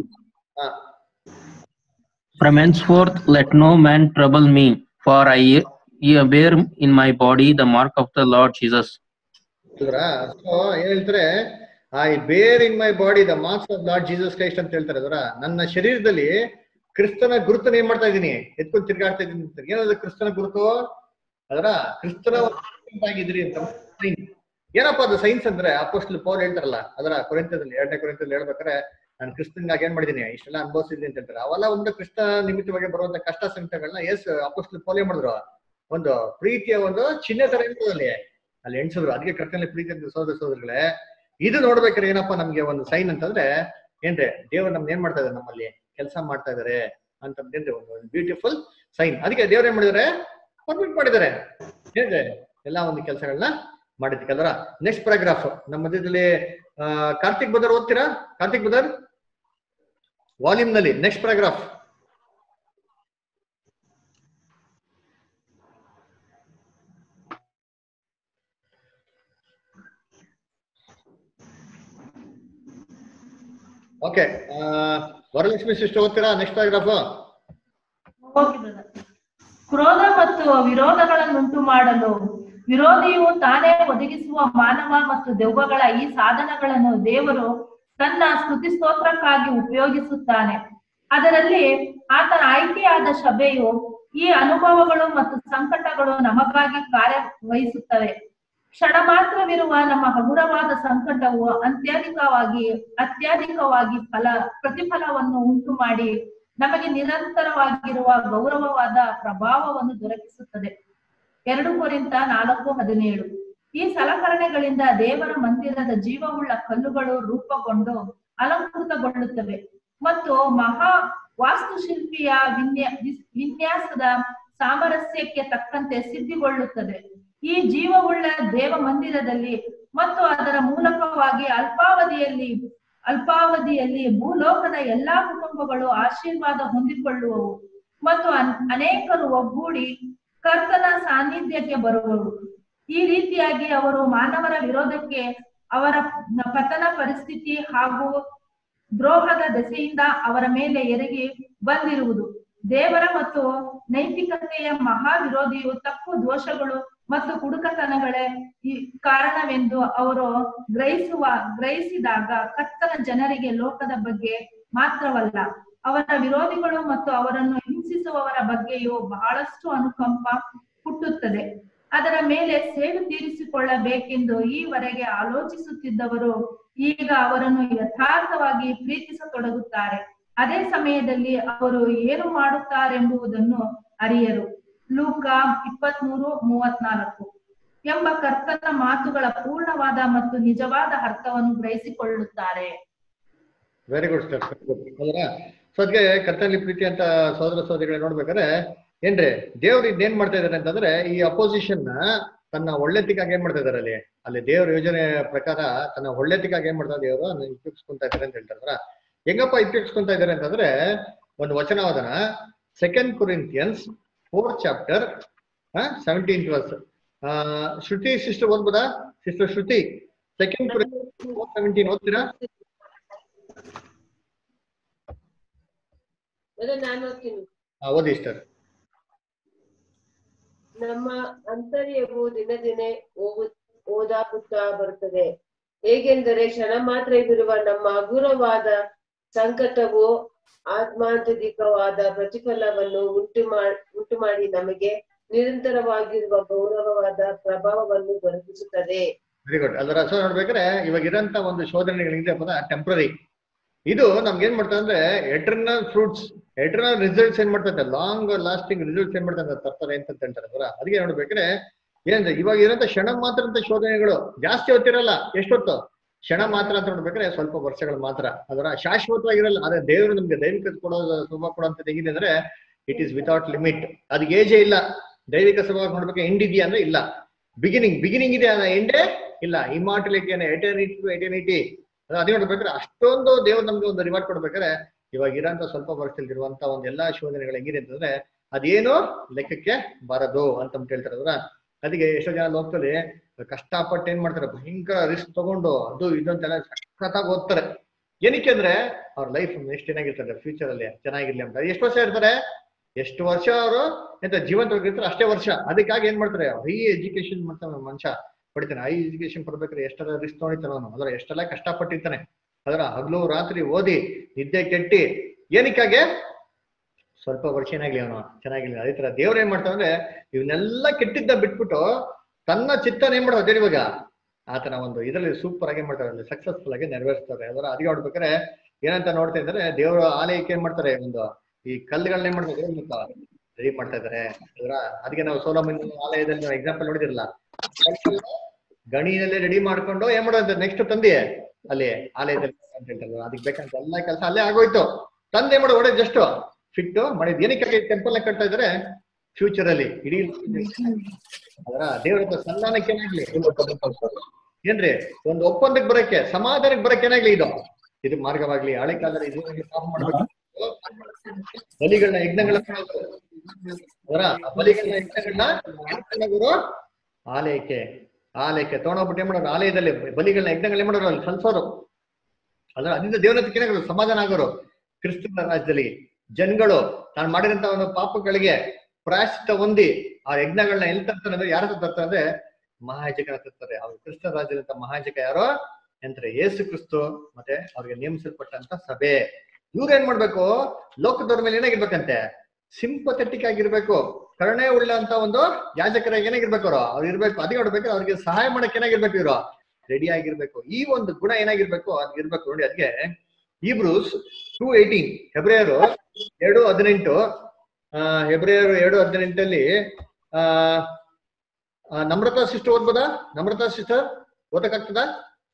S8: From henceforth let no man trouble me, for I bear in my body the mark of the Lord Jesus.
S1: So ಏನ್ ಹೇಳ್ತಾರೆ, I bear in my body the marks of Lord Jesus Christ ಅಂತ ಹೇಳ್ತಾರೆ. ಅದರ ನನ್ನ ಶರೀರದಲ್ಲಿ ಕ್ರಿಸ್ತನ ಗುರುತನ್ನ ಏನ್ ಮಾಡ್ತಾ ಇದೀನಿ, ಎತ್ಕೊಂಡು ತಿರ್ಗಾಡ್ತಾ ಇದೀನಿ ಅಂತ. ಏನದು ಕ್ರಿಸ್ತನ ಗುರುತು? ಅದರ ಕ್ರಿಸ್ತನ ಆಗಿದ್ರಿ ಅಂತ. ಏನಪ್ಪ ಅದು ಸೈನ್ಸ್ ಅಂದ್ರೆ ಅಪೊಸ್ತಲ ಪೌಲ್ ಹೇಳ್ತಾರಲ್ಲ, ಅದರ ಕೊರಿಂಥದಲ್ಲಿ 2ನೇ ಕೊರಿಂಥದಲ್ಲಿ ಹೇಳ್ಬೇಕಾರೆ ನಾನು ಕ್ರಿಸ್ತನ್ಗಾಗಿ ಏನ್ ಮಾಡಿದೀನಿ, ಇಷ್ಟೆಲ್ಲ ಅನುಭವಿಸಿದ್ನಿ ಅಂತ ಹೇಳ್ತಾರೆ. ಅವೆಲ್ಲ ಒಂದು ಕ್ರಿಸ್ತ ನಿಮಿತ್ತವಾಗಿ ಬರುವಂತ ಕಷ್ಟ ಸಂಕಟಗಳನ್ನ ಅಪೊಸ್ತಲ ಪೌಲ್ ಏನ್ ಮಾಡಿದ್ರು, ಒಂದು ಪ್ರೀತಿಯ ಒಂದು ಚಿಹ್ನೆ ತರ ಅಲ್ಲಿ ಎಣಿಸಿದ್ರು. ಅದಕ್ಕೆ ಕರ್ತನಲ್ಲಿ ಪ್ರೀತಿ ಅಂತ ಸೋದರಗಳೇ, ಇದು ನೋಡ್ಬೇಕಾದ್ರೆ ಏನಪ್ಪಾ ನಮ್ಗೆ ಒಂದು ಸೈನ್ ಅಂತಂದ್ರೆ ಏನ್ರಿ, ದೇವ್ರು ನಮ್ಗೆ ಏನ್ ಮಾಡ್ತಾ ಇದಾರೆ, ನಮ್ಮಲ್ಲಿ ಕೆಲಸ ಮಾಡ್ತಾ ಇದಾರೆ ಅಂತಂದ್ರೆ ಒಂದು ಬ್ಯೂಟಿಫುಲ್ ಸೈನ್. ಅದಕ್ಕೆ ದೇವ್ರು ಏನ್ ಮಾಡಿದಾರೆ, ಪರ್ಮಿಟ್ ಮಾಡಿದ್ದಾರೆ ಏನ್ರಿ ಎಲ್ಲಾ ಒಂದು ಕೆಲಸಗಳನ್ನ ಮಾಡಿದ್ದಕ್ಕಲ್ರ. ನೆಕ್ಸ್ಟ್ ಪ್ಯಾರಾಗ್ರಾಫ್ ನಮ್ಮ ಮಧ್ಯದಲ್ಲಿ ಕಾರ್ತಿಕ್ ಬದರ್ ಓದ್ತೀರಾ? ಕಾರ್ತಿಕ್ ಬದರ್ ವಾಲ್ಯೂಮ್ ನಲ್ಲಿ next paragraph. Okay, Varalakshmi sister ಓದ್ತೀರಾ ನೆಕ್ಸ್ಟ್ ಪ್ಯಾರಾಗ್ರಾಫ್?
S9: ಕ್ರೋಧ ಮತ್ತು ವಿರೋಧಗಳನ್ನುಂಟು ಮಾಡಲು ವಿರೋಧಿಯು ತಾನೇ ಒದಗಿಸುವ ಮಾನವ ಮತ್ತು ದೆವ್ವಗಳ ಈ ಸಾಧನಗಳನ್ನು ದೇವರು ತನ್ನ ಸ್ತುತಿ ಸ್ತೋತ್ರಕ್ಕಾಗಿ ಉಪಯೋಗಿಸುತ್ತಾನೆ. ಅದರಲ್ಲಿ ಆತನ ಆಯ್ಕೆಯಾದ ಸಭೆಯು ಈ ಅನುಭವಗಳು ಮತ್ತು ಸಂಕಟಗಳು ನಮಗಾಗಿ ಕಾರ್ಯವಹಿಸುತ್ತವೆ. ಕ್ಷಣ ಮಾತ್ರವಿರುವ ನಮ್ಮ ಹಗುರವಾದ ಸಂಕಟವು ಅತ್ಯಧಿಕವಾಗಿ ಪ್ರತಿಫಲವನ್ನು ಉಂಟು ಮಾಡಿ ನಮಗೆ ನಿರಂತರವಾಗಿರುವ ಗೌರವವಾದ ಪ್ರಭಾವವನ್ನು ದೊರಕಿಸುತ್ತದೆ. 2 ಕೊರಿಂಥ 4:17. ಈ ಸಲಕರಣೆಗಳಿಂದ ದೇವರ ಮಂದಿರದ ಜೀವವುಳ್ಳ ಕಲ್ಲುಗಳು ರೂಪುಗೊಂಡು ಅಲಂಕೃತಗೊಳ್ಳುತ್ತವೆ ಮತ್ತು ಮಹಾ ವಾಸ್ತುಶಿಲ್ಪಿಯ ವಿನ್ಯಾಸದ ಸಾಮರಸ್ಯಕ್ಕೆ ತಕ್ಕಂತೆ ಸಿದ್ಧಿಗೊಳ್ಳುತ್ತದೆ. ಈ ಜೀವವುಳ್ಳ ದೇವ ಮಂದಿರದಲ್ಲಿ ಮತ್ತು ಅದರ ಮೂಲಕವಾಗಿ ಅಲ್ಪಾವಧಿಯಲ್ಲಿ ಭೂಲೋಕದ ಎಲ್ಲಾ ಕುಟುಂಬಗಳು ಆಶೀರ್ವಾದ ಹೊಂದಿಕೊಳ್ಳುವವು ಮತ್ತು ಅನೇಕರು ಒಗ್ಗೂಡಿ ಕರ್ತನ ಸಾನ್ನಿಧ್ಯಕ್ಕೆ ಬರುವರು. ಈ ರೀತಿಯಾಗಿ ಅವರು ಮಾನವರ ವಿರೋಧಕ್ಕೆ ಅವರ ಪತನ ಪರಿಸ್ಥಿತಿ ಹಾಗೂ ದ್ರೋಹದ ದೆಸೆಯಿಂದ ಅವರ ಮೇಲೆ ಎರಗಿ ಬಂದಿರುವುದು. ದೇವರ ಮತ್ತು ನೈತಿಕತೆಯ ಮಹಾ ವಿರೋಧಿಯು ತಪ್ಪು ದೋಷಗಳು ಮತ್ತು ಕುಡುಕತನಗಳೇ ಈ ಕಾರಣವೆಂದು ಅವರು ಗ್ರಹಿಸಿದಾಗ ಕರ್ತನ ಜನರಿಗೆ ಲೋಕದ ಬಗ್ಗೆ ಮಾತ್ರವಲ್ಲ ಅವರ ವಿರೋಧಿಗಳು ಮತ್ತು ಅವರನ್ನು ಹಿಂಸಿಸುವವರ ಬಗ್ಗೆಯೂ ಬಹಳಷ್ಟು ಅನುಕಂಪ ಹುಟ್ಟುತ್ತದೆ. ಅದರ ಮೇಲೆ ಸೇಡು ತೀರಿಸಿಕೊಳ್ಳಬೇಕೆಂದು ಈವರೆಗೆ ಆಲೋಚಿಸುತ್ತಿದ್ದವರು ಈಗ ಅವರನ್ನು ಯಥಾರ್ಥವಾಗಿ ಪ್ರೀತಿಸತೊಡಗುತ್ತಾರೆ. ಅದೇ ಸಮಯದಲ್ಲಿ ಅವರು ಏನು ಮಾಡುತ್ತಾರೆಂಬುದನ್ನು ಅರಿಯರು. ಲೂಕ 23:34 ಎಂಬ ಕರ್ತನ ಮಾತುಗಳ ಪೂರ್ಣವಾದ ಮತ್ತು ನಿಜವಾದ ಅರ್ಥವನ್ನು ಗ್ರಹಿಸಿಕೊಳ್ಳುತ್ತಾರೆ.
S1: Very good sir. ಹೌದಾ? ಸೊ ಅದಕ್ಕೆ ಕರ್ತನಲ್ಲಿ ಪ್ರೀತಿ ಅಂತ ಸಹೋದರ ಸಹೋದರಿಗಳನ್ನ ನೋಡ್ಬೇಕಾದ್ರೆ ಏನ್ರಿ ದೇವ್ರು ಇದೇನ್ ಮಾಡ್ತಾ ಇದಾರೆ ಅಂತಂದ್ರೆ ಈ ಅಪೋಸಿಷನ್ ನ ತನ್ನ ಒಳ್ಳೆತಿಗಾಗಿ ಏನ್ ಮಾಡ್ತಾ ಇದಾರೆ ಅಲ್ಲಿ ದೇವ್ರ ಯೋಜನೆ ಪ್ರಕಾರ ತನ್ನ ಒಳ್ಳೆತಿಗಾಗಿ ಏನ್ ಮಾಡ್ತಾ ದೇವರು ಉಪಯೋಗಿಸ್ಕೊಂತ ಇದಾರೆ ಅಂತ ಹೇಳ್ತಾರ. ಹೆಂಗಪ್ಪ ಉಪಯೋಗಿಸ್ಕೊಂತ ಇದಾರೆ ಅಂತಂದ್ರೆ ಒಂದು ವಚನವಾದನ 2 Corinthians 4th chapter 17th verse. Shruti sister ಓದ್ಬೋದಾ? ಸಿಸ್ಟರ್ ಶ್ರುತಿ 2 Corinthians 4:17 ಓದ್ತೀರಾ?
S7: ನಾನು ಓದ್ತೀನಿ.
S1: ಓದಿ ಸರ್.
S7: ನಮ್ಮ ಅಂತರ್ಯವು ದಿನ ದಿನೇ ಓದಾಗುತ್ತಾ ಬರುತ್ತದೆ. ಹೇಗೆಂದರೆ ಕ್ಷಣ ಮಾತ್ರ ಇರುವ ನಮ್ಮ ಹಗುರವಾದ ಸಂಕಟವು ಆತ್ಮಾಂತರಿಕವಾದ ಪ್ರತಿಫಲವನ್ನು ಉಂಟು ಮಾಡಿ ನಮಗೆ ನಿರಂತರವಾಗಿರುವ ಗೌರವವಾದ ಪ್ರಭಾವವನ್ನು ದೊರಕಿಸುತ್ತದೆ.
S1: Very good. ಅದರ ಅರ್ಥ ನೋಡ್ಬೇಕಾದ್ರೆ ಇವಾಗ ಇರೋಂತ ಒಂದು ಶೋಧನೆಗಳಿದೆ ಟೆಂಪ್ರರಿ. ಇದು ನಮ್ಗೆ ಏನ್ ಮಾಡ್ತದೆ ಅಂದ್ರೆ ಎಟರ್ನಲ್ ಫ್ರೂಟ್ಸ್, ಎಟರ್ನಲ್ ರಿಸಲ್ಟ್ಸ್ ಏನ್ ಮಾಡ್ತದೆ, ಲಾಂಗ್ ಲಾಸ್ಟಿಂಗ್ ರಿಸಲ್ಟ್ಸ್ ಏನ್ ಮಾಡ್ತದೆ ತರ್ತಾರೆ ಅಂತ ಹೇಳ್ತಾರೆ. ಅದಕ್ಕೆ ನೋಡ್ಬೇಕಾದ್ರೆ ಏನಂದ್ರೆ ಇವಾಗ ಇರೋಂತ ಕ್ಷಣ ಮಾತ್ರ ಅಂತ ಶೋಧನೆಗಳು ಜಾಸ್ತಿ ಹೊತ್ತಿರಲ್ಲ. ಎಷ್ಟೊತ್ತು ಕ್ಷಣ ಮಾತ್ರ ಅಂತ ನೋಡ್ಬೇಕಾದ್ರೆ ಸ್ವಲ್ಪ ವರ್ಷಗಳು ಮಾತ್ರ. ಅದರ ಶಾಶ್ವತವಾಗಿರಲ್ಲ. ಆದ್ರೆ ದೇವರು ನಮ್ಗೆ ದೈವಿಕ ಸ್ವಭಾವ ಕೊಡುವಂತ ಹೇಗಿದೆ ಅಂದ್ರೆ ಇಟ್ ಈಸ್ ವಿತೌಟ್ ಲಿಮಿಟ್. ಅದಕ್ಕೆ ಏಜೇ ಇಲ್ಲ. ದೈವಿಕ ಸ್ವಭಾವ ನೋಡ್ಬೇಕು ಎಂಡ್ ಇದೆಯಾ ಅಂದ್ರೆ ಇಲ್ಲ. ಬಿಗಿನಿಂಗ್ ಇದೆ, ಎಂಡೇ ಇಲ್ಲ. ಇಮಾರ್ಟಿಲಿಟಿ ಎಟರ್ನಿಟಿ ಅದೇ ನೋಡ್ಬೇಕಾದ್ರೆ ಅಷ್ಟೊಂದು ದೇವ್ರು ನಮ್ಗೆ ಒಂದು ರಿವಾರ್ಡ್ ಕೊಡ್ಬೇಕಾದ್ರೆ ಇವಾಗ ಇರೋಂತ ಸ್ವಲ್ಪ ವರ್ಷದಲ್ಲಿ ಇರುವಂತ ಒಂದ್ ಎಲ್ಲಾ ಶೋಧನೆಗಳು ಹೆಂಗಿದೆ ಅಂತಂದ್ರೆ ಅದೇನು ಲೆಕ್ಕಕ್ಕೆ ಬಾರದು ಅಂತ ಹೇಳ್ತಾರೆ. ಅದಕ್ಕೆ ಎಷ್ಟೋ ಜನ ಹೋಗ್ತಾರೆ ಕಷ್ಟಪಟ್ಟು ಏನ್ ಮಾಡ್ತಾರೆ, ಭಯಂಕರ ರಿಸ್ಕ್ ತಗೊಂಡು ಅದು ಇದಂತೆಲ್ಲ ಸಖತ್ತಾಗಿ ಓದ್ತಾರೆ. ಏನಕ್ಕೆ ಅಂದ್ರೆ ಅವ್ರ ಲೈಫ್ ಎಷ್ಟು ಚೆನ್ನಾಗಿರ್ತಾರೆ, ಫ್ಯೂಚರ್ ಅಲ್ಲಿ ಚೆನ್ನಾಗಿರ್ಲಿ ಅಂತ. ಎಷ್ಟು ವರ್ಷ ಇರ್ತಾರೆ, ಎಷ್ಟು ವರ್ಷ ಅವರು ಎಂತ ಜೀವಂತವಾಗಿರ್ತಾರೆ ಅಷ್ಟೇ ವರ್ಷ. ಅದಕ್ಕಾಗಿ ಏನ್ ಮಾಡ್ತಾರೆ, ಹೈ ಎಜುಕೇಶನ್ ಮಾಡ್ತಾನೆ ಮನುಷ್ಯ ಪಡಿತಾನೆ. ಹೈ ಎಜುಕೇಶನ್ ಪಡ್ಬೇಕಾದ್ರೆ ಎಷ್ಟೆಲ್ಲ ರಿಸ್ಕ್ ತೊಳಿತಾನೆ ಅವನು, ಅದರ ಎಷ್ಟೆಲ್ಲ ಕಷ್ಟಪಟ್ಟಿರ್ತಾನೆ. ಅದರ ಹಗಲು ರಾತ್ರಿ ಓದಿ ನಿದ್ದೆ ಕೆಟ್ಟಿ ಏನಕ್ಕಾಗೆ ಸ್ವಲ್ಪ ವರ್ಷ ಏನಾಗ್ಲಿ ಅವನು ಚೆನ್ನಾಗಿರ್ಲಿ. ಅದೇ ತರ ದೇವ್ರ ಏನ್ ಮಾಡ್ತಾನೆ ಇವನ್ನೆಲ್ಲ ಕೆಟ್ಟಿದ್ದ ಬಿಟ್ಬಿಟ್ಟು ತನ್ನ ಚಿತ್ತನ ಏನ್ ಮಾಡೋದು ಇವಾಗ ಆತನ ಒಂದು ಇದರಲ್ಲಿ ಸೂಪರ್ ಆಗಿ ಮಾಡ್ತಾರೆ, ಸಕ್ಸಸ್ಫುಲ್ ಆಗಿ ನೆರವೇರಿಸ್ತಾರೆ. ಅದರ ಅದಿಗೆ ನೋಡ್ಬೇಕಾದ್ರೆ ಏನಂತ ನೋಡ್ತಾ ಇದ್ದಾರೆ, ದೇವರ ಆಲಯಕ್ಕೆ ಏನ್ ಮಾಡ್ತಾರೆ, ಒಂದು ಈ ಕಲ್ಲುಗಳನ್ನ ಏನ್ ಮಾಡ್ತಾರೆ ರೆಡಿ ಮಾಡ್ತಾ ಇದಾರೆ. ಅದರ ಅದಕ್ಕೆ ನಾವು ಸೋಲೋಮನ್ ಆಲಯದಲ್ಲಿ ನಾವು ಎಕ್ಸಾಂಪಲ್ ನೋಡಿದಿರಲ್ಲ, ಗಣಿನಲ್ಲಿ ರೆಡಿ ಮಾಡ್ಕೊಂಡು ಏನ್ ಮಾಡೋದು ನೆಕ್ಸ್ಟ್ ತಂದೆ ಅಲ್ಲಿ ಆಲಯದಲ್ಲಿ ಅಂತ ಹೇಳ್ತಾರೆ. ಅದಕ್ಕೆ ಬೇಕಂತ ಎಲ್ಲ ಕೆಲಸ ಅಲ್ಲೇ ಆಗೋಯ್ತು. ತಂದೆ ಮಾಡೋ ಒಡೆ ಜಸ್ಟ್ ಫಿಟ್ ಮಾಡಿದ್. ಏನಕ್ಕೆ ಟೆಂಪಲ್ ನ ಕಟ್ತಾ ಇದಾರೆ, ಫ್ಯೂಚರ್ ಅಲ್ಲಿ ಇಡೀ ಅದರ ದೇವರ ಸನ್ಮಾನಕ್ಕೆ ಏನಾಗ್ಲಿ ಏನ್ರಿ ಒಂದು ಒಪ್ಪಂದಕ್ಕೆ ಬರಕ್ಕೆ ಸಮಾಧಾನಕ್ಕೆ ಬರಕ್ಕೆ ಏನಾಗ್ಲಿ ಇದು ಮಾರ್ಗವಾಗ್ಲಿ. ಹಳೆ ಕಾಲದಲ್ಲಿ ಇದು ಮಾಡ್ಬೇಕು, ಬಲಿಗಳನ್ನ ಯಜ್ಞಗಳನ್ನ ಆಲಯಕ್ಕೆ ತಗೊಂಡೋಗ್ಬಿಟ್ಟು ಏನ್ ಮಾಡೋರು, ಆಲಯದಲ್ಲಿ ಬಲಿಗಳನ್ನ ಯಜ್ಞಗಳನ್ನ ಮಾಡೋರು ಅಲ್ಲಿ ಸಲ್ಸೋರು. ಅದ್ರ ಅದರಿಂದ ದೇವನಕ್ಕೆ ಏನಾಗೋರು ಸಮಾಧಾನ ಆಗೋರು. ಕ್ರಿಸ್ತನ ರಾಜ್ಯದಲ್ಲಿ ಜನಗಳು ತಾನು ಮಾಡಿದಂತ ಒಂದು ಪಾಪಗಳಿಗೆ ಪ್ರಾಯಶ್ಚಿತ್ತ ಹೊಂದಿ ಆ ಯಜ್ಞಗಳನ್ನ ಎಲ್ಲಿ ತರ್ತಾರೆ ಅಂದ್ರೆ ಯಾರ ತರ್ತಾರೆ ಅಂದ್ರೆ ಮಹಾಯಾಜಕನ ತರ್ತಾರೆ. ಅವ್ರು ಕ್ರಿಸ್ತನ ರಾಜ್ಯದಂತ ಮಹಾಯಾಜಕ ಯಾರೋ ಎಂದ್ರೆ ಯೇಸು ಕ್ರಿಸ್ತು ಮತ್ತೆ ಅವ್ರಿಗೆ ನೇಮಿಸಲ್ಪಟ್ಟಂತ ಸಭೆ. ಇವ್ರು ಏನ್ ಮಾಡ್ಬೇಕು, ಲೋಕದವ್ರ ಮೇಲೆ ಏನಾಗಿರ್ಬೇಕಂತೆ, ಸಿಂಪಥೆಟಿಕ್ ಆಗಿರ್ಬೇಕು, ಕರುಣೆ ಉಳ್ಳ ಅಂತ ಒಂದು ಯಾಜಕರಾಗಿ ಏನಾಗಿರ್ಬೇಕು ಅವ್ರು ಇರ್ಬೇಕು. ಅದೇ ನೋಡ್ಬೇಕು, ಅವ್ರಿಗೆ ಸಹಾಯ ಮಾಡಕ್ ಏನಾಗಿರ್ಬೇಕು, ಇವರು ರೆಡಿ ಆಗಿರ್ಬೇಕು. ಈ ಒಂದು ಗುಣ ಏನಾಗಿರ್ಬೇಕು ಅದಿರ್ಬೇಕು ನೋಡಿ. ಅದಕ್ಕೆ ಹೀಬ್ರೂಸ್ 2:18 ಹೆಬ್ರಿಯರು 2:18 ಹೆಬ್ರಿಯರು 2:18 ನಮ್ರತಾ ಸಿಸ್ಟರ್ ಓದ್ಬೋದಾ? ನಮ್ರತಾ ಸಿಸ್ಟರ್ ಓದಕ್ಕಾಗ್ತದಾ?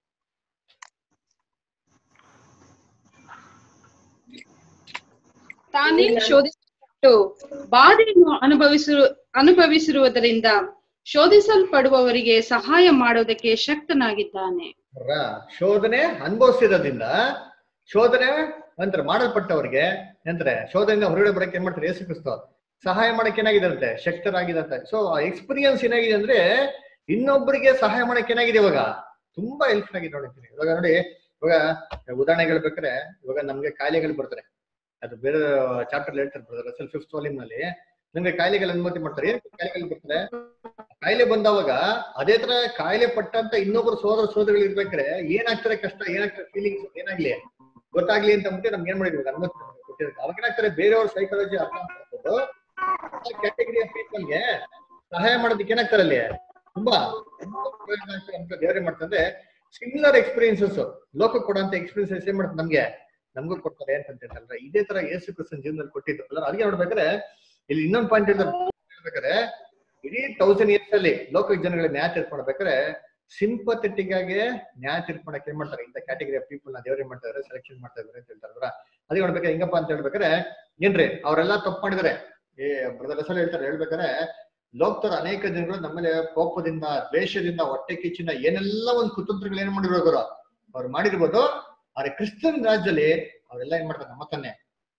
S10: ತಾನೇ ಶೋಧಿಸಲ್ಪಟ್ಟು ಬಾಧೆಯನ್ನು ಅನುಭವಿಸಿರುವುದರಿಂದ ಶೋಧಿಸಲ್ಪಡುವವರಿಗೆ ಸಹಾಯ ಮಾಡೋದಕ್ಕೆ ಶಕ್ತನಾಗಿದ್ದಾನೆ.
S1: ಶೋಧನೆ ಅನುಭವಿಸಿರೋದ್ರಿಂದ ಶೋಧನೆ ನಂತರ ಮಾಡಲ್ಪಟ್ಟವರಿಗೆ ನಂತರ ಶೋಧನೆಯಿಂದ ಹೊರಗಡೆ ಬರಕ್ಕೆ ಏನ್ ಮಾಡ್ತಾರೆ, ಯೇಸು ಕ್ರಿಸ್ತ ಸಹಾಯ ಮಾಡಕ್ಕೆ ಏನಾಗಿದಂತೆ, ಶಕ್ತರಾಗಿದಂತೆ. ಸೊ ಆ ಎಕ್ಸ್ಪೀರಿಯನ್ಸ್ ಏನಾಗಿದೆ ಅಂದ್ರೆ ಇನ್ನೊಬ್ಬರಿಗೆ ಸಹಾಯ ಮಾಡಕ್ಕೆ ಏನಾಗಿದೆ, ಇವಾಗ ತುಂಬಾ ಹೆಲ್ಪ್ ಆಗಿದೆ ನೋಡಿದ್ದೀನಿ. ಇವಾಗ ನೋಡಿ, ಇವಾಗ ಉದಾಹರಣೆಗಳು ಬೇಕಾದ್ರೆ ಇವಾಗ ನಮ್ಗೆ ಕಾಯಿಲೆಗಳು ಬರ್ತಾರೆ, ಅದು ಬೇರೆ ಚಾಪ್ಟರ್ ಹೇಳ್ತಾರೆ ಬ್ರದರ್ ಅಸಲ್ 5th ವಾಲ್ಯೂಮ್ ನಲ್ಲಿ ನಮ್ಗೆ ಕಾಯಿಲೆಗಳ ಅನುಮತಿ ಮಾಡ್ತಾರೆ. ಏನ್ ಕಾಯಿಲೆಗಳು ಬರ್ತಾರೆ, ಕಾಯಿಲೆ ಬಂದವಾಗ ಅದೇ ತರ ಕಾಯಿಲೆ ಪಟ್ಟಂತ ಇನ್ನೊಬ್ರು ಸೋದರಗಳು ಇರ್ಬೇಕಾದ್ರೆ ಏನಾಗ್ತಾರೆ ಕಷ್ಟ, ಏನಾಗ್ತಾರೆ ಫೀಲಿಂಗ್ಸ್ ಏನಾಗ್ಲಿ ಗೊತ್ತಾಗ್ಲಿ ಅಂತ ನಮ್ಗೆ ಏನ್ ಮಾಡಿದ್ವಿ, ಅನುಮತಿ ಕೊಟ್ಟಿರುತ್ತೆ. ಅವಾಗ ಏನಾಗ್ತಾರೆ, ಬೇರೆಯವ್ರ ಸೈಕಾಲಜಿ ಅರ್ಥ ಮಾಡ್ಕೊಂಡು ಕ್ಯಾಟಗರಿ ಆಫ್ ಪೀಪಲ್ಗೆ ಸಹಾಯ ಮಾಡೋದಕ್ಕೆ ಏನಾಗ್ತಾರೆ ಅಲ್ಲಿ ತುಂಬಾ ದೇವರೇ ಮಾಡ್ತಂದ್ರೆ ಸಿಮಿಲರ್ ಎಕ್ಸ್ಪೀರಿಯನ್ಸಸ್ ಲೋಕ ಕೊಡುವಂತ ಎಕ್ಸ್ಪೀರಿಯನ್ಸಸ್ ಏನ್ ಮಾಡ್ತಾರೆ ನಮಗೂ ಕೊಡ್ತಾರೆ ಅಂತ ಹೇಳ್ತಾರೆ. ಇದೇ ತರ ಯೇಸು ಕ್ರಿಸ್ತನ ಜೀವನದಲ್ಲಿ ಕೊಟ್ಟಿದ್ದು ಅಲ್ಲ. ಅದಕ್ಕೆ ನೋಡ್ಬೇಕಾದ್ರೆ ಇಲ್ಲಿ ಇನ್ನೊಂದು ಪಾಯಿಂಟ್ ಹೇಳ್ಬೇಕಾದ್ರೆ ಇಡೀ 1000 years ಅಲ್ಲಿ ಲೋಕ ಜನಗಳ ನ್ಯಾಯ ತೀರ್ಪಡ್ಬೇಕಾದ್ರೆ ಸಿಂಪಥೆಟಿಕ್ ಆಗಿ ನ್ಯಾಯ ತೀರ್ಪಡಕ್ಕೆ ಏನ್ ಮಾಡ್ತಾರೆ, ಇಂಥ ಕ್ಯಾಟಗರಿ ಆಫ್ ಪೀಪಲ್ ನ ದೇವರೇ ಮಾಡ್ತಾ ಇದಾರೆ, ಸೆಲೆಕ್ಷನ್ ಮಾಡ್ತಾ ಇದಾರೆ ಅಂತ ಹೇಳ್ತಾರ. ಅದೇ ನೋಡ್ಬೇಕಾದ್ರೆ ಹೆಂಗಪ್ಪ ಅಂತ ಹೇಳ್ಬೇಕಾದ್ರೆ ಏನ್ರಿ ಅವರೆಲ್ಲ ತಪ್ಪು ಮಾಡಿದಾರೆ. ಬ್ರದರ್ ಹೆಸರು ಹೇಳ್ಬೇಕಾದ್ರೆ ಲೋಕದವ್ರ ಅನೇಕ ಜನಗಳು ನಮ್ಮಲ್ಲಿ ಕೋಪದಿಂದ, ದ್ವೇಷದಿಂದ, ಹೊಟ್ಟೆ ಕಿಚ್ಚಿನ ಏನೆಲ್ಲ ಒಂದು ಕುತಂತ್ರಗಳು ಏನ್ ಮಾಡಿರೋರು ಅವ್ರು ಮಾಡಿರ್ಬೋದು. ಆದ್ರೆ ಕ್ರಿಸ್ತನ್ ರಾಜ್ಯದಲ್ಲಿ ಅವರೆಲ್ಲ ಏನ್ ಮಾಡ್ತಾರೆ, ನಮ್ಮ ತಾನೆ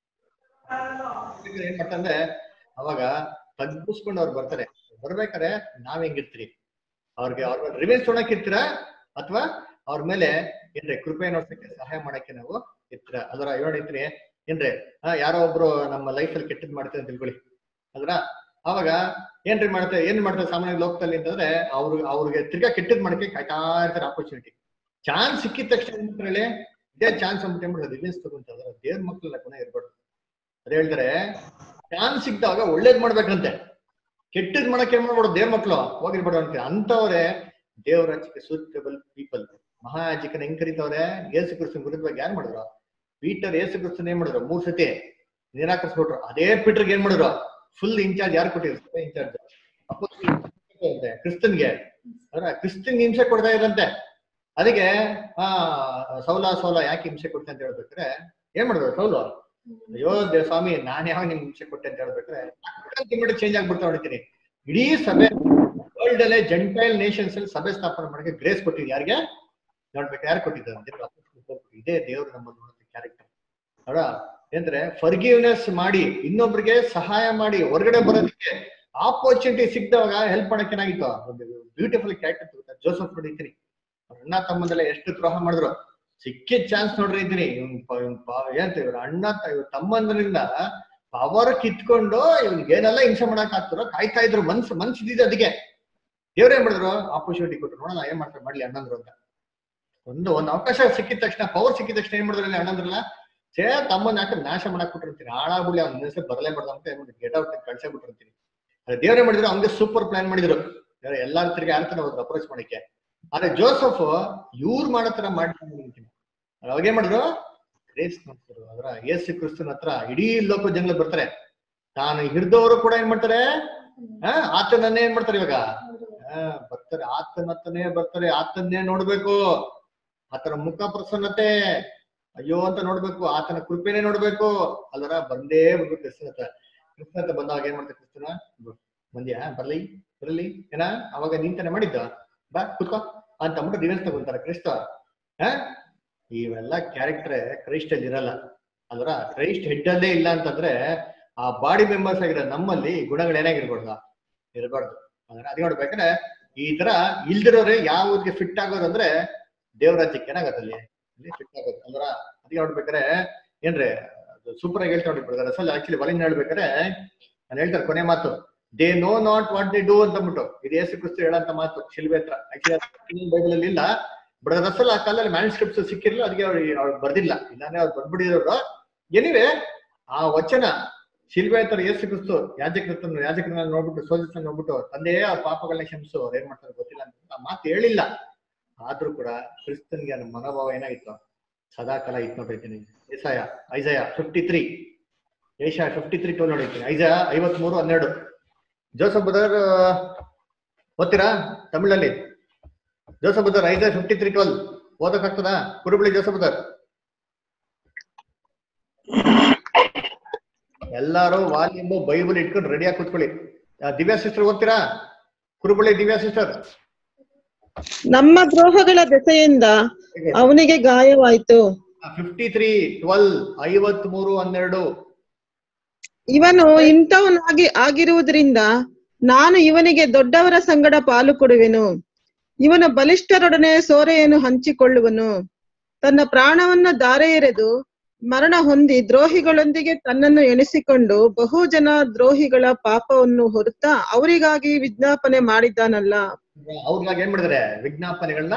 S1: ಏನ್ ಮಾಡ್ತಾರೆ ಅವಾಗ ತಗ್ಗಿಸ್ಕೊಂಡು ಅವ್ರು ಬರ್ತಾರೆ. ಬರ್ಬೇಕಾದ್ರೆ ನಾವ್ ಹೆಂಗಿರ್ತೀರಿ, ಅವ್ರಿಗೆ ಅವ್ರ ರಿವೆನ್ಸ್ ತೊಗೊಳಕ್ ಇರ್ತೀರಾ ಅಥವಾ ಅವ್ರ ಮೇಲೆ ಏನ್ರಿ ಕೃಪೆ ನೋಡ್ಸಕ್ಕೆ ಸಹಾಯ ಮಾಡಕ್ಕೆ ನಾವು ಇರ್ತೀರಾ? ಅದರ ಹೇಳ್ತೀನಿ ಏನ್ರಿ ಯಾರೋ ಒಬ್ರು ನಮ್ಮ ಲೈಫ್ ಅಲ್ಲಿ ಕೆಟ್ಟದ್ ಮಾಡ್ತಾರೆ ಅಂತ ತಿಳ್ಕೊಳ್ಳಿ. ಅದ್ರ ಅವಾಗ ಏನ್ ಮಾಡ್ತಾರೆ ಸಾಮಾನ್ಯ ಲೋಕದಲ್ಲಿ ಅಂತಂದ್ರೆ ಅವ್ರಿಗೆ ತಿರ್ಗಾ ಕೆಟ್ಟದ್ ಮಾಡಕ್ಕೆ ಕಾಯ್ತಾ ಇರ್ತಾರೆ ಆಪರ್ಚುನಿಟಿ. ಚಾನ್ಸ್ ಸಿಕ್ಕಿದ ತಕ್ಷಣ ಹೇಳಿ ಇದೇ ಚಾನ್ಸ್ ಅಂದ್ಬಿಟ್ಟು ಏನ್ ಮಾಡೋದು, ರಿವೆನ್ಸ್ ತಗೊಂತಾರೆ. ದೇವ್ರ ಮಕ್ಳೆಲ್ಲ ಕೊನೆ ಇರ್ಬಾರ್ದು. ಅದೇ ಹೇಳ್ತಾರೆ ಚಾನ್ಸ್ ಸಿಕ್ಕಿದಾಗ ಒಳ್ಳೇದ್ ಮಾಡ್ಬೇಕಂತೆ, ಕೆಟ್ಟದ್ ಮಾಡಕ್ಕೆ ಏನ್ ಮಾಡ್ಬೋದು ದೇವ್ರ ಮಕ್ಳು ಹೋಗಿರ್ಬಾರ್ದು ಅಂತ. ಅಂತವ್ರೆ ದೇವ್ರ ರಾಜ್ಯಕ್ಕೆ ಸೂಟಬಲ್ ಪೀಪಲ್. ಮಹಾಯಾಜಕನ ಹೆಂಗ್ ಕರೀತವ್ರೆ, ಯೇಸು ಕ್ರಿಸ್ತನ ವಿರುದ್ಧವಾಗಿ ಯಾರು ಮಾಡಿದ್ರು? ಪೀಟರ್ ಯೇಸು ಕ್ರಿಸ್ತನ್ ಏನ್ ಮಾಡಿದ್ರು, 3 ಸತಿ ನಿರಾಕರಿಸ್ಬಿಟ್ರು. ಅದೇ ಪೀಟರ್ಗೆ ಏನ್ ಮಾಡಿದ್ರು, ಫುಲ್ ಇನ್ಚಾರ್ಜ್ ಯಾರು ಕೊಟ್ಟಿದ್ರು, ಇನ್ಚಾರ್ಜ್ ಕ್ರಿಸ್ತನ್ಗೆ. ಕ್ರಿಸ್ತನ್ ಹಿಂಸೆ ಕೊಡ್ತಾ ಇದ್ರಂತೆ. ಅದಕ್ಕೆ ಸೌಲ ಯಾಕೆ ಹಿಂಸೆ ಕೊಡ್ತೆ ಅಂತ ಹೇಳ್ಬೇಕಾರೆ ಏನ್ ಮಾಡಿದ್ರು ಸೌಲು, ಅಯ್ಯೋ ಸ್ವಾಮಿ ನಾನ್ ಯಾವಾಗ ನಿಮ್ಗೆ ಹಿಂಸೆ ಕೊಟ್ಟೆ ಅಂತ ಹೇಳ್ಬೇಕಾರೆ ಚೇಂಜ್ ಆಗ್ಬಿಡ್ತಾ ಹೊಡಿತೀನಿ. ಇಡೀ ಸಭೆ ವರ್ಲ್ಡ್ ಅಲ್ಲೇ ಜೆಂಟೈಲ್ ನೇಷನ್ಸ್ ಅಲ್ಲಿ ಸಭೆ ಸ್ಥಾಪನೆ ಮಾಡಕ್ಕೆ ಗ್ರೇಸ್ ಕೊಟ್ಟಿದ್ದು ಯಾರಿಗೆ ನೋಡ್ಬೇಕು, ಯಾರು ಕೊಟ್ಟಿದ್ದಾರೆ? ಇದೇ ದೇವ್ರು ನಮ್ಮ ಕ್ಯಾರೆಕ್ಟರ್ ಅಲ್ಲ. ಅಂದ್ರೆ ಫರ್ಗಿವ್ನೆಸ್ ಮಾಡಿ, ಇನ್ನೊಬ್ರಿಗೆ ಸಹಾಯ ಮಾಡಿ, ಹೊರಗಡೆ ಬರೋದಕ್ಕೆ ಆಪರ್ಚುನಿಟಿ ಸಿಕ್ಕಿದವಾಗ ಹೆಲ್ಪ್ ಮಾಡಕ್ ಏನಾಗಿತ್ತು, ಒಂದು ಬ್ಯೂಟಿಫುಲ್ ಕ್ಯಾರೆಕ್ಟರ್. ಜೋಸಫ್ ನೋಡಿದ್ದೀನಿ, ಅಣ್ಣ ತಮ್ಮಂದೆಲ್ಲ ಎಷ್ಟು ದ್ರೋಹ ಮಾಡಿದ್ರು, ಸಿಕ್ಕಿದ ಚಾನ್ಸ್ ನೋಡ್ರಿ ಇದ್ದೀನಿ. ಇವ್ರ ಅಣ್ಣ ಇವ್ರ ತಮ್ಮಂದ್ರಿಂದ ಪವರ್ ಕಿತ್ಕೊಂಡು ಇವ್ನಿಗೆ ಏನೆಲ್ಲ ಹಿಂಸೆ ಮಾಡಕ್ ಆಗ್ತಾರೋ ಕಾಯ್ತಾ ಇದ್ರು. ಮನ್ಸಿದ್ದು ಅದಕ್ಕೆ ದೇವ್ರ ಏನ್ ಮಾಡಿದ್ರು, ಆಪರ್ಚುನಿಟಿ ಕೊಟ್ರು. ನೋಡೋಣ ಏನ್ ಮಾಡ್ತಾರೆ ಮಾಡ್ಲಿ ಅಣ್ಣಂದ್ರು ಅಂತ. ಒಂದು ಅವಕಾಶ ಸಿಕ್ಕಿದ ತಕ್ಷಣ, ಪವರ್ ಸಿಕ್ಕಿದ ತಕ್ಷಣ ಏನ್ ಮಾಡಿದ್ರಲ್ಲಿ ಅಣ್ಣಂದ್ರಲ್ಲ, ತಮ್ಮನ್ನ ಹಾಕಿ ನಾಶ ಮಾಡಕ್ ಬಿಟ್ಟಿರ್ತೀನಿ, ಹಾಳಾಗ್ಬಿಡಿ ಅವ್ನ ಹೆಸರು ಬರಲೇಬಾರ್ದು ಅಂತ ಏನ್ ಗೆಟ್ ಔಟ್ ಕಳ್ಸೇ ಬಿಟ್ಟಿರ್ತೀನಿ. ಅದೇ ದೇವ್ರೇ ಮಾಡಿದ್ರು, ಅವ್ನಿಗೆ ಸೂಪರ್ ಪ್ಲಾನ್ ಮಾಡಿದ್ರು. ಎಲ್ಲಾರ ತಿರ್ಗಿ ಯಾರ್ತಾನೆ ಹೋದ್ರು ಅಪ್ರೋಚ್ ಮಾಡಕ್ಕೆ. ಆದ್ರೆ ಜೋಸಫ್ ಇವ್ರು ಮಾಡೋ ತರ ಮಾಡ್ತೀನಿ ಅವಾಗೇನ್ ಮಾಡಿದ್ರು, ಗ್ರೇಸ್ ಮಾಡ್ತಾರೆ. ಅದ್ರ ಯೇಸು ಕ್ರಿಸ್ತನ ಹತ್ರ ಇಡೀ ಲೋಕ ಜನಗಳು ಬರ್ತಾರೆ. ತಾನು ಹಿಡ್ದವರು ಕೂಡ ಏನ್ ಮಾಡ್ತಾರೆ, ಆತನನ್ನೇ ಏನ್ ಮಾಡ್ತಾರೆ ಇವಾಗ ಬರ್ತಾರೆ, ಆತನತ್ತನೇ ಬರ್ತಾರೆ. ಆತನ್ನೇ ನೋಡ್ಬೇಕು, ಆತನ ಮುಖ ಪ್ರಸನ್ನತೆ ಅಯ್ಯೋ ಅಂತ ನೋಡ್ಬೇಕು, ಆತನ ಕೃಪೆನೇ ನೋಡ್ಬೇಕು. ಅಲ್ಲರ ಬಂದೇ ಬರ್ಬೇಕು ಕ್ರಿಸ್ತನ ಹತ್ರ ಬಂದಾಗ ಏನ್ ಮಾಡ್ತಾರೆ, ಕ್ರಿಸ್ತನ ಬಂದ್ಯಾ ಬರ್ಲಿ ಏನ ಅವಾಗ ನಿಂತಾನೆ ಮಾಡಿದ್ದ, ಬಾ ಕುತ್ಕೋ ಅಂತ ಅಂದ್ಬಿಟ್ಟು ರಿವೆನ್ಸ್ ತಗೊಂತಾರೆ ಕ್ರಿಸ್ತ. ಇವೆಲ್ಲ ಕ್ಯಾರೆಕ್ಟರ್ ಕ್ರೈಸ್ಟ್ ಅಲ್ಲಿ ಇರಲ್ಲ. ಅಲ್ವರ ಕ್ರೈಸ್ಟ್ ಹೆಡ್ ಅಲ್ಲೇ ಇಲ್ಲ ಅಂತಂದ್ರೆ ಆ ಬಾಡಿ ಮೆಂಬರ್ಸ್ ಆಗಿರೋ ನಮ್ಮಲ್ಲಿ ಗುಣಗಳು ಏನಾಗಿರ್ಬಾರ್ದು, ಇರಬಾರ್ದು. ಅದ್ ನೋಡ್ಬೇಕಾದ್ರೆ ಈ ತರ ಇಲ್ದಿರೋರೆ ಯಾವ್ದಕ್ಕೆ ಫಿಟ್ ಆಗೋದಂದ್ರೆ ದೇವರಾಜ್ಯಕ್ಕೆ ಏನಾಗತ್ತೆ ಅಲ್ಲಿ ಫಿಟ್ ಆಗೋದು. ಅಲ್ವರ ಅದಕ್ಕೆ ನೋಡ್ಬೇಕಾರೆ ಏನ್ರಿ ಸೂಪರ್ ಆಗಿ ಹೇಳ್ತಾ ನೋಡಿಬಿಡ್ತಾರೆ. ಅಸಲ್ ಆಕ್ಚುಲಿ ಬಲಿಂದ ಹೇಳ್ಬೇಕಾರೆ ನಾನು ಹೇಳ್ತಾರೆ ಕೊನೆ ಮಾತು, they know not what they do ಅಂತ ಅಂದ್ಬಿಟ್ಟು. ಇದು ಯೇಸು ಕ್ರಿಸ್ತ ಹೇಳಂತ ಮಾತು ಶಿಲ್ಬೆ ಹತ್ರ. ಆಕ್ಚುಲಿ ಬೈಬಲ್ ಅಲ್ಲಿ ಇಲ್ಲ, ಬಟ್ ಅಸಲ್ ಆ ಕಾಲದಲ್ಲಿ ಮ್ಯಾನ್ಸ್ಕ್ರಿಪ್ಟ್ಸ್ ಸಿಕ್ಕಿರ್ಲಿಲ್ಲ, ಅದಕ್ಕೆ ಅವ್ರು ಬರ್ದಿಲ್ಲ. ಇಲ್ಲಾಂದ್ರೆ ಅವ್ರು ಬರ್ಬಿಡಿರೋರು. ಎನಿವೆ ಆ ವಚನ ಶಿಲ್ಬೆ ಹತ್ರ ಯೇಸು ಕ್ರಿಸ್ತು ಯಾಜಕರನ್ನ ನೋಡ್ಬಿಟ್ಟು ಸೋಜಿಸನ್ನ ನೋಡ್ಬಿಟ್ಟು ತಂದೆಯೇ ಅವ್ರ ಪಾಪಗಳನ್ನ ಕ್ಷಮಿಸು, ಅವ್ರು ಏನ್ ಮಾಡ್ತಾರೆ ಗೊತ್ತಿಲ್ಲ ಅಂತ ಆ ಮಾತು ಹೇಳಿಲ್ಲ. ಆದ್ರೂ ಕೂಡ ಕ್ರಿಸ್ತನ್ಗೆ ಆ ಮನೋಭಾವ ಏನಾಗಿತ್ತು, ಸದಾಕಾಲ ಇತ್ತು ನೋಡಿರ್ತೀನಿ. ಐಸಾಯ 53 ಏಷ್ಯಾ 53:12 ನೋಡಿರ್ತೀನಿ. ಐಸಾಯ 53:12. ಜೋಸಫ್ ಬ್ರದರ್ ಓದ್ತೀರಾ ತಮಿಳಲ್ಲಿ? ಜೋಸಫ್ ಬ್ರದರ್ ಐಸಾಯ 53:12 ಓದಕ್ಕಾಗ್ತದಾ? ಕುರುಬಳಿ ಜೋಸಫ್ ಬ್ರದರ್ ಎಲ್ಲಾರು ವಾಲ್ಯೂಮ್ ಬೈಬಲ್ ಇಟ್ಕೊಂಡು ರೆಡಿಯಾಗಿ ಕೂತ್ಕೊಳ್ಳಿ. ದಿವ್ಯಾ ಸಿಸ್ಟರ್ ಓದ್ತೀರಾ? ಕುರುಬಳಿ ದಿವ್ಯಾ ಸಿಸ್ಟರ್.
S3: ನಮ್ಮ ದ್ರೋಹಗಳ ದೆಸೆಯಿಂದ ಅವನಿಗೆ ಗಾಯವಾಯಿತು.
S1: 53:12 53:12.
S3: ಇವನು ಇಂಥವನಾಗಿ ಆಗಿರುವುದರಿಂದ ನಾನು ಇವನಿಗೆ ದೊಡ್ಡವರ ಸಂಗಡ ಪಾಲು ಕೊಡುವೆನು. ಇವನು ಬಲಿಷ್ಠರೊಡನೆ ಸೋರೆಯನ್ನು ಹಂಚಿಕೊಳ್ಳುವನು. ತನ್ನ ಪ್ರಾಣವನ್ನು ಧಾರೆ ಎರೆದು ಮರಣ ಹೊಂದಿ ದ್ರೋಹಿಗಳೊಂದಿಗೆ ತನ್ನನ್ನು ಎಣಿಸಿಕೊಂಡು ಬಹು ಜನ ದ್ರೋಹಿಗಳ ಪಾಪವನ್ನು ಹೊರುತ್ತಾ ಅವರಿಗಾಗಿ ವಿಜ್ಞಾಪನೆ ಮಾಡಿದ್ದಾನಲ್ಲ.
S1: ಅವ್ರಿಗಾಗಿ ಏನ್ ಮಾಡಿದಾರೆ? ವಿಜ್ಞಾಪನೆಗಳನ್ನ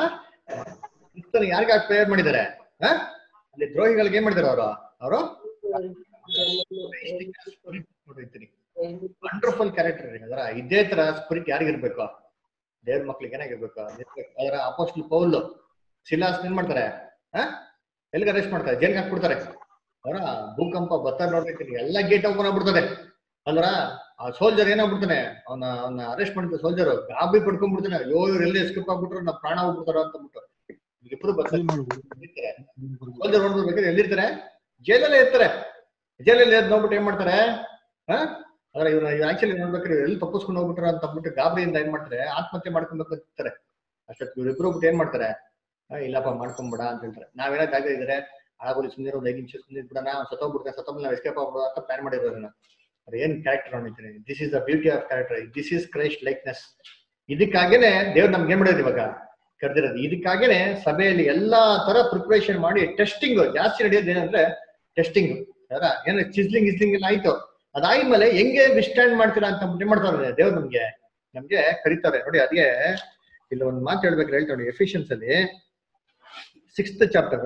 S1: ಯಾರಿಗಾಗಿ ಪ್ರೇಯರ್ ಮಾಡಿದ್ದಾರೆ? ಅಲ್ಲಿ ದ್ರೋಹಿಗಳಿಗೆ ಏನ್ ಮಾಡಿದಾರೆ? ಅವರು ನೋಡಿರ್ತೀನಿ. ವಂಡರ್ಫುಲ್ ಕ್ಯಾರೆಕ್ಟರ್ ಅದರ. ಇದೇ ತರ ಸ್ಪಿರಿಟ್ ಯಾರಿಗಿರ್ಬೇಕು? ದೇವ್ರ ಮಕ್ಳಿಗೆ ಏನಾಗಿರ್ಬೇಕು? ಅದರ ಅಪೋಸ್ಟಲ್ ಪೌಲ್ ಸಿಲಾಸ್ ಏನ್ ಮಾಡ್ತಾರೆ? ಎಲ್ಲಿಗೆ ಅರೆಸ್ಟ್ ಮಾಡ್ತಾರೆ? ಜೈಲ್ಗೆ ಹಾಕ್ಬಿಡ್ತಾರೆ. ಅವರ ಭೂಕಂಪ ಬತ್ತ ನೋಡ್ಬೇಕು, ಎಲ್ಲ ಗೇಟ್ ಓಪನ್ ಆಗ್ಬಿಡ್ತದೆ ಅಂದ್ರ ಆ ಸೋಲ್ಜರ್ ಏನಾಗ್ಬಿಡ್ತಾನೆ, ಅವನ ಅರೆಸ್ಟ್ ಮಾಡಿದ ಸೋಲ್ಜರ್ ಗಾಬರಿ ಪಡ್ಕೊಂಡ್ಬಿಡ್ತಾನೆ. ಅಯ್ಯೋ ಇವ್ರು ಎಲ್ಲಿ ಎಸ್ಕೇಪ್ ಆಗ್ಬಿಟ್ರು, ನಾ ಪ್ರಾಣ ಹೋಗ್ಬಿಡ್ತಾರ ಅಂತ ಬಿಟ್ಟು ಇಬ್ರು ಬರ್ತಾರೆ. ಸೋಲ್ಜರ್ ನೋಡ್ಬೇಕಾದ್ರೆ ಎಲ್ಲಿರ್ತಾರೆ? ಜೈಲಲ್ಲೇ ಇರ್ತಾರೆ. ಜೈಲಲ್ಲಿ ನೋಡ್ಬಿಟ್ಟು ಏನ್ ಮಾಡ್ತಾರೆ? ಆದ್ರೆ ಇವ್ರು ಆಕ್ಚುಲಿ ನೋಡ್ಬೇಕಾದ್ರೆ ಎಲ್ಲಿ ತಪ್ಪಿಸ್ಕೊಂಡು ಹೋಗ್ಬಿಟ್ರ ಅಂತ ಅಂದ್ಬಿಟ್ಟು ಗಾಬರಿಯಿಂದ ಏನ್ ಮಾಡ್ತಾರೆ? ಆತ್ಮಹತ್ಯೆ ಮಾಡ್ಕೊಬೇಕು ಅಂತಾರೆ. ಅಷ್ಟೊತ್ತು ಇವ್ರಿಬ್ರು ಹೋಗ್ಬಿಟ್ಟು ಏನ್ ಮಾಡ್ತಾರೆ? ಇಲ್ಲಪ್ಪ ಮಾಡ್ಕೊಂಬಿಡ ಅಂತ ಹೇಳ್ತಾರೆ. ನಾವೇನೋ ಜಾಗ ಇದ್ರೆ ಆಗೋಲಿ ಸುಮ್ಮನೆ ಒಂದು 5 ನಿಮಿಷ ಸುಮ್ಮನೆ ಬಿಡೋಣ, ಸತ್ತೋಗ್ಬಿಡ್ತಾರೆ, ಸತ್ತೋಗ್ಬಿಟ್ಟು ನಾವು ಎಸ್ಕೇಪ್ ಆಗ್ಬಿಡೋ ಅಂತ ಪ್ಲಾನ್ ಮಾಡಿರೋದನ್ನ. ಅದು ಏನ್ ಕ್ಯಾರೆಕ್ಟರ್ ನೋಡಿದ್ದೀನಿ. This is the beauty of character. This is Christ likeness. ಇದಕ್ಕಾಗೇನೆ ದೇವ್ರು ನಮ್ಗೆ ಏನ್ ಮಾಡೋದು ಇವಾಗ ಕರೆದಿರೋದು. ಇದಕ್ಕಾಗೇನೆ ಸಭೆಯಲ್ಲಿ ಎಲ್ಲಾ ತರ ಪ್ರಿಪರೇಷನ್ ಮಾಡಿ ಟೆಸ್ಟಿಂಗ್ ಜಾಸ್ತಿ ನಡೆಯೋದು. ಏನಂದ್ರೆ ಟೆಸ್ಟಿಂಗ್ ಅದರ ಏನ ಚಿಸ್ಲಿಂಗ್ ಎಲ್ಲ ಆಯ್ತು. ಅದಾದ್ಮೇಲೆ ಹೆಂಗೆ ವಿಸ್ಟ್ಯಾಂಡ್ ಮಾಡ್ತೀರಾ ಅಂತ ಏನ್ ಮಾಡ್ತಾರೆ ದೇವ್ರು ನಮ್ಗೆ ಕರೀತಾರೆ ನೋಡಿ. ಅದೇ ಇಲ್ಲಿ ಒಂದು ಮಾತು ಹೇಳ್ಬೇಕು ಹೇಳ್ತಾ ನೋಡಿ. ಎಫಿಷಿಯನ್ಸ್ ಅಲ್ಲಿ 6th chapter,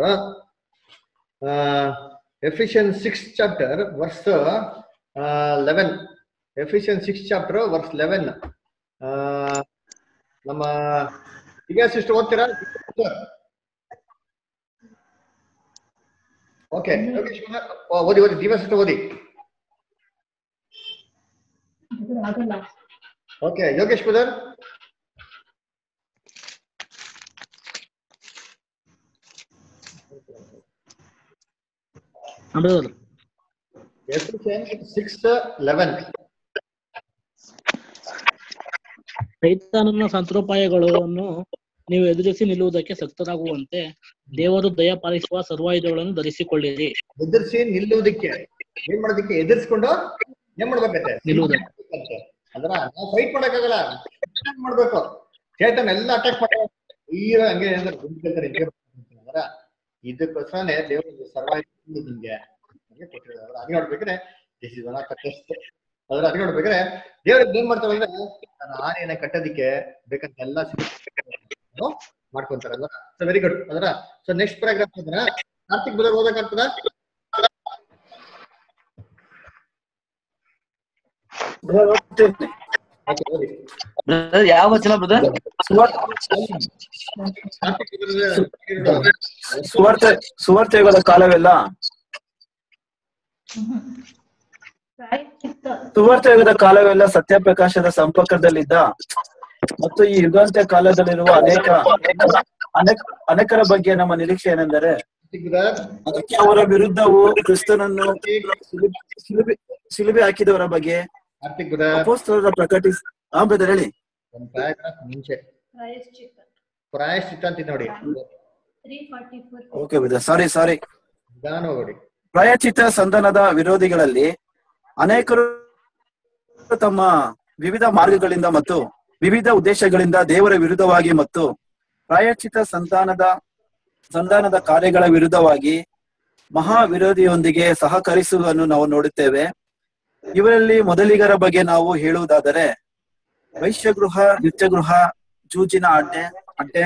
S1: Ephesians 6th chapter verse 11. Ephesians 6th chapter verse 11. ನಮ್ಮ ದಿವ್ಯಾ ಸಿಸ್ಟರ್ ಓದ್ತೀರಾ? ಓಕೆ ಓದಿ ದಿವ್ಯಾ ಸಿಸ್ಟರ್ ಓದಿ. Okay Yogesh brother.
S11: ಸೈತಾನನ ತಂತ್ರೋಪಾಯಗಳನ್ನು ನೀವು ಎದುರಿಸಿ ನಿಲ್ಲುವುದಕ್ಕೆ ಶಕ್ತರಾಗುವಂತೆ ದೇವರು ದಯಪಾಲಿಸುವ ಸರ್ವಾಯುಧಗಳನ್ನು ಧರಿಸಿಕೊಳ್ಳಿರಿ.
S1: ಎದುರಿಸಿ ನಿಲ್ಲುವುದಕ್ಕೆ ಏನ್ ಮಾಡೋದಕ್ಕೆ? ಎದುರಿಸ್ಕೊಂಡು ಏನ್ ಮಾಡ್ಬೇಕಂತೆ? ನಿಲ್ಲುವುದಕ್ಕೆ. ಅಂದ್ರ ನಾವು ಫೈಟ್ ಮಾಡಕ್ಕಾಗಲ್ಲ, ಮಾಡ್ಬೇಕು. ಚೇತನ್ ಎಲ್ಲ ಅಟ್ಯಾಕ್ ಮಾಡ ಹಂಗೆ ಅಂದ್ರ ಇದಕ್ಕೋಸ್ಕರನೇ ದೇವರು ಸರ್ವಾಯುಧ ನಿಮ್ಗೆ ಕೊಟ್ಟಿರೋದು. ಅದ್ ನೋಡ್ಬೇಕ್ರೆ this is one of the test. ಅದ್ ನೋಡ್ಬೇಕ್ರೆ ದೇವ್ರಿಗೆ ಏನ್ ಮಾಡ್ತಾರೆ ಅಂದ್ರೆ ನನ್ನ ಆನೆಯನ್ನ ಕಟ್ಟೋದಿಕ್ಕೆ ಬೇಕಂತ ಎಲ್ಲ ಮಾಡ್ಕೊಂತಾರೆ ಅಲ್ವಾ? Very good. ಅದರ ಸೊ ನೆಕ್ಸ್ಟ್ ಪ್ಯಾರಾಗ್ರಾಫ್ ಅದನ್ನ ಕಾರ್ತಿಕ್ ಬ್ರದರ್ ಓದಕ್ಕಾಗ್ತದ?
S12: ಯಾವ ವಚನ ಬ್ರದರ್? ಸುವಾರ್ತೆಗಳ ಕಾಲವೆಲ್ಲ ಸುವಾರ್ತೆಯುಗದ ಕಾಲವೆಲ್ಲ ಸತ್ಯಪ್ರಕಾಶದ ಸಂಪರ್ಕದಲ್ಲಿದ್ದ ಮತ್ತು ಈ ಯುಗಾಂತ್ಯ ಕಾಲದಲ್ಲಿರುವ ಅನೇಕರ ಬಗ್ಗೆ ನಮ್ಮ ನಿರೀಕ್ಷೆ ಏನೆಂದರೆ ಅದಕ್ಕೆ ಅವರ ವಿರುದ್ಧವು ಕ್ರಿಸ್ತನನ್ನು ಶಿಲುಬೆ ಹಾಕಿದವರ ಬಗ್ಗೆ ಅಪೊಸ್ತಲರ ಪ್ರಕಟಿಸಿ ಹೇಳಿ.
S1: ಮುಂಚೆ ಪ್ರಾಯಶ್ಚಿತ್ತ ಅಂತ ನೋಡಿ.
S12: ಓಕೆ ಸಾರಿ ಪ್ರಾಯಶ್ಚಿತ್ತ ಸಂಧಾನದ ವಿರೋಧಿಗಳಲ್ಲಿ ಅನೇಕರು ತಮ್ಮ ವಿವಿಧ ಮಾರ್ಗಗಳಿಂದ ಮತ್ತು ವಿವಿಧ ಉದ್ದೇಶಗಳಿಂದ ದೇವರ ವಿರುದ್ಧವಾಗಿ ಮತ್ತು ಪ್ರಾಯಶ್ಚಿತ್ತ ಸಂಧಾನದ ಕಾರ್ಯಗಳ ವಿರುದ್ಧವಾಗಿ ಮಹಾ ವಿರೋಧಿಯೊಂದಿಗೆ ಸಹಕರಿಸುವುದನ್ನು ನಾವು ನೋಡುತ್ತೇವೆ. ಇವರಲ್ಲಿ ಮೊದಲಿಗರ ಬಗ್ಗೆ ನಾವು ಹೇಳುವುದಾದರೆ ವೈಶ್ಯಗೃಹ, ನೃತ್ಯಗೃಹ, ಜೂಜಿನ ಅಡ್ಡೆ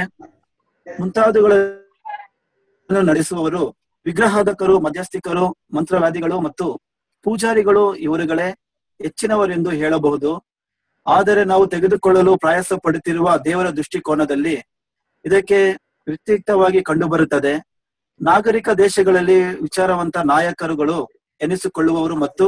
S12: ಮುಂತಾದವುಗಳನ್ನು ನಡೆಸುವವರು, ವಿಗ್ರಹಾಧಕರು, ಮಧ್ಯಸ್ಥಿಕರು, ಮಂತ್ರವಾದಿಗಳು ಮತ್ತು ಪೂಜಾರಿಗಳು ಇವರುಗಳೇ ಹೆಚ್ಚಿನವರೆಂದು ಹೇಳಬಹುದು. ಆದರೆ ನಾವು ತೆಗೆದುಕೊಳ್ಳಲು ಪ್ರಯಾಸ ಪಡುತ್ತಿರುವ ದೇವರ ದೃಷ್ಟಿಕೋನದಲ್ಲಿ ಇದಕ್ಕೆ ವ್ಯತಿರಿಕ್ತವಾಗಿ ಕಂಡುಬರುತ್ತದೆ. ನಾಗರಿಕ ದೇಶಗಳಲ್ಲಿ ವಿಚಾರವಂತ ನಾಯಕರುಗಳು ಎನಿಸಿಕೊಳ್ಳುವವರು ಮತ್ತು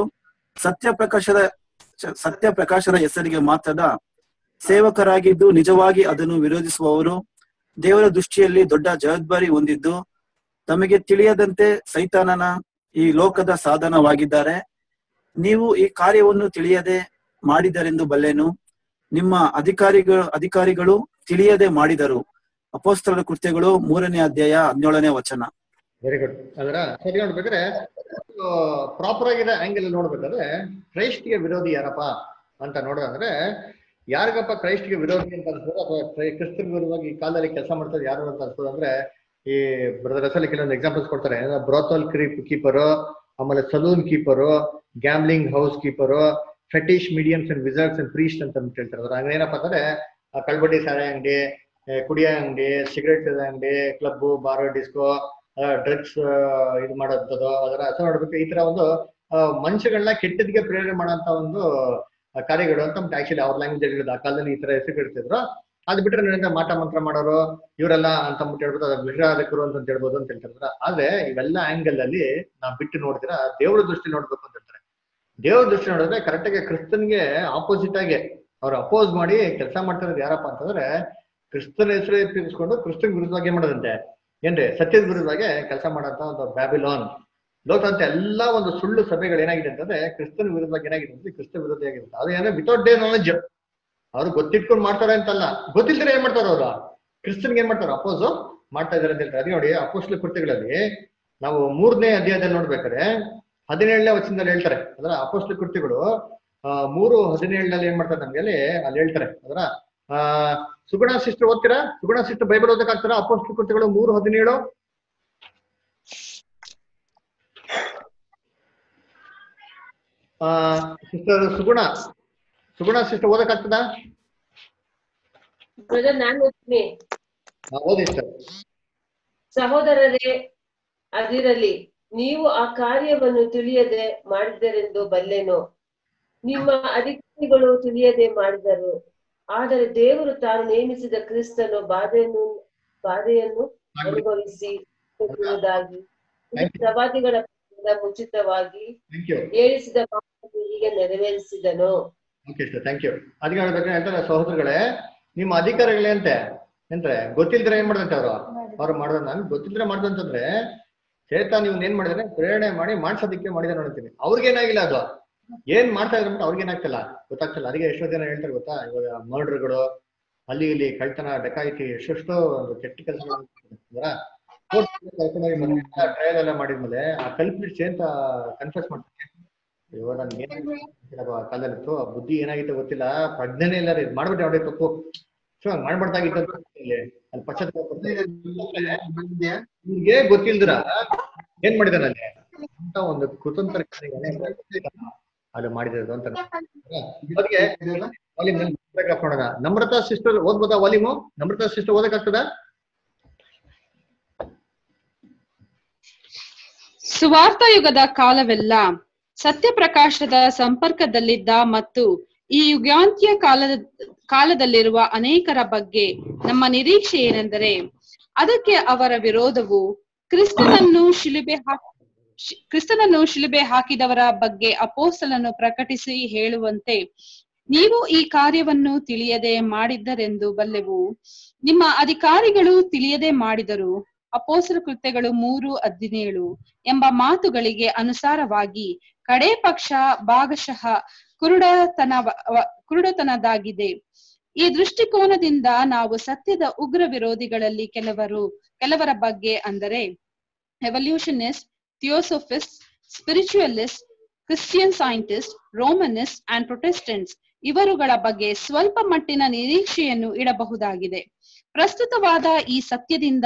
S12: ಸತ್ಯಪ್ರಕಾಶದ ಹೆಸರಿಗೆ ಮಾತ್ರದ ಸೇವಕರಾಗಿದ್ದು ನಿಜವಾಗಿ ಅದನ್ನು ವಿರೋಧಿಸುವವರು ದೇವರ ದೃಷ್ಟಿಯಲ್ಲಿ ದೊಡ್ಡ ಜವಾಬ್ದಾರಿ ಹೊಂದಿದ್ದು ತಮಗೆ ತಿಳಿಯದಂತೆ ಸೈತಾನನ ಈ ಲೋಕದ ಸಾಧನವಾಗಿದ್ದಾರೆ. ನೀವು ಈ ಕಾರ್ಯವನ್ನು ತಿಳಿಯದೆ ಮಾಡಿದರೆಂದು ಬಲ್ಲೆನು. ನಿಮ್ಮ ಅಧಿಕಾರಿಗಳು ತಿಳಿಯದೆ ಮಾಡಿದರು. ಅಪೊಸ್ತಲರ ಕೃತ್ಯಗಳು 3ನೇ ಅಧ್ಯಾಯ 17ನೇ ವಚನ.
S1: Very good. ಅದರ ಸರಿ ನೋಡ್ಬೇಕಾದ್ರೆ ಪ್ರಾಪರ್ ಆಗಿರೋ ಆಂಗಲ್ ನೋಡ್ಬೇಕಾದ್ರೆ ಕ್ರೈಸ್ಟ್ಗೆ ವಿರೋಧಿ ಯಾರಪ್ಪ ಅಂತ ನೋಡೋದಂದ್ರೆ ಯಾರಿಗಪ್ಪ ಕ್ರೈಸ್ಟ್ಗೆ ವಿರೋಧಿ ಅಂತ ಅನ್ಸೋದು ಅಥವಾ ಕ್ರಿಸ್ತನ ವಿರೋಧವಾಗಿ ಈ ಕಾಲದಲ್ಲಿ ಕೆಲಸ ಮಾಡ್ತಾರೆ ಯಾರು ಅಂತ ಅನ್ಸೋದು ಅಂದ್ರೆ ಈ ಬ್ರದರ್ ಅಸಲಿ ಕೆಲವೊಂದು ಎಕ್ಸಾಂಪಲ್ಸ್ ಕೊಡ್ತಾರೆ. ಬ್ರೋಥಲ್ ಕೀಪರು, ಆಮೇಲೆ saloon keeper, gambling house keeper, fetish mediums and wizards and priest ಅಂತ ಹೇಳ್ತಾರೆ. ಅದ್ರ ಏನಪ್ಪಾ ಅಂದ್ರೆ ಕಳ್ಬಡ್ಡಿ ಸಾರೆ ಅಂಗಡಿ, ಕುಡಿಯೋ ಅಂಗಡಿ, ಸಿಗರೇಟ್ ಅಂಗಡಿ, ಕ್ಲಬ್, ಬಾರ್, ಡಿಸ್ಕೋ, ಡ್ರಗ್ಸ್ ಇದು ಮಾಡೋದು. ಅದರ ಹೆಸರು ನೋಡ್ಬೇಕು. ಈ ತರ ಒಂದು ಮನುಷ್ಯಗಳನ್ನ ಕೆಟ್ಟದಿಗೆ ಪ್ರೇರಣೆ ಮಾಡೋಂಥ ಒಂದು ಕಾರ್ಯಗಳು ಅಂತ ಆಕ್ಚುಲಿ ಅವ್ರ ಲ್ಯಾಂಗ್ವೇಜ್ ಹೇಳಿರೋದು. ಆ ಕಾಲದಲ್ಲಿ ಈ ತರ ಹೆಸರು ಇಡ್ತಿದ್ರು. ಅದು ಬಿಟ್ರೆ ನನ್ನಿಂದ ಮಾಟ ಮಂತ್ರ ಮಾಡೋರು ಇವರೆಲ್ಲ ಅಂತ ಹೇಳ್ಬೋದು, ಅದು ವಿಗ್ರಹಾರಕರು ಅಂತ ಹೇಳ್ಬೋದು ಅಂತ ಹೇಳ್ತಿರ್ತಾರೆ. ಆದ್ರೆ ಇವೆಲ್ಲ ಆಂಗಲ್ ಅಲ್ಲಿ ನಾವು ಬಿಟ್ಟು ನೋಡಿದ್ರೆ ದೇವ್ರ ದೃಷ್ಟಿ ನೋಡ್ಬೇಕು ಅಂತ ಹೇಳ್ತಾರೆ. ದೇವ್ರ ದೃಷ್ಟಿ ನೋಡಿದ್ರೆ ಕರೆಕ್ಟಾಗಿ ಕ್ರಿಸ್ತನ್ಗೆ ಆಪೋಸಿಟ್ ಆಗಿ ಅವ್ರು ಅಪೋಸ್ ಮಾಡಿ ಕೆಲಸ ಮಾಡ್ತಿರೋದು ಯಾರಪ್ಪ ಅಂತಂದ್ರೆ ಕ್ರಿಸ್ತನ ಹೆಸರು ಎತ್ತಿಸ್ಕೊಂಡು ಕ್ರಿಸ್ತನ್ ವಿರುದ್ಧವಾಗಿ ಏನ್ ಮಾಡೋದಂತೆ ಏನ್ರಿ ಸತ್ಯದ ವಿರುದ್ಧವಾಗಿ ಕೆಲಸ ಮಾಡೋಂಥ ಒಂದು ಬ್ಯಾಬಿಲಾನ್ ಲೋಕದಂತೆ ಎಲ್ಲಾ ಒಂದು ಸುಳ್ಳು ಸಭೆಗಳು ಏನಾಗಿದೆ ಅಂತಂದ್ರೆ ಕ್ರಿಸ್ತನ ವಿರುದ್ಧವಾಗಿ ಏನಾಗಿದೆ ಅಂದ್ರೆ ಕ್ರಿಸ್ತ ವಿರುದ್ಧ ಆಗಿರುತ್ತೆ. ಅದು ಏನೋ ವಿತೌಟ್ ಡೇ ನಾಲೆಜ್ ಅವ್ರು ಗೊತ್ತಿಟ್ಕೊಂಡು ಮಾಡ್ತಾರೆ ಅಂತಲ್ಲ, ಗೊತ್ತಿಲ್ದ್ರೆ ಏನ್ ಮಾಡ್ತಾರ ಅವ್ರು ಕ್ರಿಸ್ತನ್ಗೆ ಏನ್ ಮಾಡ್ತಾರ ಅಪೋಸ್ ಮಾಡ್ತಾ ಇದಾರೆ ಅಂತ ಹೇಳ್ತಾರೆ. ಅದೇ ನೋಡಿ ಅಪೋಸ್ಟಲ ಕೃತ್ಯಗಳಲ್ಲಿ ನಾವು 3ನೇ ಅಧ್ಯಾಯದಲ್ಲಿ ನೋಡ್ಬೇಕಾದ್ರೆ 17ನೇ ವಚನದಲ್ಲಿ ಹೇಳ್ತಾರೆ. ಅದರ ಅಪೋಸ್ಟಲ ಕೃತ್ಯಗಳು 3:17 ಏನ್ ಮಾಡ್ತಾರೆ ನಮ್ಗೆ ಅಲ್ಲಿ ಹೇಳ್ತಾರೆ. ಅದರ ಸುಗುಣ ಸಿಸ್ಟರ್ ಓದ್ತೀರಾ? ಸುಗುಣ ಸಿಸ್ಟರ್ ಬೈಬಲ್ ಓದಕ್ ಆಗ್ತಾರ? ಅಪೋಸ್ಟಲ ಕೃತ್ಯಗಳು 3:17 ಸಿಸ್ಟರ್ ಸುಗುಣ ಸಿಸ್ಟರ್ ಓದಕ್ ಆಗ್ತದ?
S7: ನಾನು ಓದ್ತೀನಿ.
S1: ಓದಿ ಸರ್.
S7: ಸಹೋದರರೇ, ಅದಿರಲಿ, ನೀವು ಆ ಕಾರ್ಯವನ್ನು ತಿಳಿಯದೆ ಮಾಡಿದರೆಂದು ಬಲ್ಲೆನು. ನಿಮ್ಮ ಅಧಿಕಾರಿಗಳು ತಿಳಿಯದೆ ಮಾಡಿದರು. ಆದರೆ ದೇವರು ತಾನು ನೇಮಿಸಿದ ಕ್ರಿಸ್ತನು ಬಾಧೆಯನ್ನು ಅನುಭವಿಸಿ ಪ್ರವಾದಿಗಳ ಮುಂಚಿತವಾಗಿ ಹೇಳಿಸಿದ ಮಾತನ್ನು ಹೀಗೆ ನೆರವೇರಿಸಿದನು.
S1: Okay sir, thank you. ಅದಕ್ಕೆ ಹೇಳ್ಬೇಕಂದ್ರೆ ಹೇಳ್ತಾರೆ ಸಹೋದರಗಳೇ, ನಿಮ್ಮ ಅಧಿಕಾರಿಗಳೇ ಅಂತೆ ಎಂದ್ರೆ ಗೊತ್ತಿಲ್ದ್ರೆ ಏನ್ ಮಾಡ್ದಂತೆ ಅವ್ರು ಮಾಡೋದ್. ನನ್ಗೆ ಗೊತ್ತಿಲ್ದ್ರೆ ಮಾಡ್ದಂತಂದ್ರೆ ಸೇತಾ ನೀವು ಏನ್ ಮಾಡಿದ್ರೆ ಪ್ರೇರಣೆ ಮಾಡಿ ಮಾಡ್ಸೋದಕ್ಕೆ ಮಾಡಿದ ನೋಡ್ತೀನಿ. ಅವ್ರಿಗೇನಾಗಿಲ್ಲ, ಅದು ಏನ್ ಮಾಡ್ತಾ ಇದ್ರೆ ಅಂತ ಅವ್ರಿಗೇನಾಗ್ತಿಲ್ಲ, ಗೊತ್ತಾಗ್ತಿಲ್ಲ. ಅದಕ್ಕೆ ಎಷ್ಟೋ ಜನ ಹೇಳ್ತಾರೆ ಗೊತ್ತಾ, ಇವಾಗ ಮರ್ಡರ್ಗಳು ಅಲ್ಲಿ ಇಲ್ಲಿ ಕಳ್ತನ ಡಕಾಯಿತಿ ಎಷ್ಟೆಷ್ಟೋ ಒಂದು ಕೆಟ್ಟ ಕೆಲಸ ಟ್ರಯಲ್ ಎಲ್ಲ ಮಾಡಿದ್ಮೇಲೆ ಆ ಕಲ್ಪಿಟ್ಸ್ ಅಂತ ಕನ್ಫ್ಯೂಸ್ ಮಾಡ್ತಾರೆ. ಇವಾಗ ನನ್ಗೆ ಕಾಲದಲ್ಲಿ ಇತ್ತು, ಆ ಬುದ್ಧಿ ಏನಾಗಿತ್ತು ಗೊತ್ತಿಲ್ಲ, ಪ್ರಜ್ಞೆನೇ ಇಲ್ಲ, ಇದು ಮಾಡ್ಬಿಟ್ಟೆ ಅವ್ರಿಗೆ ತಪ್ಪು, ಸೊ ಹಂಗ್ ಮಾಡ್ಬಾರ್ದಾಗಿತ್ತು ಅಲ್ಲಿ ಪಶ್ಚಾತ್ತಾಪ ನಿಮ್ಗೆ ಗೊತ್ತಿಲ್ದ್ರ ಏನ್ ಮಾಡಿದಾನೆ ಅಲ್ಲಿ ಅಂತ ಒಂದು ಕುತಂತ್ರ ಅದು ಮಾಡಿರೋದು ಅಂತ. ಅದಕ್ಕೆ ನೋಡೋಣ. ನಮ್ರತಾ ಸಿಸ್ಟರ್ ಓದ್ಬೋದಾ ವಾಲ್ಯೂಮು? ನಮ್ರತಾ ಸಿಸ್ಟರ್ ಓದಕ್ಕಾಗ್ತದ?
S10: ಸುವಾರ್ಥ ಯುಗದ ಕಾಲವೆಲ್ಲ ಸತ್ಯಪ್ರಕಾಶದ ಸಂಪರ್ಕದಲ್ಲಿದ್ದ ಮತ್ತು ಈ ಯುಗಾಂತ್ಯ ಕಾಲದಲ್ಲಿರುವ ಅನೇಕರ ಬಗ್ಗೆ ನಮ್ಮ ನಿರೀಕ್ಷೆ ಏನೆಂದರೆ, ಅದಕ್ಕೆ ಅವರ ವಿರೋಧವು ಕ್ರಿಸ್ತನನ್ನು ಶಿಲುಬೆ ಹಾಕಿದವರ ಬಗ್ಗೆ ಅಪೊಸ್ತಲನು ಪ್ರಕಟಿಸಿ ಹೇಳುವಂತೆ, ನೀವು ಈ ಕಾರ್ಯವನ್ನು ತಿಳಿಯದೆ ಮಾಡಿದ್ದರೆಂದು ಬಲ್ಲೆವು. ನಿಮ್ಮ ಅಧಿಕಾರಿಗಳು ತಿಳಿಯದೆ ಮಾಡಿದರು. ಅಪೊಸ್ತಲ ಕೃತ್ಯಗಳು 3:17 ಎಂಬ ಮಾತುಗಳಿಗೆ ಅನುಸಾರವಾಗಿ ಕಡೇ ಪಕ್ಷ ಭಾಗಶಃ ಕುರುಡತನದಾಗಿದೆ. ಈ ದೃಷ್ಟಿಕೋನದಿಂದ ನಾವು ಸತ್ಯದ ಉಗ್ರ ವಿರೋಧಿಗಳಲ್ಲಿ ಕೆಲವರ ಬಗ್ಗೆ, ಅಂದರೆ evolutionist, theosophist, spiritualist, Christian scientist, Romanist and protestants ಇವರುಗಳ ಬಗ್ಗೆ ಸ್ವಲ್ಪ ಮಟ್ಟಿನ ನಿರೀಕ್ಷೆಯನ್ನು ಇಡಬಹುದಾಗಿದೆ. ಪ್ರಸ್ತುತವಾದ ಈ ಸತ್ಯದಿಂದ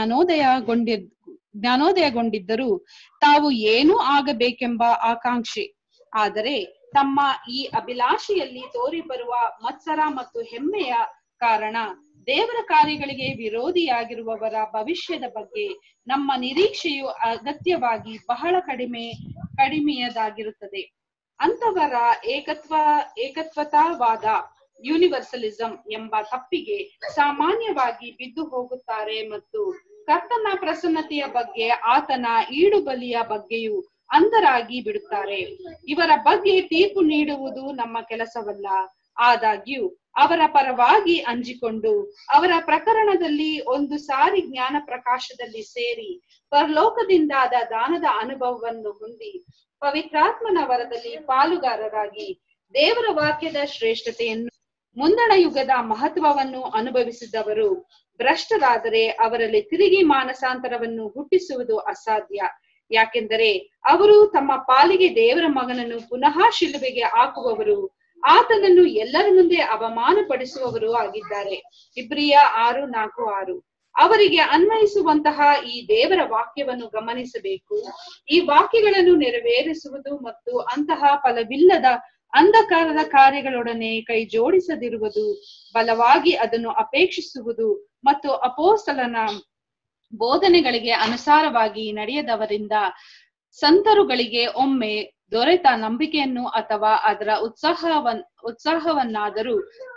S10: ಜ್ಞಾನೋದಯಗೊಂಡಿದ್ದರೂ ತಾವು ಏನೂ ಆಗಬೇಕೆಂಬ ಆಕಾಂಕ್ಷೆ, ಆದರೆ ತಮ್ಮ ಈ ಅಭಿಲಾಷೆಯಲ್ಲಿ ತೋರಿ ಬರುವ ಮತ್ಸರ ಮತ್ತು ಹೆಮ್ಮೆಯ ಕಾರಣ ದೇವರ ಕಾರ್ಯಗಳಿಗೆ ವಿರೋಧಿಯಾಗಿರುವವರ ಭವಿಷ್ಯದ ಬಗ್ಗೆ ನಮ್ಮ ನಿರೀಕ್ಷೆಯು ಅಗತ್ಯವಾಗಿ ಬಹಳ ಕಡಿಮೆಯದಾಗಿರುತ್ತದೆ. ಅಂತವರ ಏಕತ್ವತಾವಾದ ಯೂನಿವರ್ಸಲಿಸಂ ಎಂಬ ತಪ್ಪಿಗೆ ಸಾಮಾನ್ಯವಾಗಿ ಬಿದ್ದು ಹೋಗುತ್ತಾರೆ ಮತ್ತು ಕರ್ತನ ಪ್ರಸನ್ನತೆಯ ಬಗ್ಗೆ, ಆತನ ಈಡುಬಲಿಯ ಬಗ್ಗೆಯೂ ಅಂಧರಾಗಿ ಬಿಡುತ್ತಾರೆ. ಇವರ ಬಗ್ಗೆ ತೀರ್ಪು ನೀಡುವುದು ನಮ್ಮ ಕೆಲಸವಲ್ಲ. ಆದಾಗ್ಯೂ ಅವರ ಪರವಾಗಿ ಅಂಜಿಕೊಂಡು ಅವರ ಪ್ರಕರಣದಲ್ಲಿ ಒಂದು ಸಾರಿ ಜ್ಞಾನ ಪ್ರಕಾಶದಲ್ಲಿ ಸೇರಿ ಪರಲೋಕದಿಂದಾದ ದಾನದ ಅನುಭವವನ್ನು ಹೊಂದಿ ಪವಿತ್ರಾತ್ಮನ ವರದಲ್ಲಿ ಪಾಲುಗಾರರಾಗಿ ದೇವರ ವಾಕ್ಯದ ಶ್ರೇಷ್ಠತೆಯನ್ನು, ಮುಂದಣ ಯುಗದ ಮಹತ್ವವನ್ನು ಅನುಭವಿಸಿದವರು ಭ್ರಷ್ಟರಾದರೆ ಅವರಲ್ಲಿ ತಿರುಗಿ ಮಾನಸಾಂತರವನ್ನು ಹುಟ್ಟಿಸುವುದು ಅಸಾಧ್ಯ. ಯಾಕೆಂದರೆ ಅವರು ತಮ್ಮ ಪಾಲಿಗೆ ದೇವರ ಮಗನನ್ನು ಪುನಃ ಶಿಲುಬೆಗೆ ಹಾಕುವವರು, ಆತನನ್ನು ಎಲ್ಲರ ಮುಂದೆ ಅವಮಾನ ಪಡಿಸುವವರು ಆಗಿದ್ದಾರೆ. ಇಬ್ರಿಯ 6:4-6. ಅವರಿಗೆ ಅನ್ವಯಿಸುವಂತಹ ಈ ದೇವರ ವಾಕ್ಯವನ್ನು ಗಮನಿಸಬೇಕು. ಈ ವಾಕ್ಯಗಳನ್ನು ನೆರವೇರಿಸುವುದು ಮತ್ತು ಅಂತಹ ಫಲವಿಲ್ಲದ ಅಂಧಕಾರದ ಕಾರ್ಯಗಳೊಡನೆ ಕೈ ಜೋಡಿಸದಿರುವುದು, ಬಲವಾಗಿ ಅದನ್ನು ಅಪೇಕ್ಷಿಸುವುದು ಮತ್ತು ಅಪೊಸ್ತಲನ ಬೋಧನೆಗಳಿಗೆ ಅನುಸಾರವಾಗಿ ನಡೆಯದವರಿಂದ ಸಂತರುಗಳಿಗೆ ಒಮ್ಮೆ ದೊರೆತ ನಂಬಿಕೆಯನ್ನು ಅಥವಾ ಅದರ ಉತ್ಸಾಹವನ್ನಾದರೂ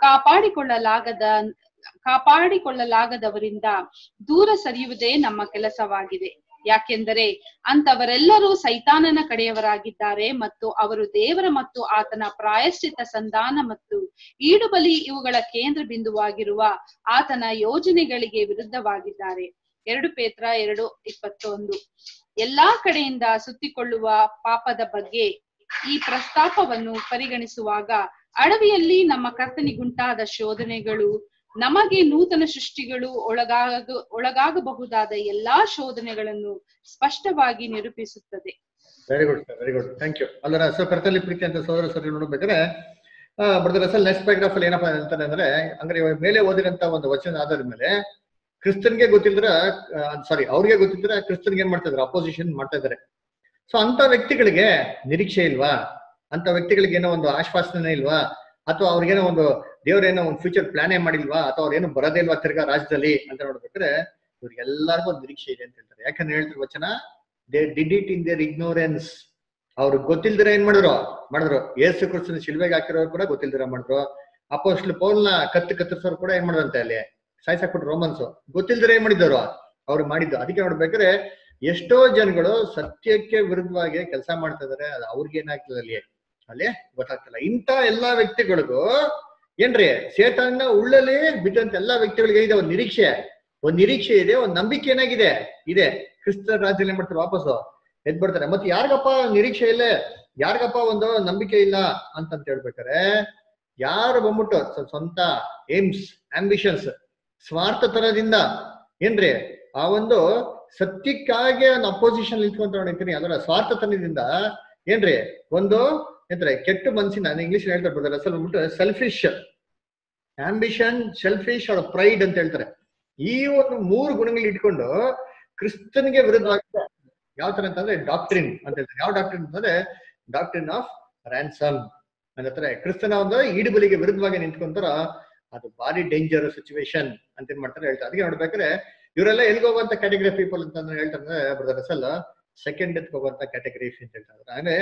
S10: ಕಾಪಾಡಿಕೊಳ್ಳಲಾಗದವರಿಂದ ದೂರ ಸರಿಯುವುದೇ ನಮ್ಮ ಕೆಲಸವಾಗಿದೆ. ಯಾಕೆಂದರೆ ಅಂತವರೆಲ್ಲರೂ ಸೈತಾನನ ಕಡೆಯವರಾಗಿದ್ದಾರೆ ಮತ್ತು ಅವರು ದೇವರ ಮತ್ತು ಆತನ ಪ್ರಾಯಶ್ಚಿತ್ತ ಸಂಧಾನ ಮತ್ತು ಈಡುಬಲಿ ಇವುಗಳ ಕೇಂದ್ರ ಬಿಂದುವಾಗಿರುವ ಆತನ ಯೋಜನೆಗಳಿಗೆ ವಿರುದ್ಧವಾಗಿದ್ದಾರೆ. 2 ಪೇತ್ರ 2:21. ಎಲ್ಲಾ ಕಡೆಯಿಂದ ಸುತ್ತಿಕೊಳ್ಳುವ ಪಾಪದ ಬಗ್ಗೆ ಈ ಪ್ರಸ್ತಾಪವನ್ನು ಪರಿಗಣಿಸುವಾಗ ಅಡವಿಯಲ್ಲಿ ನಮ್ಮ ಕರ್ತನಿಗುಂಟಾದ ಶೋಧನೆಗಳು ನಮಗೆ ನೂತನ ಸೃಷ್ಟಿಗಳು ಒಳಗಾಗಬಹುದಾದ ಎಲ್ಲಾ ಶೋಧನೆಗಳನ್ನು ಸ್ಪಷ್ಟವಾಗಿ ನಿರೂಪಿಸುತ್ತದೆ.
S1: Very good sir, very good, thank you. ಅಲ್ಲರ ಸೊ ಕರ್ತನಲ್ಲಿ ಪ್ರೀತಿ ಅಂತ ಸೋದರ ಸರಿ ನೋಡ್ಬೇಕಾದ್ರೆ ಬ್ರದರ್ ಅಸಲ್ ನೆಕ್ಸ್ಟ್ ಪ್ಯಾರಾಗ್ರಾಫ್ ಅಲ್ಲಿ ಏನಪ್ಪಾ ಅಂತಾನೆ ಅಂದ್ರೆ, ಅಂದ್ರೆ ಮೇಲೆ ಓದಿರಂತ ಒಂದು ವಚನ ಆಧಾರದ ಮೇಲೆ ಕ್ರಿಸ್ತನ್ಗೆ ಗೊತ್ತಿಲ್ದ್ರ ಅವ್ರಿಗೆ ಗೊತ್ತಿದ್ರೆ ಕ್ರಿಸ್ತನ್ಗೆ ಏನ್ ಮಾಡ್ತಾ ಇದಾರೆ, ಅಪೋಸಿಷನ್ ಮಾಡ್ತಾ ಇದಾರೆ. ಸೊ ಅಂತ ವ್ಯಕ್ತಿಗಳಿಗೆ ನಿರೀಕ್ಷೆ ಇಲ್ವಾ? ಅಂತ ವ್ಯಕ್ತಿಗಳಿಗೆ ಏನೋ ಒಂದು ಆಶ್ವಾಸನೆ ಇಲ್ವಾ? ಅಥವಾ ಅವ್ರಿಗೇನೋ ಒಂದು ದೇವ್ರೇನೋ ಒಂದು ಫ್ಯೂಚರ್ ಪ್ಲಾನೇ ಮಾಡಿಲ್ವಾ? ಅಥವಾ ಅವ್ರೇನು ಬರೋದೇ ಇಲ್ವಾ ತಿರ್ಗಾ ರಾಜ್ಯದಲ್ಲಿ ಅಂತ ನೋಡ್ಬೇಕಾದ್ರೆ ಇವ್ರಿಗೆಲ್ಲರಿಗೂ ಒಂದು ನಿರೀಕ್ಷೆ ಇದೆ ಅಂತ ಹೇಳ್ತಾರೆ. ಯಾಕಂದ್ರೆ ಹೇಳ್ತಾರೆ ವಚನ, they did it in their ignorance. ಅವ್ರು ಗೊತ್ತಿಲ್ದಿರ ಏನ್ ಮಾಡಿದ್ರು ಯೇಸು ಕ್ರಿಸ್ತನ ಶಿಲ್ವೆಗೆ ಹಾಕಿರೋರು ಕೂಡ ಗೊತ್ತಿಲ್ದಿರ ಮಾಡಿದ್ರು. ಅಪೊಸ್ತಲ ಪೌಲ್ನ ಕತ್ತರಿಸೋರು ಕೂಡ ಏನ್ ಮಾಡಿದಂತೆ ಅಲ್ಲಿ ಸಾಯ್ಸಾಕ್ಬಿಟ್ರು ರೋಮನ್ಸ್. ಗೊತ್ತಿಲ್ದಿರ ಏನ್ ಮಾಡಿದವರು ಅವ್ರು ಮಾಡಿದ್ದು. ಅದಕ್ಕೆ ನೋಡ್ಬೇಕಾದ್ರೆ ಎಷ್ಟೋ ಜನಗಳು ಸತ್ಯಕ್ಕೆ ವಿರುದ್ಧವಾಗಿ ಕೆಲಸ ಮಾಡ್ತಾ ಇದಾರೆ. ಅದು ಅವ್ರಿಗೆ ಏನಾಗ್ತದೆ ಅಲ್ಲಿ ಗೊತ್ತಾಗ್ತಿಲ್ಲ. ಇಂಥ ಎಲ್ಲಾ ವ್ಯಕ್ತಿಗಳಿಗೂ ಏನ್ರಿ ಸೇತಾನ ಉಳ್ಳಲ್ಲಿ ಬಿದ್ದಂತ ಎಲ್ಲಾ ವ್ಯಕ್ತಿಗಳಿಗೆ ಇದೆ ಒಂದು ನಿರೀಕ್ಷೆ ಇದೆ, ಒಂದು ನಂಬಿಕೆ ಏನಾಗಿದೆ ಇದೆ. ಕ್ರಿಸ್ತ ರಾಜ್ಯದಲ್ಲಿ ಏನ್ ಮಾಡ್ತಾರೆ, ವಾಪಸ್ಸು ಎದ್ ಬರ್ತಾರೆ. ಮತ್ತೆ ಯಾರಿಗಪ್ಪ ನಿರೀಕ್ಷೆ ಇಲ್ಲ, ಯಾರಿಗಪ್ಪ ಒಂದು ನಂಬಿಕೆ ಇಲ್ಲ ಅಂತ ಹೇಳ್ಬೇಕಾರೆ, ಯಾರು ಬಂದ್ಬಿಟ್ಟು ಸ್ವಂತ ಏಮ್ಸ್ ಆಂಬಿಷನ್ಸ್ ಸ್ವಾರ್ಥತನದಿಂದ ಏನ್ರಿ ಆ ಒಂದು ಸತ್ಯಕ್ಕಾಗಿ ಒಂದು ಅಪೋಸಿಷನ್ ನಿಂತ್ಕೊಂತ ನೋಡಿರ್ತೀನಿ, ಅದರ ಸ್ವಾರ್ಥತನದಿಂದ ಏನ್ರಿ ಒಂದು ಎಂದ್ರೆ ಕೆಟ್ಟ ಮನಸ್ಸಿನ ಇಂಗ್ಲಿಷ್ ಹೇಳ್ತಾರೆ ಬ್ರದರ್ ಅಸಲ್ ಬಂದ್ಬಿಟ್ಟು ಸೆಲ್ಫಿಶ್ ಆಂಬಿಷನ್, ಸೆಲ್ಫಿಶ್ ಅವ್ರ ಪ್ರೈಡ್ ಅಂತ ಹೇಳ್ತಾರೆ. ಈ ಒಂದು 3 ಗುಣಗಳು ಇಟ್ಕೊಂಡು ಕ್ರಿಸ್ತನ್ಗೆ ವಿರುದ್ಧವಾಗಿ ಯಾವ ತರ ಅಂತಂದ್ರೆ ಡಾಕ್ಟ್ರಿನ್ ಅಂತ ಹೇಳ್ತಾರೆ. ಯಾವ ಡಾಕ್ಟ್ರಿನ್ ಅಂತಂದ್ರೆ ಡಾಕ್ಟ್ರಿನ್ ಆಫ್ ರ್ಯಾನ್ಸಮ್ ಅಂದ್ರೆ ಕ್ರಿಸ್ತನ ಒಂದು ಈಡುಬಲಿಗೆ ವಿರುದ್ಧವಾಗಿ ನಿಂತ್ಕೊಂತಾರ. ಅದು ಭಾರಿ ಡೇಂಜರ್ ಸಿಚುವೇಶನ್ ಅಂತ ಏನ್ ಮಾಡ್ತಾರೆ ಹೇಳ್ತಾರೆ. ಅದಕ್ಕೆ ನೋಡ್ಬೇಕಾದ್ರೆ ಇವರೆಲ್ಲ ಎಲ್ಲಿಗೆ ಹೋಗುವಂತ ಕ್ಯಾಟಗರಿ ಪೀಪಲ್ ಅಂತ ಹೇಳ್ತಾರೆ ಬ್ರದರ್ ಅಸಲ್ ಸೆಕೆಂಡ್ ಡೆತ್ ಹೋಗುವಂತ ಕ್ಯಾಟಗರಿ ಅಂತ ಹೇಳ್ತಾರೆ. ಅಂದ್ರೆ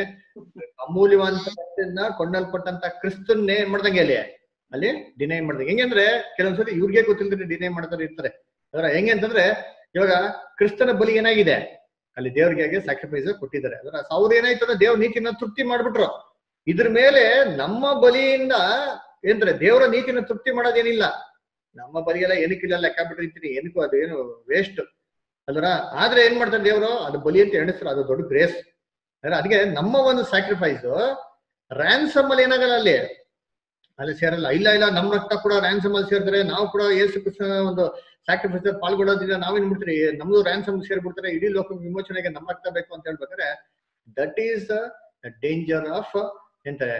S1: ಅಮೂಲ್ಯವಾದಂತ ಕೊಂಡಲ್ಪಟ್ಟಂತ ಕ್ರಿಸ್ತನ್ನೇ ಏನ್ ಮಾಡ್ದಂಗೆ ಅಲ್ಲಿ ಡಿನೈ ಮಾಡ್ದಂಗೆ. ಹೆಂಗಂದ್ರೆ ಕೆಲವೊಂದ್ಸರಿ ಇವ್ರಿಗೆ ಗೊತ್ತಿಲ್ಲದ್ರೆ ಡಿನೈ ಮಾಡ್ತಾರೆ ಇರ್ತಾರೆ. ಅದರ ಹೆಂಗೆ ಅಂತಂದ್ರೆ ಇವಾಗ ಕ್ರಿಸ್ತನ ಬಲಿ ಏನಾಗಿದೆ ಅಲ್ಲಿ ದೇವ್ರಿಗೆ ಸ್ಯಾಕ್ರಿಫೈಸ್ ಕೊಟ್ಟಿದ್ದಾರೆ. ಅದರ ಅವ್ರು ಏನಾಯ್ತಂದ್ರೆ ದೇವ್ರ ನೀತಿನ ತೃಪ್ತಿ ಮಾಡ್ಬಿಟ್ರು. ಇದ್ರ ಮೇಲೆ ನಮ್ಮ ಬಲಿಯಿಂದ ಏನ್ರೆ ದೇವರ ನೀತಿನ ತೃಪ್ತಿ ಮಾಡೋದೇನಿಲ್ಲ. ನಮ್ಮ ಬಲಿಯೆಲ್ಲ ಏನಕ್ಕಿಲ್ಲ ಲೆಕ್ಕ ಬಿಟ್ಟಿರ್ತೀನಿ, ಏನಕ್ಕೂ ಅದು ಏನು ವೇಸ್ಟ್ ಅಲ್ವರ. ಆದ್ರೆ ಏನ್ ಮಾಡ್ತಾರೆ ದೇವರು, ಅದು ಬಲಿ ಅಂತ ಎಣಿಸ್ತಾರೆ, ಅದು ದೊಡ್ಡ ಗ್ರೇಸ್. ಅದಕ್ಕೆ ನಮ್ಮ ಒಂದು ಸ್ಯಾಕ್ರಿಫೈಸ್ ರ್ಯಾನ್ಸಮ್ ಅಲ್ಲಿ ಏನಾಗಲ್ಲ ಅಲ್ಲಿ ಸೇರಲ್ಲ. ಇಲ್ಲ ನಮ್ಮ ರಕ್ತ ಕೂಡ ರ್ಯಾನ್ಸಮ್ ಅಲ್ಲಿ ಸೇರ್ತಾರೆ. ನಾವು ಕೂಡ ಯೇಸು ಕ್ರಿಸ್ತನ ಒಂದು ಸ್ಯಾಕ್ರಿಫೈಸ್ ಪಾಲ್ಗೊಳ್ಳೋದಿಲ್ಲ. ನಾವೇನ್ ಮಾಡ್ತೀರಿ, ನಮ್ದು ರ್ಯಾನ್ಸಮ್ ಸೇರ್ಬಿಡ್ತಾರೆ, ಇಡೀ ಲೋಕ ವಿಮೋಚನೆಗೆ ನಮ್ಮ ರಕ್ತ ಬೇಕು ಅಂತ ಹೇಳ್ಬೇಕಾದ್ರೆ that is the danger of ಎಂತಾರೆ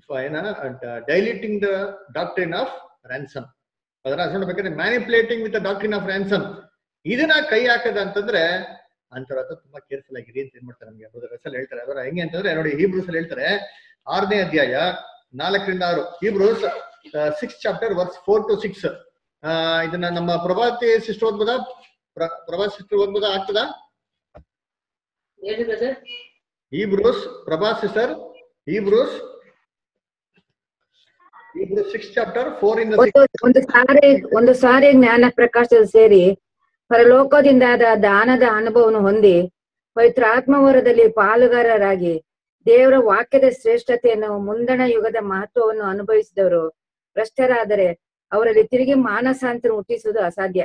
S1: diluting the doctrine of ransom. ಅದರ ನೋಡ್ಬೇಕಾದ್ರೆ manipulating with the doctrine of ransom ಇದನ್ನ ಕೈ ಹಾಕದ ಅಂತಂದ್ರೆ ಅಂತವ್ರ ತುಂಬಾ ಕೇರ್ಫುಲ್ ಆಗಿರಿ ಅಂತ ಏನ್ ಮಾಡ್ತಾರೆ ನಮ್ಗೆ ಬ್ರದರ್ ಅಸಲ್ ಹೇಳ್ತಾರೆ. ಅದರ ಹೆಂಗೆ ಅಂತಂದ್ರೆ ನೋಡಿ, ಹೀಬ್ರೂಸ್ ಅಲ್ಲಿ ಹೇಳ್ತಾರೆ 6ನೇ ಅಧ್ಯಾಯ 4-6 Hebrews 6th chapter verse 4 to 6. ಇದನ್ನ ನಮ್ಮ ಪ್ರಭಾತಿ ಸಿಸ್ಟರ್ ಓದ್ಬೋದಾ? ಪ್ರಭಾತ್ ಸಿಸ್ಟರ್ ಓದ್ಬೋದಾ? ಆಗ್ತದಾ? Hebrews Prabhat sister Hebrews 6th chapter 4
S13: ಒಂದು ಸಾರಿ ಜ್ಞಾನ ಪ್ರಕಾಶದ ಸೇರಿ ಪರಲೋಕದಿಂದಾದ ದಾನದ ಅನುಭವವನ್ನು ಹೊಂದಿ ಪವಿತ್ರ ಆತ್ಮವರದಲ್ಲಿ ಪಾಲುಗಾರರಾಗಿ ದೇವರ ವಾಕ್ಯದ ಶ್ರೇಷ್ಠತೆಯನ್ನು ಮುಂದಣ ಯುಗದ ಮಹತ್ವವನ್ನು ಅನುಭವಿಸಿದವರು ಭ್ರಷ್ಟರಾದರೆ ಅವರಲ್ಲಿ ತಿರುಗಿ ಮಾನಸಾಂತರ ಹುಟ್ಟಿಸುವುದು ಅಸಾಧ್ಯ.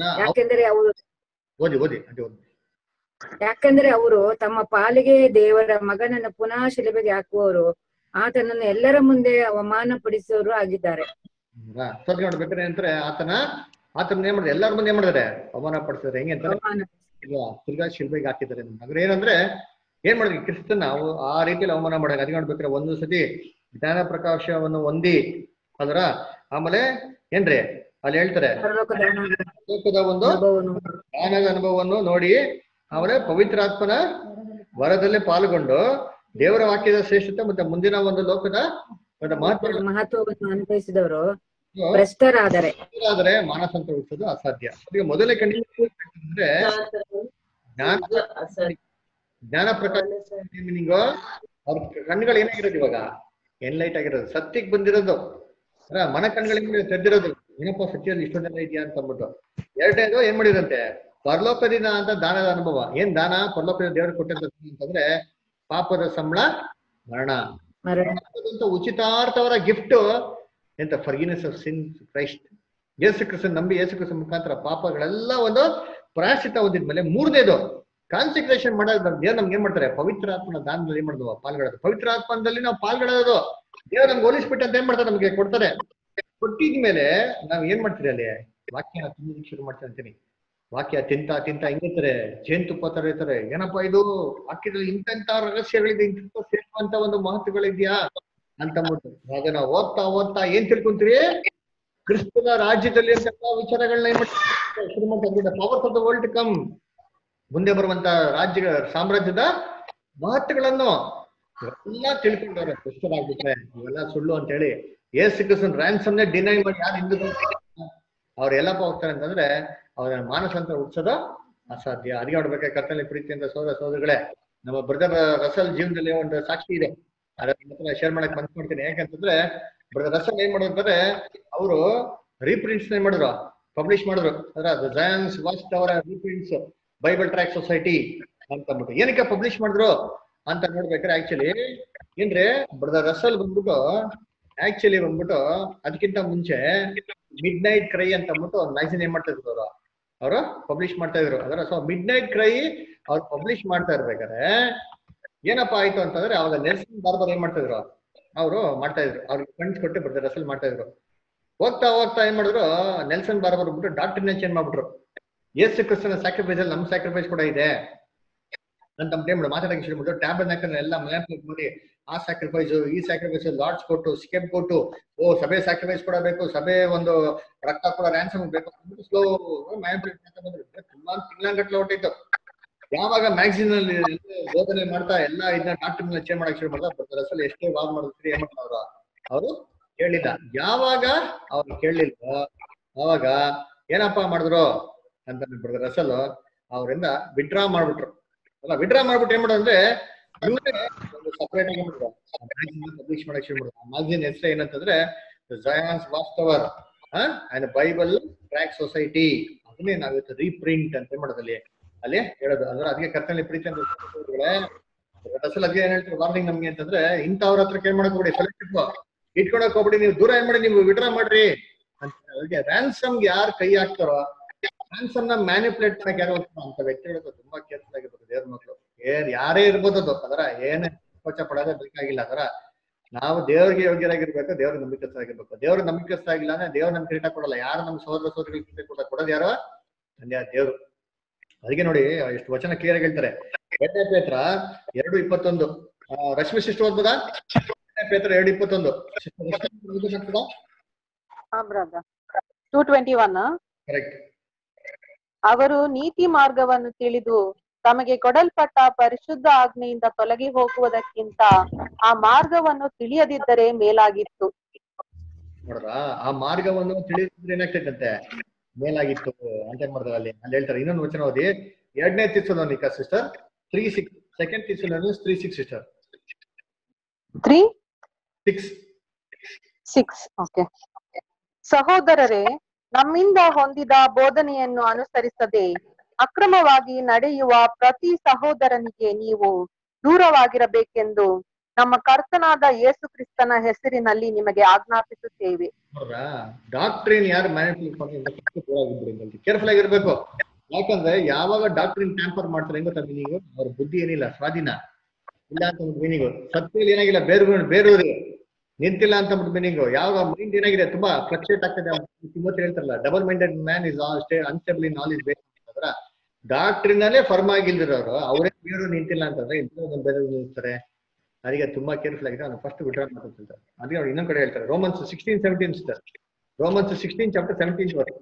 S13: ಯಾಕೆಂದರೆ ಅವರು ತಮ್ಮ ಪಾಲಿಗೆ ದೇವರ ಮಗನನ್ನು ಪುನಃ ಶಿಲುಬೆಗೆ ಹಾಕುವವರು, ಆತನನ್ನು ಎಲ್ಲರ ಮುಂದೆ ಅವಮಾನ ಪಡಿಸುವವರು ಆಗಿದ್ದಾರೆ.
S1: ನೋಡ್ಬೇಕಾದ್ರೆ ಅಂತಾರೆ ಆತನ ಏನ್ ಮಾಡಿದ್ರೆ ಎಲ್ಲಾರ ಮುಂದೆ ಏನ್ ಮಾಡಿದಾರೆ ಅವಮಾನ ಪಡಿಸಿದ್ರೆ. ಹೆಂಗೆ ಅಂತಾರೆ ತಿರ್ಗಾ ಶಿಲ್ಬೆಗೆ ಹಾಕಿದ್ದಾರೆ. ಅಂದ್ರೆ ಏನಂದ್ರೆ ಏನ್ ಮಾಡಿದ್ರಿ ಕ್ರಿಸ್ತನ್ ನಾವು ಆ ರೀತಿಯಲ್ಲಿ ಅವಮಾನ ಮಾಡೋದು. ಅದಕ್ಕೆ ನೋಡ್ಬೇಕಾದ್ರೆ ಒಂದು ಸತಿ ಜ್ಞಾನ ಪ್ರಕಾಶವನ್ನು ಹೊಂದಿ ಅದರ ಆಮೇಲೆ ಏನ್ರಿ ಅಲ್ಲಿ ಹೇಳ್ತಾರೆ ಲೋಕದ ಒಂದು ಜ್ಞಾನದ ಅನುಭವವನ್ನು ನೋಡಿ ಆಮೇಲೆ ಪವಿತ್ರಾತ್ಮನ ವರದಲ್ಲಿ ಪಾಲ್ಗೊಂಡು ದೇವರ ವಾಕ್ಯದ ಶ್ರೇಷ್ಠತೆ ಮತ್ತೆ ಮುಂದಿನ ಒಂದು ಲೋಕದ
S13: ಮಹತ್ವವನ್ನು ಅನುಭವಿಸಿದವರು ಭ್ರಷ್ಟರಾದರೆ
S1: ಮಾನಸಾಂತರ ಹುಟ್ಟಿಸೋದು ಅಸಾಧ್ಯ. ಅದಕ್ಕೆ ಮೊದಲೇ ಕಂಡು ಜ್ಞಾನ ಪ್ರಕಾಶ ಮೀನಿಂಗು ಅವ್ರ ಕಣ್ಗಳು ಏನಾಗಿರೋದು ಇವಾಗ ಎನ್ಲೈಟ್ ಆಗಿರೋದು, ಸತ್ಯಕ್ಕೆ ಬಂದಿರೋದು, ಮನ ಕಣ್ಗಳಿಗೆ ತೆರೆದಿರೋದು. ಏನಪ್ಪ ಸತ್ಯದಲ್ಲಿ ಇಷ್ಟೊಂದೆಲ್ಲ ಇದೆಯಾ ಅಂತ ಅಂದ್ಬಿಟ್ಟು. ಎರಡನೇದು ಏನ್ ಮಾಡಿದಂತೆ, ಪರಲೋಕದಿಂದ ಅಂತ ದಾನದ ಅನುಭವ. ಏನ್ ದಾನ? ಪರಲೋಕದಿಂದ ದೇವರು ಕೊಟ್ಟಂತ ಅಂತಂದ್ರೆ ಪಾಪದ ಸಂಬಳ ಮರಣ. ಉಚಿತಾರ್ಥವರ ಗಿಫ್ಟ್ ಎಂತ ಫರ್ಗಿನೆಸ್ ಆಫ್ ಸಿನ್ ಕ್ರೈಸ್ಟ್. ಯೇಸು ಕ್ರಿಸ್ತನ್ ನಂಬಿ ಯೇಸು ಕ್ರಿಸ್ತನ್ ಮುಖಾಂತರ ಪಾಪಗಳೆಲ್ಲ ಒಂದು ಪ್ರಾಯಶ್ಚಿತ್ತ ಹೊಂದಿದ್ಮೇಲೆ ಮೂರನೇದು ಕಾನ್ಸಂಟ್ರೇಷನ್ ಮಾಡೋದು. ದೇವ್ರು ನಮ್ಗೆ ಏನ್ ಮಾಡ್ತಾರೆ? ಪವಿತ್ರಾತ್ಮನ ದಾನದಲ್ಲಿ ಏನ್ ಮಾಡಿದ್ವು? ಪಾಲ್ಗೊಳ್ಳೋದು. ಪವಿತ್ರಾತ್ಮದಲ್ಲಿ ನಾವು ಪಾಲ್ಗೊಳ್ಳೋದು. ದೇವ್ರು ನಮ್ಗೆ ಹೋಲಿಸ್ಬಿಟ್ಟು ಅಂತ ಏನ್ ಮಾಡ್ತಾರೆ? ನಮ್ಗೆ ಕೊಡ್ತಾರೆ. ಕೊಟ್ಟಿದ್ಮೇಲೆ ನಾವ್ ಏನ್ ಮಾಡ್ತೀರಿ? ಅಲ್ಲಿ ವಾಕ್ಯ ತಿನ್ನೋದಕ್ಕೆ ಶುರು ಮಾಡ್ತೀವಿ ಅಂತೀನಿ. ವಾಕ್ಯ ತಿಂತ ಹಿಂಗಿರ್ತಾರೆ, ಜೇನುತುಪ್ಪ ತರ ಇರ್ತಾರೆ. ಏನಪ್ಪಾ ಇದು ವಾಕ್ಯದಲ್ಲಿ ಇಂಥ ರಹಸ್ಯಗಳಿದೆ, ಇಂಥ ಸೇರುವಂತ ಒಂದು ಮಹತ್ವಗಳಿದ್ಯಾ ಅಂತ ಅಂದ್ಬಿಟ್ಟು ಅದನ್ನ ಓದ್ತಾ ಏನ್ ತಿಳ್ಕೊಂತೀರಿ? ಕ್ರಿಸ್ತನ ರಾಜ್ಯದಲ್ಲಿ ಅಂತ ವಿಚಾರಗಳನ್ನ ಏನ್ ಮಾಡ್ತಾರೆ? ಶುರು ಮಾಡ್ತಾರೆ. Powers of the world come, ಮುಂದೆ ಬರುವಂತ ಸಾಮ್ರಾಜ್ಯದ ಮಹತ್ವಗಳನ್ನು ಎಲ್ಲ ತಿಳ್ಕೊಂಡವ್ರೆ. ಕ್ರಿಸ್ತರಾಗ್ಬಿಟ್ರೆ ಇವೆಲ್ಲ ಸುಳ್ಳು ಅಂತ ಹೇಳಿ ಯೇಸು ಕ್ರಿಸ್ತನ ರ್ಯಾನ್ಸಮ್ನೇ ಡಿನೈ ಮಾಡಿ ಯಾರು ಹಿಂದೂ ಅವ್ರು ಎಲ್ಲಪ್ಪ ಹೋಗ್ತಾರೆ ಅಂತಂದ್ರೆ ಅವ್ರ ಮಾನಸ ಅಂತ ಹುಡ್ಸೋದು ಅಸಾಧ್ಯ. ಅಡಿಗೆ ಮಾಡ್ಬೇಕಾದ್ರೆ ಕರ್ತನಲ್ಲಿ ಪ್ರೀತಿಯಿಂದ ಸೋದರಗಳೇ, ನಮ್ಮ ಬ್ರದರ್ ರಸಲ್ ಜೀವನದಲ್ಲಿ ಒಂದು ಸಾಕ್ಷಿ ಇದೆ, ಅದನ್ನ ಶೇರ್ ಮಾಡಕ್ ಮನ್ಸು ಮಾಡ್ತೀನಿ. ಯಾಕಂತಂದ್ರೆ ಬ್ರದರ್ ರಸಲ್ ಏನ್ ಮಾಡೋದಂದ್ರೆ ಅವರು ರೀಪ್ರಿಂಟ್ಸ್ ಏನ್ ಮಾಡಿದ್ರು, ಪಬ್ಲಿಷ್ ಮಾಡಿದ್ರು. ಅದ್ರ ಜಯನ್ಸ್ ವಾಸ್ಟ್ ಅವರ ರೀಪ್ರಿಂಟ್ಸ್ ಬೈಬಲ್ ಟ್ರ್ಯಾಕ್ ಸೊಸೈಟಿ ಅಂತ ಅಂದ್ಬಿಟ್ಟು. ಏನಕ್ಕೆ ಪಬ್ಲಿಷ್ ಮಾಡಿದ್ರು ಅಂತ ನೋಡ್ಬೇಕಾದ್ರೆ ಆಕ್ಚುಲಿ ಏನ್ರೆ ಬ್ರದರ್ ರಸಲ್ ಬಂದ್ಬಿಟ್ಟು ಅದಕ್ಕಿಂತ ಮುಂಚೆ ಮಿಡ್ ನೈಟ್ ಕ್ರೈ ಅಂತ ಅಂದ್ಬಿಟ್ಟು ಒಂದು ಮ್ಯಾಗಝಿನ್ ಏನ್ ಮಾಡ್ತಾ ಇದ್ರು ಅವರು ಪಬ್ಲಿಷ್ ಮಾಡ್ತಾ ಇದ್ರು. ಅದರ ಸೊ ಮಿಡ್ ನೈಟ್ ಕ್ರೈ ಅವ್ರು ಪಬ್ಲಿಷ್ ಮಾಡ್ತಾ ಇರ್ಬೇಕಾದ್ರೆ ಏನಪ್ಪಾ ಆಯ್ತು ಅಂತಂದ್ರೆ ಅವಾಗ ನೆಲ್ಸನ್ ಬಾರ್ಬರ್ ಏನ್ ಮಾಡ್ತಾ ಇದ್ರು, ಅವರು ಮಾಡ್ತಾ ಇದ್ರು, ಅವ್ರಿಗೆ ಫಂಡ್ಸ್ ಕೊಟ್ಟು ಬ್ರದರ್ ರಸಲ್ ಮಾಡ್ತಾ ಇದ್ರು. ಹೋಗ್ತಾ ಏನ್ ಮಾಡಿದ್ರು, ನೆಲ್ಸನ್ ಬಾರ್ಬರ್ ಬಿಟ್ಟು ಡಾಕ್ಟರ್ನ ಚೇಂಜ್ ಮಾಡ್ಬಿಟ್ರು. ಯೇಸು ಕ್ರಿಸ್ತನ ಸ್ಯಾಕ್ರಿಫೈಸ್ ಅಲ್ಲಿ ನಮ್ಮ ಸ್ಯಾಕ್ರಿಫೈಸ್ ಕೂಡ ಇದೆ ಅಂತ ಮಾತಾಡಕ್ಕೆ ಶುರು ಮಾಡಿದ್ರು. ಟ್ಯಾಬರ್ನಾಕಲ್ ಎಲ್ಲ ಮ್ಯಾನಿಪುಲೇಟ್ ಮಾಡಿ ಆ ಸ್ಯಾಕ್ರಿಫೈಸ್ ಈ ಸ್ಯಾಕ್ರಿಫೈಸ್ ಲಾರ್ಡ್ಸ್ ಕೊಟ್ಟು ಸ್ಕೆಪ್ ಕೊಟ್ಟು ಸಭೆ ಸ್ಯಾಕ್ರಿಫೈಸ್ ಕೂಡ ಬೇಕು, ಸಭೆ ಒಂದು ರಕ್ತ ಕೂಡ ರ್ಯಾನ್ಸಮ್ ಬೇಕು ಅಂದ್ಬಿಟ್ಟು ಸ್ಲೋ ಮ್ಯಾನಿಪುಲೇಟ್ ಮಾಡ್ತಾ ಬಂದ್ರು. ತುಂಬಾ ತಿಂಗಳಗಟ್ಟಲೆ ಹೊಟ್ಟಿತ್ತು. ಯಾವಾಗ ಮ್ಯಾಗಝಿನ್ ಅಲ್ಲಿ ಬೋಧನೆ ಮಾಡ್ತಾ ಎಲ್ಲ ಇದನ್ನ ಡಾಕ್ಟರ್ ಚೇಂಜ್ ಮಾಡಕ್ ಶುರು ಮಾಡಿದ ರಸಲ್ ಎಷ್ಟೇ ವಾದ ಮಾಡಿದ್ರಿ ಏನ್ ಮಾಡ್ತಾವ್ರ ಅವರು ಕೇಳಿಲ್ಲ. ಯಾವಾಗ ಅವ್ರು ಕೇಳಲಿಲ್ಲ ಅವಾಗ ಏನಪ್ಪಾ ಮಾಡಿದ್ರು ಅಂತ ಬ್ರದರ್ ರಸಲ್ ಅವರಿಂದ ವಿಡ್ರಾ ಮಾಡ್ಬಿಟ್ರು. ಅಲ್ಲ ವಿಡ್ರಾ ಮಾಡ್ಬಿಟ್ಟು ಏನ್ ಮಾಡೋದು ಅಂದ್ರೆ ಸಪರೇಟ್ ಆಗಿ ಪಬ್ಲಿಷ್ ಮಾಡಕ್ ಶುರು ಮಾಡಿದ್ರು. ಮ್ಯಾಗಝಿನ್ ಹೆಸರು ಏನಂತಂದ್ರೆ Zion's watchtower and Bible tract society. ಅದನ್ನೇ ನಾವಿವತ್ತು ರೀಪ್ರಿಂಟ್ ಅಂತ ಮಾಡೋದಲ್ಲಿ ಅಲ್ಲಿ ಹೇಳೋದು. ಅಂದ್ರೆ ಅದಕ್ಕೆ ಕರ್ತನಲ್ಲಿ ಪ್ರೀತಿ ಅಂತ ರಸಲ್ ಅದಕ್ಕೆ ಏನ್ ಹೇಳ್ತಾರೆ ವಾರ್ನಿಂಗ್ ನಮ್ಗೆ ಅಂತಂದ್ರೆ ಇಂಥವ್ರ ಹತ್ರ ಕೇಳ್ ಮಾಡಕ್ ಹೋಗ್ಬಿಡಿ, ಸೆಲೆಕ್ಟಿವ್ ಇಟ್ಕೊಳಕ್ ಹೋಗ್ಬಿಡಿ, ನೀವು ದೂರ ಏನ್ ಮಾಡಿ ನೀವು ವಿಡ್ರಾ ಮಾಡ್ರಿ ಅಂತ. ಅದಕ್ಕೆ ರ್ಯಾನ್ಸಮ್ಗೆ ಯಾರು ಕೈ ಹಾಕ್ತಾರೋ ರ್ಯಾನ್ಸಮ್ ನ ಮ್ಯಾನಿಪುಲೇಟ್ ಮಾಡಕ್ ಯಾರು ಅಂತ ವ್ಯಕ್ತಿಗಳು ತುಂಬಾ ಕೇರ್ಫುಲ್ ಆಗಿರ್ಬೇಕು. ದೇವ್ರ ಮಕ್ಕಳು ಯಾರೇ ಇರ್ಬೋದು ಅದು ಅದರ ಏನೇ ಕೋಚ ಪಡೋದೇ ಬೇಕಾಗಿಲ್ಲ. ಅದರ ನಾವು ದೇವ್ರಿಗೆ ಯೋಗ್ಯರಾಗಿರ್ಬೇಕು, ದೇವ್ರ ನಂಬಿಕಸ್ಥರಾಗಿರ್ಬೇಕು. ದೇವ್ರ ನಂಬಿಕಸ್ಥರಾಗಿಲ್ಲ ಅಂದ್ರೆ ದೇವ್ರ ನಮ್ಗೆ ಕಿರೀಟ ಕೊಡಲ್ಲ. ಯಾರು ನಮ್ಮ ಸಹೋದರ ಸಹೋದರಿಗಳಿಗೆ ಕೊಡೋದು ಯಾರು? ತಂದೆ ದೇವ್ರು. ಅದಕ್ಕೆ ನೋಡಿ ಎಷ್ಟು ವಚನ ಕ್ಲಿಯರ್ ಆಗಿ ಹೇಳ್ತಾರೆ. 2 ಪೇತ್ರ 2:21 ರಶ್ಮಿ ಸಿಸ್ಟರ್ ಓದ್ಬೋದಾ? 2 ಪೇತ್ರ 2:21 ಕರೆಕ್ಟ್.
S14: ಅವರು ನೀತಿ ಮಾರ್ಗವನ್ನು ತಿಳಿದು ತಮಗೆ ಕೊಡಲ್ಪಟ್ಟ ಪರಿಶುದ್ಧ ಆಜ್ಞೆಯಿಂದ ತೊಲಗಿ ಹೋಗುವುದಕ್ಕಿಂತ ಆ ಮಾರ್ಗವನ್ನು ತಿಳಿಯದಿದ್ದರೆ ಮೇಲಾಗಿತ್ತು.
S1: ನೋಡ್ರ, ಆ ಮಾರ್ಗವನ್ನು ತಿಳಿದಿದ್ರೆ ಏನಾಗ್ತೈತಂತೆ? ಮೇಲಾಗಿತ್ತು ಅಂತ ಏನ್ ಮಾಡ್ತಾರೆ ಅಲ್ಲಿ ಹೇಳ್ತಾರೆ. ಇನ್ನೊಂದು ವಚನ ಓದಿ 2ನೇ Thessalonica sister 3:6 2nd Thessalonica 3:6 sister
S14: 3:6 okay. ಸಹೋದರರೇ, ನಮ್ಮಿಂದ ಹೊಂದಿದ ಬೋಧನೆಯನ್ನು ಅನುಸರಿಸದೆ ಅಕ್ರಮವಾಗಿ ನಡೆಯುವ ಪ್ರತಿ ಸಹೋದರನಿಗೆ ನೀವು ದೂರವಾಗಿರಬೇಕೆಂದು ನಮ್ಮ ಕರ್ತನಾದ ಯೇಸು ಕ್ರಿಸ್ತನ ಹೆಸರಿನಲ್ಲಿ ನಿಮಗೆ ಆಜ್ಞಾಪಿಸುತ್ತೇವೆ.
S1: ಡಾಕ್ಟ್ರಿನ್ ಯಾರು ಮ್ಯಾನಿಪುಲೇಟ್ ಮಾಡ್ತಾರೆ ಕೇರ್ಫುಲ್ ಆಗಿರ್ಬೇಕು. ಯಾಕಂದ್ರೆ ಯಾವಾಗ ಡಾಕ್ಟ್ರಿನ್ ಟ್ಯಾಂಪರ್ ಮಾಡ್ತಾರೆ ಹೆಂಗ್ ಗೊತ್ತಾ ಮೀನಿಂಗು? ಅವ್ರ ಬುದ್ಧಿ ಏನಿಲ್ಲ, ಸ್ವಾಧೀನ ಇಲ್ಲ ಅಂತ ಮೀನಿಂಗು. ಸತ್ಯಲ್ಲಿ ಏನಾಗಿಲ್ಲ, ಬೇರೂರಿ ನಿಂತಿಲ್ಲ ಅಂತ ಮೀನಿಂಗು. ಯಾವಾಗ ಮೈಂಡ್ ಏನಾಗಿದೆ ತುಂಬಾ ಫ್ಲಕ್ಚುಯೇಟ್ ಆಗ್ತದೆ. ಹೇಳ್ತಾರಲ್ಲ, double minded man is unstable in knowledge base ಅಂತಂದ್ರ ಡಾಕ್ಟ್ರಿನಲ್ಲೇ ಫರ್ಮ್ ಆಗಿಲ್ದಿರೋರು ಅವರೇ ಬೇರು ನಿಂತಿಲ್ಲ ಅಂತಂದ್ರೆ ಬೇರೆ ನಿಲ್ತಾರೆ. ಅದಕ್ಕೆ ತುಂಬಾ ಕೇರ್ಫುಲ್ ಆಗಿದೆ. ಅವ್ನು ಫಸ್ಟ್ ವಿಡ್ರಾ ಮಾಡ್ತಾರೆ. ಅದಕ್ಕೆ ಅವ್ರು ಇನ್ನೊಂದ್ ಕಡೆ ಹೇಳ್ತಾರೆ ರೋಮನ್ಸ್ 16:17 ರೋಮನ್ಸ್ 16:17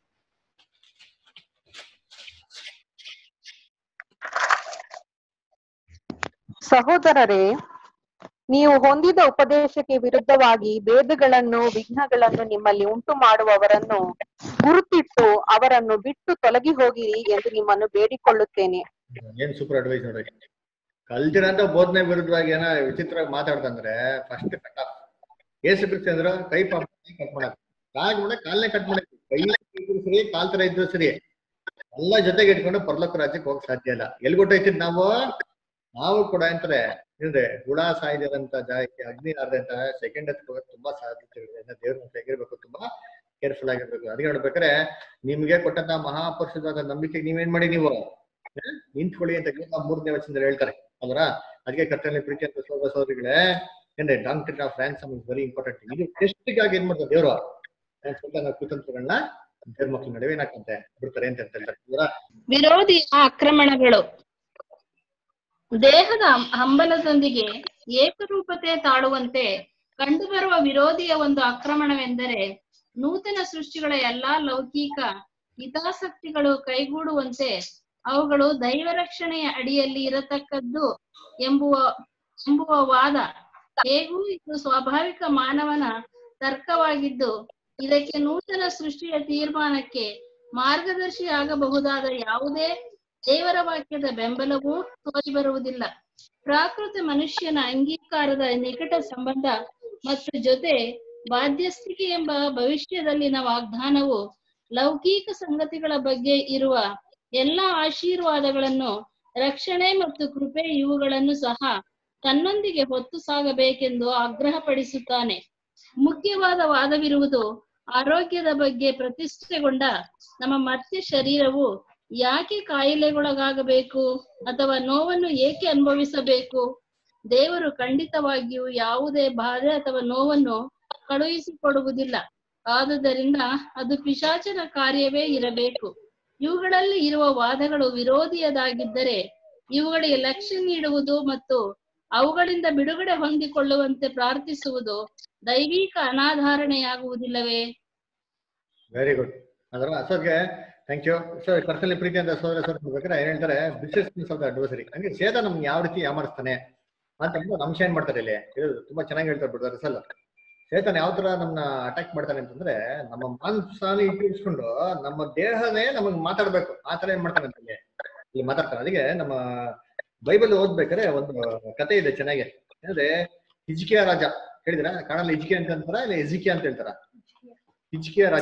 S14: ಸಹೋದರರೇ, ನೀವು ಹೊಂದಿದ ಉಪದೇಶಕ್ಕೆ ವಿರುದ್ಧವಾಗಿ ಭೇದಗಳನ್ನು ವಿಘ್ನಗಳನ್ನು ನಿಮ್ಮಲ್ಲಿ ಉಂಟು ಮಾಡುವವರನ್ನು ಗುರುತಿಟ್ಟು ಅವರನ್ನು ಬಿಟ್ಟು ತೊಲಗಿ ಹೋಗಿರಿ ಎಂದು ನಿಮ್ಮನ್ನು ಬೇಡಿಕೊಳ್ಳುತ್ತೇನೆ.
S1: ಏನ್ ಸೂಪರ್ ಅಡ್ವೈಸ್ ನೋಡಿ. ಕಲ್ತಿರಂತ ಬೋಧನೆ ವಿರುದ್ಧವಾಗಿ ಏನೋ ವಿಚಿತ್ರವಾಗಿ ಮಾತಾಡ್ತಂದ್ರೆ ಫಸ್ಟ್ ಕಟ್ ಆಫ್. ಏಸು ಕ್ರಿಸ್ತ ಅಂದ್ರ ಕೈ ಕಟ್ ಮಾಡಕ್ ಕಾಲ್ನೇ ಕಟ್ ಮಾಡಕ್, ಕೈ ಇದ್ರು ಸರಿ, ಕಾಲ್ ತರ ಇದ್ರು ಸರಿ, ಎಲ್ಲ ಜೊತೆಗೆ ಇಟ್ಕೊಂಡು ಪರಲೋಕ ರಾಜ್ಯಕ್ಕೆ ಹೋಗಕ್ ಸಾಧ್ಯ ಇಲ್ಲ. ಎಲ್ಲಿ ಗೊತ್ತಾಯ್ತಿದ್ ನಾವು ಕೂಡ ಅಂತಾರೆ ಅಂದ್ರೆ ಹುಳ ಸಾಯ್ದಿರಂತ ಜಾಗಕ್ಕೆ ಅಗ್ನಿ ಆರ್ದಂತ ಸೆಕೆಂಡ್ ಹತ್ ಹೋಗಕ್ ತುಂಬಾ ಸಾಧ್ಯತೆಗಳಿದೆ. ದೇವ್ರ ತೆಗಿರ್ಬೇಕು, ತುಂಬಾ ಕೇರ್ಫುಲ್ ಆಗಿರ್ಬೇಕು. ಅದಕ್ಕೆ ನೋಡ್ಬೇಕಾರೆ ನಿಮ್ಗೆ ಕೊಟ್ಟಂತ ಮಹಾಪರಿಶುದ್ಧವಾದ ನಂಬಿಕೆ ನೀವೇನ್ ಮಾಡಿ ನೀವು ನಿಂತ್ಕೊಳ್ಳಿ ಅಂತ 3ನೇ ವಚನದಲ್ಲಿ ಹೇಳ್ತಾರೆ ಅಲ್ರ. ಅದಕ್ಕೆ ಕರ್ತನಲ್ಲಿ ಪ್ರೀತಿ ಅಂತ ಸಹೋದರಿಗಳೇ, ಏನ್ರೆ doctor of ransom is very important. ಇದು ಟೆಸ್ಟ್ಗಾಗಿ ಏನ್ ಮಾಡ್ತಾರೆ ದೇವ್ರು ನಾವು ಕುತಂತ್ರಗಳನ್ನ ದೇವ್ರ ಮಕ್ಳ ನಡುವೆ ಏನಾಗ್ತಂತೆ ಬಿಡ್ತಾರೆ ಅಂತ ಹೇಳ್ತಾರೆ.
S15: ವಿರೋಧಿಯ ಆಕ್ರಮಣಗಳು. ದೇಹದ ಹಂಬಲದೊಂದಿಗೆ ಏಕರೂಪತೆ ತಾಳುವಂತೆ ಕಂಡುಬರುವ ವಿರೋಧಿಯ ಒಂದು ಆಕ್ರಮಣವೆಂದರೆ ನೂತನ ಸೃಷ್ಟಿಗಳ ಎಲ್ಲಾ ಲೌಕಿಕ ಹಿತಾಸಕ್ತಿಗಳು ಕೈಗೂಡುವಂತೆ ಅವುಗಳು ದೈವ ರಕ್ಷಣೆಯ ಅಡಿಯಲ್ಲಿ ಇರತಕ್ಕದ್ದು ಎಂಬುವ ವಾದ. ಹೇಗೂ ಇದು ಸ್ವಾಭಾವಿಕ ಮಾನವನ ತರ್ಕವಾಗಿದ್ದು, ಇದಕ್ಕೆ ನೂತನ ಸೃಷ್ಟಿಯ ತೀರ್ಮಾನಕ್ಕೆ ಮಾರ್ಗದರ್ಶಿಯಾಗಬಹುದಾದ ಯಾವುದೇ ದೇವರ ವಾಕ್ಯದ ಬೆಂಬಲವೂ ತೋರಿ ಬರುವುದಿಲ್ಲ. ಪ್ರಾಕೃತ ಮನುಷ್ಯನ ಅಂಗೀಕಾರದ ನಿಕಟ ಸಂಬಂಧ ಮತ್ತು ಜೊತೆ ಬಾಧ್ಯಸ್ಥಿಕೆ ಎಂಬ ಭವಿಷ್ಯದಲ್ಲಿನ ವಾಗ್ದಾನವು ಲೌಕಿಕ ಸಂಗತಿಗಳ ಬಗ್ಗೆ ಇರುವ ಎಲ್ಲಾ ಆಶೀರ್ವಾದಗಳನ್ನು, ರಕ್ಷಣೆ ಮತ್ತು ಕೃಪೆ ಇವುಗಳನ್ನು ಸಹ ತನ್ನೊಂದಿಗೆ ಹೊತ್ತು ಸಾಗಬೇಕೆಂದು ಆಗ್ರಹಪಡಿಸುತ್ತಾನೆ. ಮುಖ್ಯವಾದ ವಾದವಿರುವುದು ಆರೋಗ್ಯದ ಬಗ್ಗೆ ಪ್ರತಿಷ್ಠೆಗೊಂಡ ನಮ್ಮ ಮರ್ತ್ಯ ಶರೀರವು ಯಾಕೆ ಕಾಯಿಲೆಗೊಳಗಾಗಬೇಕು ಅಥವಾ ನೋವನ್ನು ಏಕೆ ಅನುಭವಿಸಬೇಕು? ದೇವರು ಖಂಡಿತವಾಗಿಯೂ ಯಾವುದೇ ಬಾಧೆ ಅಥವಾ ನೋವನ್ನು ಕಳುಹಿಸಿಕೊಡುವುದಿಲ್ಲ. ಆದುದರಿಂದ ಅದು ಪಿಶಾಚನ ಕಾರ್ಯವೇ ಇರಬೇಕು. ಇವುಗಳಲ್ಲಿ ಇರುವ ವಾದಗಳು ವಿರೋಧಿಯದಾಗಿದ್ದರೆ ಇವುಗಳಿಗೆ ಲಕ್ಷ್ಯ ನೀಡುವುದು ಮತ್ತು ಅವುಗಳಿಂದ ಬಿಡುಗಡೆ ಹೊಂದಿಕೊಳ್ಳುವಂತೆ ಪ್ರಾರ್ಥಿಸುವುದು ದೈವಿಕ ಅನಾಧಾರಣೆಯಾಗುವುದಿಲ್ಲವೇ?
S1: Very good. ಅದರ ಅಸೋಗೆ ಥ್ಯಾಂಕ್ ಯು ಸರ್. ಪರ್ಸನಲಿ ಪ್ರೀತಿ ಅಂತ ಸೋದರ ಸರ್ ಬೇಕಾದ್ರೆ ಏನ್ ಹೇಳ್ತಾರೆ, ಬಿಸ್ನೆಸ್ ಆಫ್ ದ ಅಡ್ವರ್ಸರಿ. ಹಂಗೆ ಸೇದ ನಮ್ಗೆ ಯಾವ ರೀತಿ ಯಾಮಾರಿಸ್ತಾನೆ ಅಂತ ಒಂದು ಅಂಶ ಏನ್ ಮಾಡ್ತಾರೆ ಇಲ್ಲಿ ತುಂಬಾ ಚೆನ್ನಾಗಿ ಹೇಳ್ತಾರೆ ಬಿಡ್ತಾರೆ ಸರ್. ಚೇತನ್ ಯಾವ ತರ ನಮ್ಮನ್ನ ಅಟ್ಯಾಕ್ ಮಾಡ್ತಾನೆ ಅಂತಂದ್ರೆ, ನಮ್ಮ ಮಾಂಸಾನ ಇಟ್ಕೊಂಡು ನಮ್ಮ ದೇಹನೇ ನಮಗ್ ಮಾತಾಡ್ಬೇಕು ಆ ತರ ಏನ್ ಮಾಡ್ತಾನೆ ಅಂತ ಇಲ್ಲಿ ಮಾತಾಡ್ತಾನೆ. ಅದಕ್ಕೆ ನಮ್ಮ ಬೈಬಲ್ ಓದ್ಬೇಕಾದ್ರೆ ಒಂದು ಕತೆ ಇದೆ ಚೆನ್ನಾಗಿ. ಅಂದ್ರೆ ಹಿಜ್ಕಿಯ ರಾಜ ಹೇಳಿದ್ರ, ಕಾಣಲ್ಲ ಹಿಜ್ಕಿಯ ಅಂತ ಅಂತಾರ ಇಲ್ಲ ಹಿಜ್ಕಿಯ ಅಂತ ಹೇಳ್ತಾರ? ಹಿಜ್ಕಿಯ ರಾಜ.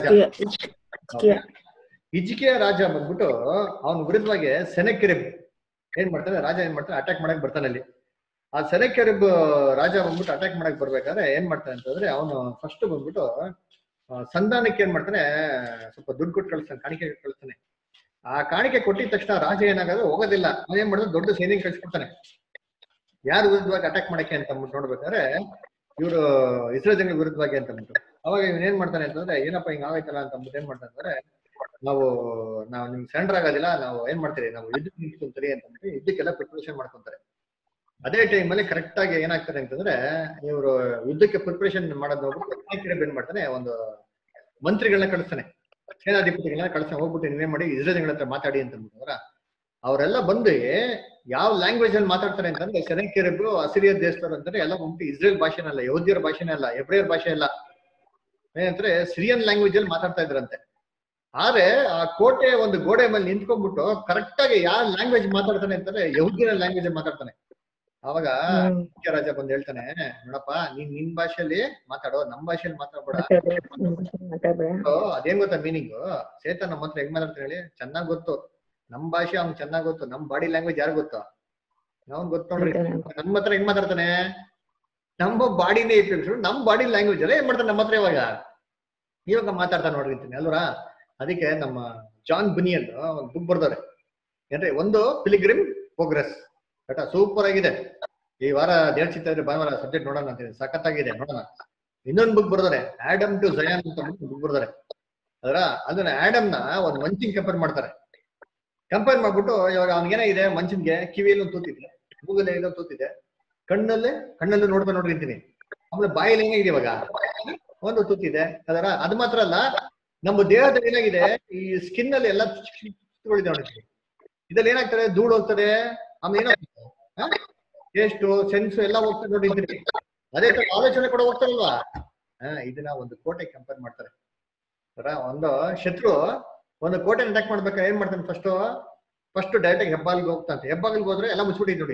S1: ಹಿಜ್ಕಿಯ ರಾಜ ಬಂದ್ಬಿಟ್ಟು ಅವನ ವಿರುದ್ಧವಾಗಿ ಸೆನೆಕೆರೆಬ್ ಏನ್ ಮಾಡ್ತಾನೆ, ರಾಜ ಏನ್ ಮಾಡ್ತಾನೆ, ಅಟ್ಯಾಕ್ ಮಾಡಕ್ ಬರ್ತಾನೆ ಅಲ್ಲಿ. ಆ ಸೆನೆಕೆರೆಬ್ ರಾಜ ಬಂದ್ಬಿಟ್ಟು ಅಟ್ಯಾಕ್ ಮಾಡಕ್ ಬರ್ಬೇಕಾದ್ರೆ ಏನ್ ಮಾಡ್ತಾನೆ ಅಂತಂದ್ರೆ, ಅವನು ಫಸ್ಟ್ ಬಂದ್ಬಿಟ್ಟು ಸಂಧಾನಕ್ಕೆ ಏನ್ ಮಾಡ್ತಾನೆ, ಸ್ವಲ್ಪ ದುಡ್ಡು ಕೊಟ್ಟು ಕಳಿಸ್ತಾನೆ, ಕಾಣಿಕೆ ಕಳಿಸ್ತಾನೆ. ಆ ಕಾಣಿಕೆ ಕೊಟ್ಟಿದ ತಕ್ಷಣ ರಾಜ ಏನಾಗೋದು ಹೋಗೋದಿಲ್ಲ, ಅವನೇನ್ ಮಾಡಿದ್ರೆ ದೊಡ್ಡ ಸೈನಿಕ ಕಳಿಸ್ಕೊಡ್ತಾನೆ ಯಾರ ವಿರುದ್ಧವಾಗಿ ಅಟ್ಯಾಕ್ ಮಾಡಕ್ಕೆ ಅಂತ ಅಂದ್ಬಿಟ್ಟು ನೋಡ್ಬೇಕಾದ್ರೆ ಇವರು ಇಸ್ರೇಲ್ ಜನಗಳ ವಿರುದ್ಧವಾಗಿ ಅಂತ ಅಂದ್ಬಿಟ್ಟು. ಅವಾಗ ಇವನ್ ಏನ್ ಮಾಡ್ತಾನೆ ಅಂತಂದ್ರೆ, ಏನಪ್ಪಾ ಹಿಂಗ ಆಗೈತಲ್ಲ ಅಂತ ಅಂದ್ಬಿಟ್ಟು ಏನ್ ಮಾಡ್ತಾನೆ ಅಂದ್ರೆ, ನಾವು ನಿಮ್ಗೆ ಸೆಂಡರ್ ಆಗೋದಿಲ್ಲ, ನಾವು ಏನ್ ಮಾಡ್ತೀರಿ, ನಾವು ಯುದ್ಧಕ್ಕೆ ನಿಂತ್ಕೊಂತೀರಿ ಅಂತ ಅಂದ್ಬಿಟ್ಟು ಯುದ್ಧಕ್ಕೆಲ್ಲ ಪ್ರಿಪರೇಷನ್ ಮಾಡ್ಕೊಂತಾರೆ. ಅದೇ ಟೈಮ್ ಅಲ್ಲಿ ಕರೆಕ್ಟ್ ಆಗಿ ಏನಾಗ್ತಾರೆ ಅಂತಂದ್ರೆ, ಇವರು ಯುದ್ಧಕ್ಕೆ ಪ್ರಿಪರೇಷನ್ ಮಾಡೋದ್ ನೋಡ್ಬಿಟ್ಟು ಏನ್ ಮಾಡ್ತಾನೆ, ಒಂದು ಮಂತ್ರಿಗಳನ್ನ ಕಳಿಸ್ತಾನೆ, ಸೇನಾಧಿಪತಿಗಳನ್ನ ಕಳಿಸ್ತಾನೆ, ಹೋಗ್ಬಿಟ್ಟು ನೀವೇನ್ ಮಾಡಿ ಇಸ್ರೇಲ್ ಜನಗಳ ಹತ್ರ ಮಾತಾಡಿ ಅಂತ ಅಂದ್ಬಿಟ್ಟವ್ರ. ಅವರೆಲ್ಲ ಬಂದು ಯಾವ ಲ್ಯಾಂಗ್ವೇಜ್ ಅಲ್ಲಿ ಮಾತಾಡ್ತಾರೆ ಅಂತಂದ್ರೆ, ಸೆನೆಕೆರೆಬ್ ಅಸಿರಿಯ ದೇಶದವ್ರು ಅಂತಾರೆ, ಎಲ್ಲ ಬಂದ್ಬಿಟ್ಟು ಇಸ್ರೇಲ್ ಭಾಷೆನಲ್ಲ, ಯಹೂದ್ಯರ ಭಾಷೆನೇ ಅಲ್ಲ, ಹೆಬ್ರಿಯರ್ ಭಾಷೆ ಅಲ್ಲ, ಏನಂದ್ರೆ ಸಿರಿಯನ್ ಲ್ಯಾಂಗ್ವೇಜ್ ಅಲ್ಲಿ ಮಾತಾಡ್ತಾ ಇದ್ರಂತೆ. ಆದ್ರೆ ಆ ಕೋಟೆ ಒಂದು ಗೋಡೆ ಮೇಲೆ ನಿಂತ್ಕೊಂಡ್ಬಿಟ್ಟು ಕರೆಕ್ಟ್ ಆಗಿ ಯಾವ ಲ್ಯಾಂಗ್ವೇಜ್ ಮಾತಾಡ್ತಾನೆ ಅಂತಾರೆ, ಯಹೂದ್ಯರ ಲ್ಯಾಂಗ್ವೇಜ್ ಅಲ್ಲಿ ಮಾತಾಡ್ತಾನೆ. ಅವಾಗ ರಾಜ ಬಂದ್ ಹೇಳ್ತಾನೆ, ನೋಡಪ್ಪ ನೀನ್ ನಿನ್ ಭಾಷೆಯಲ್ಲಿ ಮಾತಾಡೋ, ನಮ್ ಭಾಷೆಯಲ್ಲಿ ಮಾತಾಡ್ಬೇಡ. ಅದೇನ್ ಗೊತ್ತಾ ಮೀನಿಂಗ್? ಸೇತನ್ ನಮ್ಮ ಹತ್ರ ಹೆಂಗ್ ಮಾತಾಡ್ತಾನೆ ಹೇಳಿ, ಚೆನ್ನಾಗ್ ಗೊತ್ತು ನಮ್ ಭಾಷೆ, ಅವ್ನ್ ಚೆನ್ನಾಗ್ ಗೊತ್ತು, ನಮ್ ಬಾಡಿ ಲ್ಯಾಂಗ್ವೇಜ್ ಯಾರು ಗೊತ್ತು, ನಾವ್ ಗೊತ್ತು ನೋಡ್ರಿ. ನಮ್ಮ ಹತ್ರ ಹೆಂಗ್ ಮಾತಾಡ್ತಾನೆ, ನಮ್ಮ ಬಾಡಿನೇ ಇಟ್ಟು ನಮ್ ಬಾಡಿ ಲ್ಯಾಂಗ್ವೇಜ್ ಅಲ್ಲ ಏನ್ ಮಾಡ್ತಾನೆ ನಮ್ಮ ಹತ್ರ ಇವಾಗ ಮಾತಾಡ್ತಾ ನೋಡ್ರಿ ಅಂತೀನಿ ಅಲ್ವರ. ಅದಕ್ಕೆ ನಮ್ಮ ಜಾನ್ ಬುನಿಯನ್ ಒಂದು ಬುಕ್ ಬರ್ದವ್ರೆ, ಏನ್ರಿ, ಒಂದು ಪಿಲಿಗ್ರಿಮ್ ಪ್ರೋಗ್ರೆಸ್, ಸೂಪರ್ ಆಗಿದೆ. ಈ ವಾರ ದೇವ್ರ ಚಿತ್ತ ಇದ್ರೆ ಭಾನುವಾರ ಸಬ್ಜೆಕ್ಟ್ ನೋಡೋಣ ಅಂತೀನಿ, ಸಖತ್ತಾಗಿದೆ, ನೋಡೋಣ. ಇನ್ನೊಂದು ಬುಕ್ ಬರ್ದಾರೆ, ಆಡಮ್ ಟು ಝಯಾನ್ ಅಂತ ಬುಕ್ ಬರ್ದಾರೆ. ಅದರ ಅದನ್ನ ಆಡಮ್ ನ ಒಂದು ಮಂಚಿನ ಕಂಪೇರ್ ಮಾಡ್ತಾರೆ. ಕಂಪೇರ್ ಮಾಡ್ಬಿಟ್ಟು ಇವಾಗ ಅವ್ನಿಗೇನಾಗಿದೆ, ಮಂಚಿನ್ಗೆ ಕಿವಿಯಲ್ಲಿ ಒಂದು ತೂತಿದೆ, ಮೂಗಲ್ಲಿ ಏನೋ ತೂತಿದೆ, ಕಣ್ಣಲ್ಲೂ ನೋಡ್ತಾ ನೋಡ್ರಿ ಅಂತೀನಿ. ಆಮೇಲೆ ಬಾಯಲ್ಲಿ ಏನಾಗಿದೆ ಇವಾಗ ಒಂದು ತೂತಿದೆ. ಅದರ ಅದು ಮಾತ್ರ ಅಲ್ಲ, ನಮ್ಮ ದೇಹದಲ್ಲಿ ಏನಾಗಿದೆ, ಈ ಸ್ಕಿನ್ ಅಲ್ಲಿ ಎಲ್ಲ ನೋಡಿ, ಇದ್ರಲ್ಲಿ ಏನಾಗ್ತದೆ, ಧೂಳು ಹೋಗ್ತದೆ, ಆಮೇಲೆ ಏನಾಗ್ತದೆ, ಟೇಸ್ಟು ಸೆನ್ಸು ಎಲ್ಲ ಹೋಗ್ತದೆ ನೋಡಿದ್ರಿ. ಅದೇ ತರ ಆಲೋಚನೆ ಕೂಡ ಹೋಗ್ತಾರಲ್ವಾ. ಇದನ್ನ ಒಂದು ಕೋಟೆ ಕಂಪೇರ್ ಮಾಡ್ತಾರೆ. ಒಂದು ಶತ್ರು ಒಂದು ಕೋಟೆ ಅಟ್ಯಾಕ್ ಮಾಡ್ಬೇಕಾದ್ರೆ ಏನ್ ಮಾಡ್ತಾನೆ, ಫಸ್ಟ್ ಡೈರೆಕ್ಟ್ ಆಗಿ ಹೆಬ್ಬಾಗಿಲ್ಗೆ ಹೋಗ್ತಾನೆ. ಹೆಬ್ಬಾಗಿಲ್ಗೆ ಹೋದ್ರೆ ಎಲ್ಲ ಮುಚ್ಬಿಟ್ಟಿದ್ ನೋಡಿ,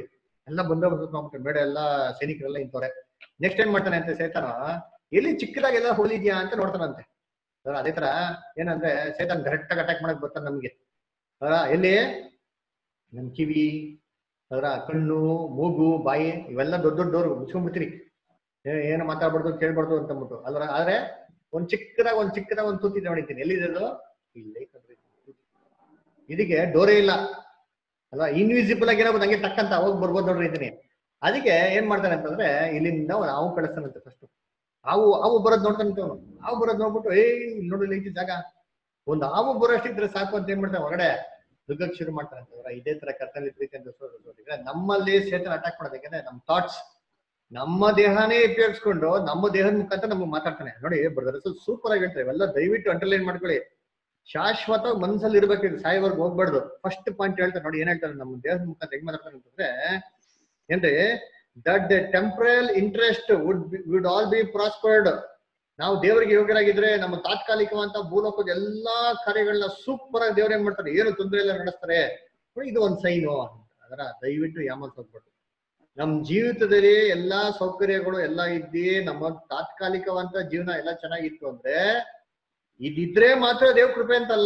S1: ಎಲ್ಲ ಬಂದೋಬಸ್ತ್ ಬೇಡ, ಎಲ್ಲ ಸೈನಿಕರೆಲ್ಲ ಇಂತವ್ರೆ. ನೆಕ್ಸ್ಟ್ ಏನ್ ಮಾಡ್ತಾನೆ ಅಂತ ಸೇತಾನ, ಎಲ್ಲಿ ಚಿಕ್ಕದಾಗೆಲ್ಲ ಹೋಲಿದ್ಯಾ ಅಂತ ನೋಡ್ತಾನಂತೆ. ಅದೇ ತರ ಏನಂದ್ರೆ ಸೇತಾನ್ ಡೈರೆಕ್ಟ್ ಆಗಿ ಅಟ್ಯಾಕ್ ಮಾಡಕ್ ಬರ್ತಾನೆ ನಮ್ಗೆ. ಎಲ್ಲಿ ನಮ್ ಕಿವಿ, ಕಣ್ಣು, ಮೂಗು, ಬಾಯಿ ಇವೆಲ್ಲ ದೊಡ್ಡ ದೊಡ್ಡ ಡೋರ್ ಮುಚ್ಕೊಂಡ್ಬಿಡ್ತೀರಿ, ಏನು ಮಾತಾಡ್ಬಾರ್ದು ಕೇಳ್ಬಾರ್ದು ಅಂತ ಅಂದ್ಬಿಟ್ಟು ಅಲ್ವರ. ಆದ್ರೆ ಒಂದ್ ಚಿಕ್ಕದಾಗ ಒಂದ್ ತೂತಿ ನೋಡಿದ್ದೀನಿ. ಎಲ್ಲಿರೋದು? ಇಲ್ಲೇ ಕಂಡ್ರಿ. ಇದಕ್ಕೆ ಡೋರೇ ಇಲ್ಲ ಅಲ್ವಾ, ಇನ್ವಿಸಿಬಲ್ ಆಗಿ ಏನಾಗ್ಬೋದು ಹಂಗೆ ಟಕ್ಕಂತ ಹೋಗಿ ಬರ್ಬೋದು ನೋಡ್ರಿ ಇದೀನಿ. ಅದಕ್ಕೆ ಏನ್ ಮಾಡ್ತಾನೆ ಅಂತಂದ್ರೆ ಇಲ್ಲಿಂದ ಹಾವು ಕಳಿಸ್ತಾನಂತೆ. ಫಸ್ಟ್ ಹಾವು ಬರೋದ್ ನೋಡ್ತಾನಂತೆ ಅವನು. ಹಾವು ಬರೋದ್ ನೋಡ್ಬಿಟ್ಟು ಇಲ್ಲಿ ನೋಡಿಲ್ಲ ಐತಿ ಜಾಗ, ಒಂದು ಹಾವು ಬರೋಷ್ಟಿದ್ರೆ ಸಾಕು ಅಂತ ಏನ್ ಮಾಡ್ತಾನೆ ಹೊರಗಡೆ ದುಗ್ಗಕ್ಕೆ ಶುರು ಮಾಡ್ತಾನೆ. ಇದೇ ತರ ಕರ್ತನಲ್ಲಿ ಪ್ರೀತಿ ಅಂತ ನೋಡಿದ್ರೆ ನಮ್ಮಲ್ಲಿ ಸೇತನ ಅಟ್ಯಾಕ್ ಮಾಡೋದು ಯಾಕಂದ್ರೆ ನಮ್ಮ ಥಾಟ್ಸ್, ನಮ್ಮ ದೇಹನೇ ಉಪಯೋಗಿಸ್ಕೊಂಡು ನಮ್ಮ ದೇಹದ ಮುಖಾಂತರ ನಮ್ಗೆ ಮಾತಾಡ್ತಾನೆ. ನೋಡಿ ಬ್ರದರ್ಸ್ ಸೂಪರ್ ಆಗಿ ಹೇಳ್ತಾರೆ ಇವೆಲ್ಲ, ದಯವಿಟ್ಟು ಅಂಡರ್ಲೈನ್ ಮಾಡ್ಕೊಳ್ಳಿ. ಶಾಶ್ವತ ಮನ್ಸಲ್ಲಿ ಇರ್ಬೇಕು, ಸಾಯವರ್ಗು ಹೋಗ್ಬಾರ್ದು. ಫಸ್ಟ್ ಪಾಯಿಂಟ್ ಹೇಳ್ತಾರೆ ನೋಡಿ, ಏನ್ ಹೇಳ್ತಾರೆ ನಮ್ಮ ದೇಹದ ಮುಖಾಂತರ ಹೆಂಗ್ ಮಾತಾಡ್ತಾನೆ ಅಂತಂದ್ರೆ ಏನ್ರಿ, that the temporal interest would all be prospered. ನಾವು ದೇವರಿಗೆ ಯೋಗ್ಯರಾಗಿದ್ರೆ ನಮ್ಮ ತಾತ್ಕಾಲಿಕವಂತ ಭೂಲೋಕದ ಎಲ್ಲಾ ಕಾರ್ಯಗಳನ್ನ ಸೂಪರ್ ಆಗಿ ದೇವ್ರು ಏನ್ ಮಾಡ್ತಾರೆ, ಏನು ತೊಂದರೆ ಎಲ್ಲ ನಡೆಸ್ತಾರೆ. ಇದು ಒಂದ್ ಸೈನು. ಅದರ ದಯವಿಟ್ಟು ಯಾಮರ್ಸ್ ಹೋಗ್ಬಾರ್ದು. ನಮ್ ಜೀವಿತದಲ್ಲಿ ಎಲ್ಲಾ ಸೌಕರ್ಯಗಳು ಎಲ್ಲ ಇದ್ದಿ ನಮ್ಮ ತಾತ್ಕಾಲಿಕವಂತ ಜೀವನ ಎಲ್ಲ ಚೆನ್ನಾಗಿತ್ತು ಅಂದ್ರೆ ಇದಿದ್ರೆ ಮಾತ್ರ ದೇವ್ರ ಕೃಪೆ ಅಂತಲ್ಲ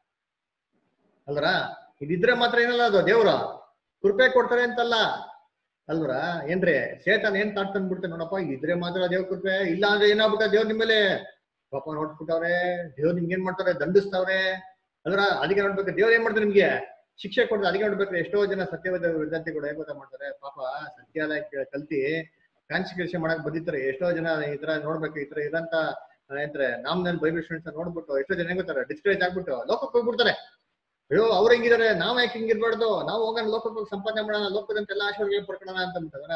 S1: ಅಲ್ವರ. ಇದಿದ್ರೆ ಮಾತ್ರ ಏನಲ್ಲ ಅದು ದೇವ್ರ ಕೃಪೆ ಕೊಡ್ತಾರೆ ಅಂತಲ್ಲ ಅಲ್ವರ. ಏನ್ರಿ ಸೇತಾನ್ ಏನ್ ತಾಟ್ ತಂದ್ಬಿಡ್ತಾನೆ ನೋಡಪ್ಪ, ಇದ್ರೆ ಮಾತ್ರ ದೇವ್ರ ಕೃಪೆ, ಇಲ್ಲ ಅಂದ್ರೆ ಏನಾಗ್ಬಿಟ್ಟ ದೇವ್ರ ನಿಮ್ಮೇಲೆ ಪಾಪ ನೋಡ್ಬಿಟ್ಟವ್ರೆ, ದೇವ್ರು ನಿಮ್ಗೆ ಏನ್ ಮಾಡ್ತಾರೆ, ದಂಡಿಸ್ತಾವ್ರೆ ಅಲ್ವರ. ಅದಕ್ಕೆ ನೋಡ್ಬೇಕು ದೇವ್ರ ಏನ್ ಮಾಡ್ತಾರೆ, ನಿಮ್ಗೆ ಶಿಕ್ಷೆ ಕೊಡ್ತಾರೆ. ಅದಕ್ಕೆ ನೋಡ್ಬೇಕು ಎಷ್ಟೋ ಜನ ಸತ್ಯವಾದ ವಿದ್ಯಾರ್ಥಿಗಳು ಹೇಗೆ ಗೊತ್ತಾ ಮಾಡ್ತಾರೆ, ಪಾಪ ಸತ್ಯಾಲಯ ಕಲ್ತಿ ಕಾನ್ಸಿಕ್ರೇಷನ್ ಮಾಡಕ್ ಬಂದಿರ್ತಾರೆ. ಎಷ್ಟೋ ಜನ ಈ ತರ ನೋಡ್ಬೇಕು, ಈ ತರ ಇದಂತ ಏನ್ರೆ ನಾಮ್ನಲ್ಲಿ ಬೈಬಲ್ ಸ್ಟೂಡೆಂಟ್ಸ್ ನೋಡ್ಬಿಟ್ಟು ಎಷ್ಟೋ ಜನ ಗೊತ್ತಾರೆ ಡಿಸ್ಕರೇಜ್ ಆಗ್ಬಿಟ್ಟು ಲೋಕಕ್ಕೆ ಹೋಗ್ಬಿಡ್ತಾರೆ. ಅಯ್ಯೋ ಅವ್ರು ಹೆಂಗಿದಾರೆ, ನಾವ್ ಯಾಕೆ ಹಿಂಗಿರ್ಬಾರ್ದು, ನಾವು ಹೋಗೋಣ ಲೋಕಕ್ಕೆ ಸಂಪಾದನೆ ಮಾಡೋಣ, ಲೋಕದಂತ ಎಲ್ಲ ಆಶೀರ್ವಾದ ಪಡ್ಕೊಳ್ಳೋಣ ಅಂತ ಅಂದ್ಬಿಟ್ಟದ್ರ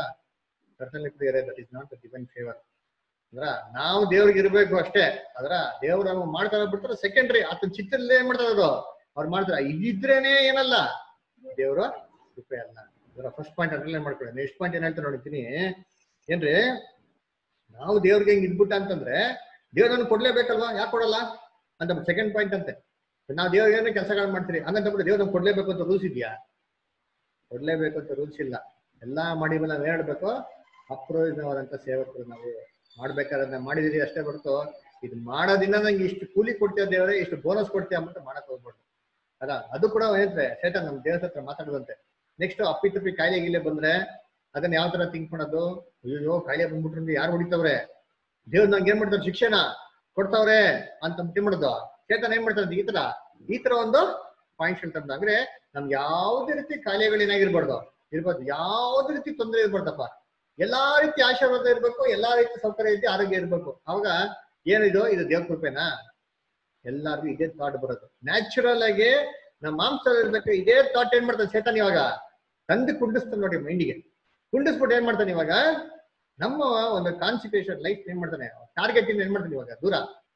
S1: that is not the divine favour. ಅಂದ್ರ ನಾವು ದೇವ್ರಿಗೆ ಇರ್ಬೇಕು ಅಷ್ಟೇ. ಅದ್ರ ದೇವ್ರ ಮಾಡ್ತಾರ ಬಿಡ್ತಾರೆ ಸೆಕೆಂಡ್ರಿ. ಆತನ ಚಿತ್ರದಲ್ಲೇ ಏನ್ ಮಾಡ್ತಾರ ಅದು ಅವ್ರು ಮಾಡ್ತಾರ. ಇದಿದ್ರೇನೆ ಏನಲ್ಲ ದೇವ್ರ ಕೃಪೆ ಅಲ್ಲ. ಅದರ ಫಸ್ಟ್ ಪಾಯಿಂಟ್ ಅದ್ರಲ್ಲೇ ಮಾಡ್ಕೊಳ್ಳಿ. ನೆಕ್ಸ್ಟ್ ಪಾಯಿಂಟ್ ಏನ್ ಹೇಳ್ತಾರೆ ನೋಡಿದ್ದೀನಿ ಏನ್ರಿ, ನಾವು ದೇವ್ರಿಗೆ ಹೆಂಗ್ ಇದ್ಬಿಟ್ಟ ಅಂತಂದ್ರೆ ದೇವ್ರನ್ನು ಕೊಡ್ಲೇಬೇಕಲ್ವಾ, ಯಾಕೆ ಕೊಡಲ್ಲ ಅಂತ ಸೆಕೆಂಡ್ ಪಾಯಿಂಟ್ ಅಂತೆ. ನಾವು ದೇವ್ರಿಗೆ ಏನೇ ಕೆಲಸಗಳು ಮಾಡ್ತೀರಿ ಹಂಗಂತ ದೇವ್ರ ನಮ್ಗೆ ಕೊಡ್ಲೇಬೇಕು ಅಂತ ರೂಲ್ಸ್ ಇದೆಯಾ? ಕೊಡ್ಲೇಬೇಕು ಅಂತ ರೂಲ್ಸ್ ಇಲ್ಲ. ಎಲ್ಲಾ ಮಾಡಿ ನಾವ್ ಏನ್ ಹೇಳ್ಬೇಕು, ಅಪ್ರಯೋಜನವಾದಂತ ಸೇವಕರು ನಾವು ಮಾಡ್ಬೇಕಾದ್ರೆ ಮಾಡಿದಿರಿ ಅಷ್ಟೇ ಹೊರತು ಇದು ಮಾಡೋದ್ರಿಂದ ನಂಗೆ ಇಷ್ಟು ಕೂಲಿ ಕೊಡ್ತೀಯ ದೇವರೇ, ಇಷ್ಟು ಬೋನಸ್ ಕೊಡ್ತೀಯ ಅಂದ್ಬಿಟ್ಟು ಮಾಡಕ್ ಹೋಗ್ಬಾರ್ದು. ಅಲ್ಲ ಅದು ಕೂಡ ಏನ್ರೆ ಸೇತಾನ್ ನಮ್ ದೇವರ ಹತ್ರ ಮಾತಾಡುವಂತೆ. ನೆಕ್ಸ್ಟ್ ಅಪ್ಪಿ ಕಾಯಿಲೆ ಗೀಲೆ ಬಂದ್ರೆ ಅದನ್ನ ಯಾವ ತರ ಥಿಂಕ್ ಮಾಡೋದು, ಅಯ್ಯೋ ಕಾಯಿಲೆ ಬಂದ್ಬಿಟ್ರೆ ಯಾರು ಹೊಡಿತವ್ರೆ, ದೇವ್ರು ನಂಗೆ ಏನ್ ಮಾಡ್ತಾರೆ ಶಿಕ್ಷಣ ಕೊಡ್ತಾವ್ರೆ ಅಂತ ಮಾಡೋದು. ಸೇತಾನ್ ಏನ್ ಮಾಡ್ತಾರೆ ಈ ತರ ಒಂದು ಪಾಯಿಂಟ್ಸ್ ಹೇಳ್ತಾರೆ. ಅಂದ್ರೆ ನಮ್ಗೆ ಯಾವ್ದೇ ರೀತಿ ಕಾಯಿಲೆಗಳೇನಾಗಿರ್ಬಾರ್ದು ಇರ್ಬಾರ್ದು, ಯಾವ್ದೇ ರೀತಿ ತೊಂದರೆ ಇರ್ಬಾರ್ದಪ್ಪ, ಎಲ್ಲಾ ರೀತಿ ಆಶೀರ್ವಾದ ಇರ್ಬೇಕು, ಎಲ್ಲಾ ರೀತಿ ಸೌಕರ್ಯ ರೀತಿ ಆರೋಗ್ಯ ಇರ್ಬೇಕು. ಅವಾಗ ಏನಿದು ಇದು ದೇವ್ರ ಕೃಪೆನಾ? ಎಲ್ಲಾರ್ಗು ಇದೇ ಥಾಟ್ ಬರೋದು ನ್ಯಾಚುರಲ್ ಆಗಿ. ನಮ್ಮ ಮಾಂಸದಲ್ಲಿ ಇರ್ಬೇಕು ಇದೇ ಥಾಟ್ ಏನ್ ಮಾಡ್ತಾನೆ ಸೇತಾನ್ ಇವಾಗ ತಂದು ಕುಂಡಿಸ್ತಾನೆ ನೋಡಿ ಮೈಂಡಿಗೆ. ಕುಂಡಿಸ್ಬಿಟ್ಟು ಏನ್ ಮಾಡ್ತಾನೆ ಇವಾಗ ನಮ್ಮ ಒಂದು ಕಾನ್ಸಂಟ್ರೇಷನ್ ಲೈಫ್ ಏನ್ ಮಾಡ್ತಾನೆ, ಟಾರ್ಗೆಟ್ ಇಂದ ಏನ್ ಮಾಡ್ತಾನೆ ಇವಾಗ ದೂರ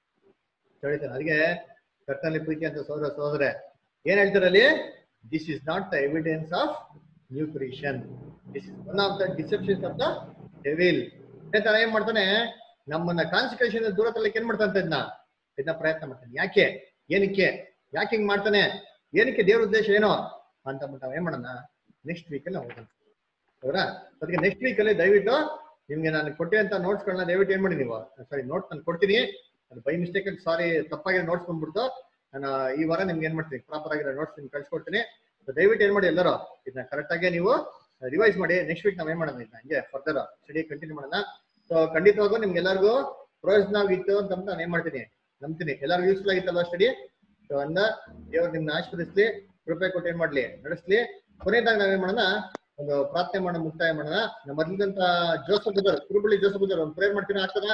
S1: ಹೇಳ್ತಾನೆ. ಅದಕ್ಕೆ ಕರ್ತನಲ್ಲಿ ಪ್ರೀತಿ ಅಂತ ಸೋದರ ಏನ್ ಹೇಳ್ತಾರಲ್ಲಿ, this is not the evidence of new creation, this is one of the deceptions of the devil. ಹೇಳ್ತಾನೆ ಏನ್ ಮಾಡ್ತಾನೆ, ನಮ್ಮನ್ನ ಕಾನ್ಸಂಟ್ರೇಷನ್ ದೂರ ತರಲಿಕ್ಕೆ ಏನ್ ಮಾಡ್ತಾನೆ ಇದನ್ನ ಪ್ರಯತ್ನ ಮಾಡ್ತಾನೆ. ಯಾಕೆ ಏನಕ್ಕೆ ಯಾಕೆ ಹಿಂಗ್ ಮಾಡ್ತಾನೆ, ಏನಕ್ಕೆ ದೇವ್ರ ಉದ್ದೇಶ ಏನೋ ಅಂತ ನಾವು ಏನ್ ಮಾಡೋಣ ನೆಕ್ಸ್ಟ್ ವೀಕಲ್ಲಿ ಹೋಗೋಣ ಹೌದಾ. ಅದಕ್ಕೆ ನೆಕ್ಸ್ಟ್ ವೀಕಲ್ಲಿ ದಯವಿಟ್ಟು ನಿಮ್ಗೆ ನಾನು ಕೊಟ್ಟೆ ನೋಟ್ಸ್ಗಳನ್ನ ದಯವಿಟ್ಟು ಏನ್ ಮಾಡಿ ನೀವು ಸಾರಿ ನೋಟ್ಸ್ ನಾನು ಕೊಡ್ತೀನಿ, ಅದು ಬೈ ಮಿಸ್ಟೇಕ್ ಸಾರಿ ತಪ್ಪಾಗಿರೋ ನೋಟ್ಸ್ ಬಂದ್ಬಿಡ್ತು. ನಾನು ಈ ವಾರ ನಿಮ್ಗೆ ಏನ್ ಮಾಡ್ತೀನಿ ಪ್ರಾಪರ್ ಆಗಿರೋ ನೋಟ್ಸ್ ನಿಮ್ಗೆ ಕಳ್ಸಿಕೊಡ್ತೀನಿ. ದಯವಿಟ್ಟು ಏನ್ ಮಾಡಿ ಎಲ್ಲರೂ ಇದನ್ನ ಕರೆಕ್ಟ್ ಆಗಿ ನೀವು ರಿವೈಸ್ ಮಾಡಿ. ನೆಕ್ಸ್ಟ್ ವೀಕ್ ನಾವ್ ಏನ್ ಮಾಡೋಣ ಇದನ್ನ ಹಂಗೆ ಫರ್ದರ್ ಸ್ಟಡಿ ಕಂಟಿನ್ಯೂ ಮಾಡೋಣ. ಸೊ ಖಂಡಿತವಾಗೂ ನಿಮ್ಗೆ ಎಲ್ಲರಿಗೂ ಪ್ರಯೋಜನ ಆಗಿತ್ತು ಅಂತ ನಾನು ಏನ್ ಮಾಡ್ತೀನಿ ನಂಬ್ತೀನಿ. ಎಲ್ಲರಿಗೂ ಯೂಸ್ಫುಲ್ ಆಗಿತ್ತಲ್ವಾ ಸ್ಟಡಿ. ಸೊ ಅಂದ ದೇವ್ರು ನಿಮ್ನ ಆಶೀರ್ವದಿಸ್ಲಿ, ಕೃಪೆ ಕೊಟ್ಟು ಏನ್ ಮಾಡ್ಲಿ ನಡೆಸ್ಲಿ. ಕೊನೆಯದಾಗ ನಾವೇನ್ ಮಾಡೋಣ ಒಂದು ಪ್ರಾರ್ಥನೆ ಮಾಡೋಣ, ಮುಕ್ತಾಯ ಮಾಡೋಣ. ನಮ್ಮ ಮೊದಲಿದಂತ ಜೋಸಫ್ ಬುದರ್ ಕುರುಬಳ್ಳಿ ಜೋಸಫ್ ಬುದರ್ ಒಂದು ಪ್ರೇಯರ್ ಮಾಡ್ತೀನಿ ಆಗ್ತದ?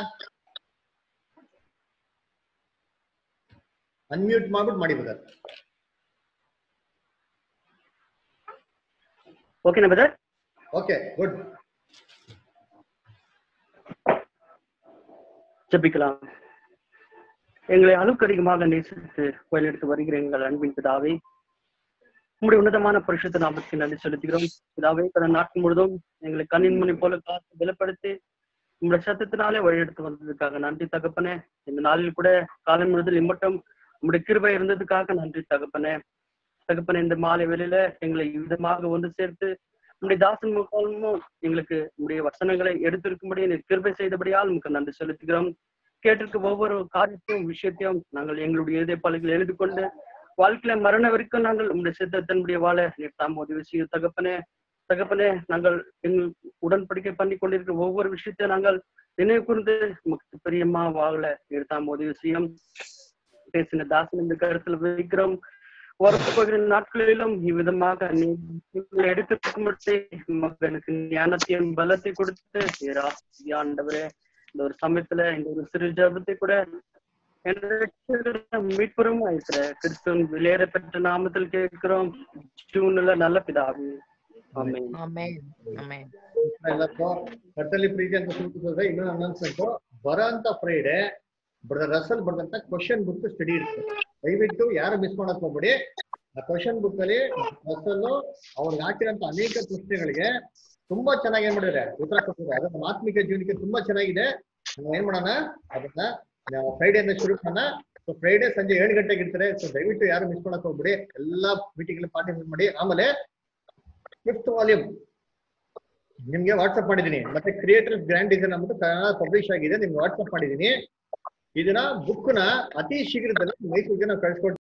S1: ಅನ್ಮ್ಯೂಟ್ ಮಾಡ್ಬಿಟ್ಟು ಮಾಡಿ ಬದರ್.
S16: ஓகேண்ணா பிரதர்?
S1: Okay good.
S16: ஜெபிக்கலாம். எங்களை அளவுக்கு அதிகமாக நேசித்து வழிநடத்தி வருகிற எங்கள் அன்பின் பிதாவே, உங்களுடைய உன்னதமான பரிசுத்த நாமத்துக்கு நன்றி செலுத்துகிறோம். பிதாவே, கடந்த நாட்கள் முழுதும் எங்களை கண்ணின் மணி போல காத்து பலப்படுத்தி உங்களுடைய சத்தத்தினாலே வழிநடத்தி வந்ததுக்காக நன்றி தகப்பனே. இந்த நாளில் கூட காலம் முழுவதும் இம்மட்டும் உங்களுடைய கிருபை இருந்ததுக்காக நன்றி தகப்பனே. தகப்பனே, இந்த மாலை வேளையில எங்களை விதமாக ஒன்று சேர்த்து நம்முடைய தாசன் மூலமும் எங்களுக்கு நம்முடைய வசனங்களை எடுத்திருக்கும்படி நீர் கிருபை செய்தபடியால் நமக்கு நன்றி செலுத்துகிறோம். கேட்டிருக்க ஒவ்வொரு காரியத்தையும் விஷயத்தையும் நாங்கள் எங்களுடைய இதயப்பாளைகள் எழுதி கொண்டு வாழ்க்கையில மரண வரைக்கும் நாங்கள் உங்களுடைய சித்தத்தினுடைய வாழ நீர் தாம் உதவி செய்யும் தகப்பனே நாங்கள் எங்கள் உடன்படிக்கை பண்ணி கொண்டிருக்கிற ஒவ்வொரு விஷயத்தையும் நாங்கள் நினைவு கூர்ந்து நமக்கு பிரியமா வாழ நீர் தாம் உதவி செய்யும். பேசின தாசன் இந்த கருத்துல வைக்கிறோம். வரப்போகிற நாட்களிலும் இவ்விதமாக நீங்கள் எடுத்து எனக்கு ஞானத்தையும் பலத்தை கொடுத்து ஆண்டவரே இந்த ஒரு சமயத்துல இந்த ஒரு சிறு ஜபத்தை கூட மீட்புறம் இருக்கிற கிறிஸ்துவின் வெளியேறப்பட்ட நாமத்தில் கேட்கிறோம் ஜூன்ல நல்ல பிதாவே.
S1: ಎಲ್ಲಕ್ಕೂ ಕರ್ತಲ್ಲಿ ಪ್ರೀತಿ ಅಂತ ಸೂಚಿಸೋದ್ರೆ ಇನ್ನೊಂದು ಅನೌನ್ಸ್ಮೆಂಟ್ ಬರೋಂತ ಫ್ರೈಡೆ ಬ್ರದರ್ ರಸಲ್ ಬರೆದಂತ ಕ್ವಶನ್ ಬುಕ್ ಸ್ಟಡಿ ಇರುತ್ತೆ. ದಯವಿಟ್ಟು ಯಾರು ಮಿಸ್ ಮಾಡಕ್ ಹೋಗ್ಬೇಡಿ. ಆ ಕ್ವಶನ್ ಬುಕ್ ಅಲ್ಲಿ ರಸಲ್ ಅವ್ರಿಗೆ ಹಾಕಿರೋಂತ ಅನೇಕ ಪ್ರಶ್ನೆಗಳಿಗೆ ತುಂಬಾ ಚೆನ್ನಾಗಿ ಏನ್ ಮಾಡಿದ್ರೆ ಉತ್ತರ ಕೊಟ್ಟಿದ್ದಾರೆ. ಅದನ್ನ ಆತ್ಮಿಕ ಜೀವನಕ್ಕೆ ತುಂಬಾ ಚೆನ್ನಾಗಿದೆ. ನಾವು ಏನ್ ಮಾಡೋಣ ಅದನ್ನ ಫ್ರೈಡೆ ಇಂದ ಶುರು ಮಾಡೋಣ. ಸೊ ಫ್ರೈಡೆ ಸಂಜೆ 7 ಗಂಟೆಗೆ ಇರ್ತಾರೆ. ಸೊ ದಯವಿಟ್ಟು ಯಾರು ಮಿಸ್ ಮಾಡಕ್ ಹೋಗ್ಬಿಡಿ. ಎಲ್ಲಾ ಮೀಟಿಂಗ್ ಪಾರ್ಟಿಸಿಪೇಟ್ ಮಾಡಿ. ಆಮೇಲೆ 5th ವಾಲ್ಯೂಮ್ ನಿಮ್ಗೆ ವಾಟ್ಸ್ಆಪ್ ಮಾಡಿದೀನಿ. ಮತ್ತೆ ಕ್ರಿಯೇಟರ್ಸ್ ಗ್ರ್ಯಾಂಡ್ ಡಿಸೈನ್ ಅಂದ್ಬಿಟ್ಟು ಕನ್ನಡ ಪಬ್ಲಿಷ್ ಆಗಿದೆ, ನಿಮ್ಗೆ ವಾಟ್ಸ್ಆಪ್ ಮಾಡಿದೀನಿ. ಇದನ್ನ ಬುಕ್ ನ ಅತಿ ಶೀಘ್ರದಲ್ಲಿ ಮೈಸೂರಿಗೆ ನಾವು ಕಳಿಸ್ಕೊಡ್ತೀವಿ.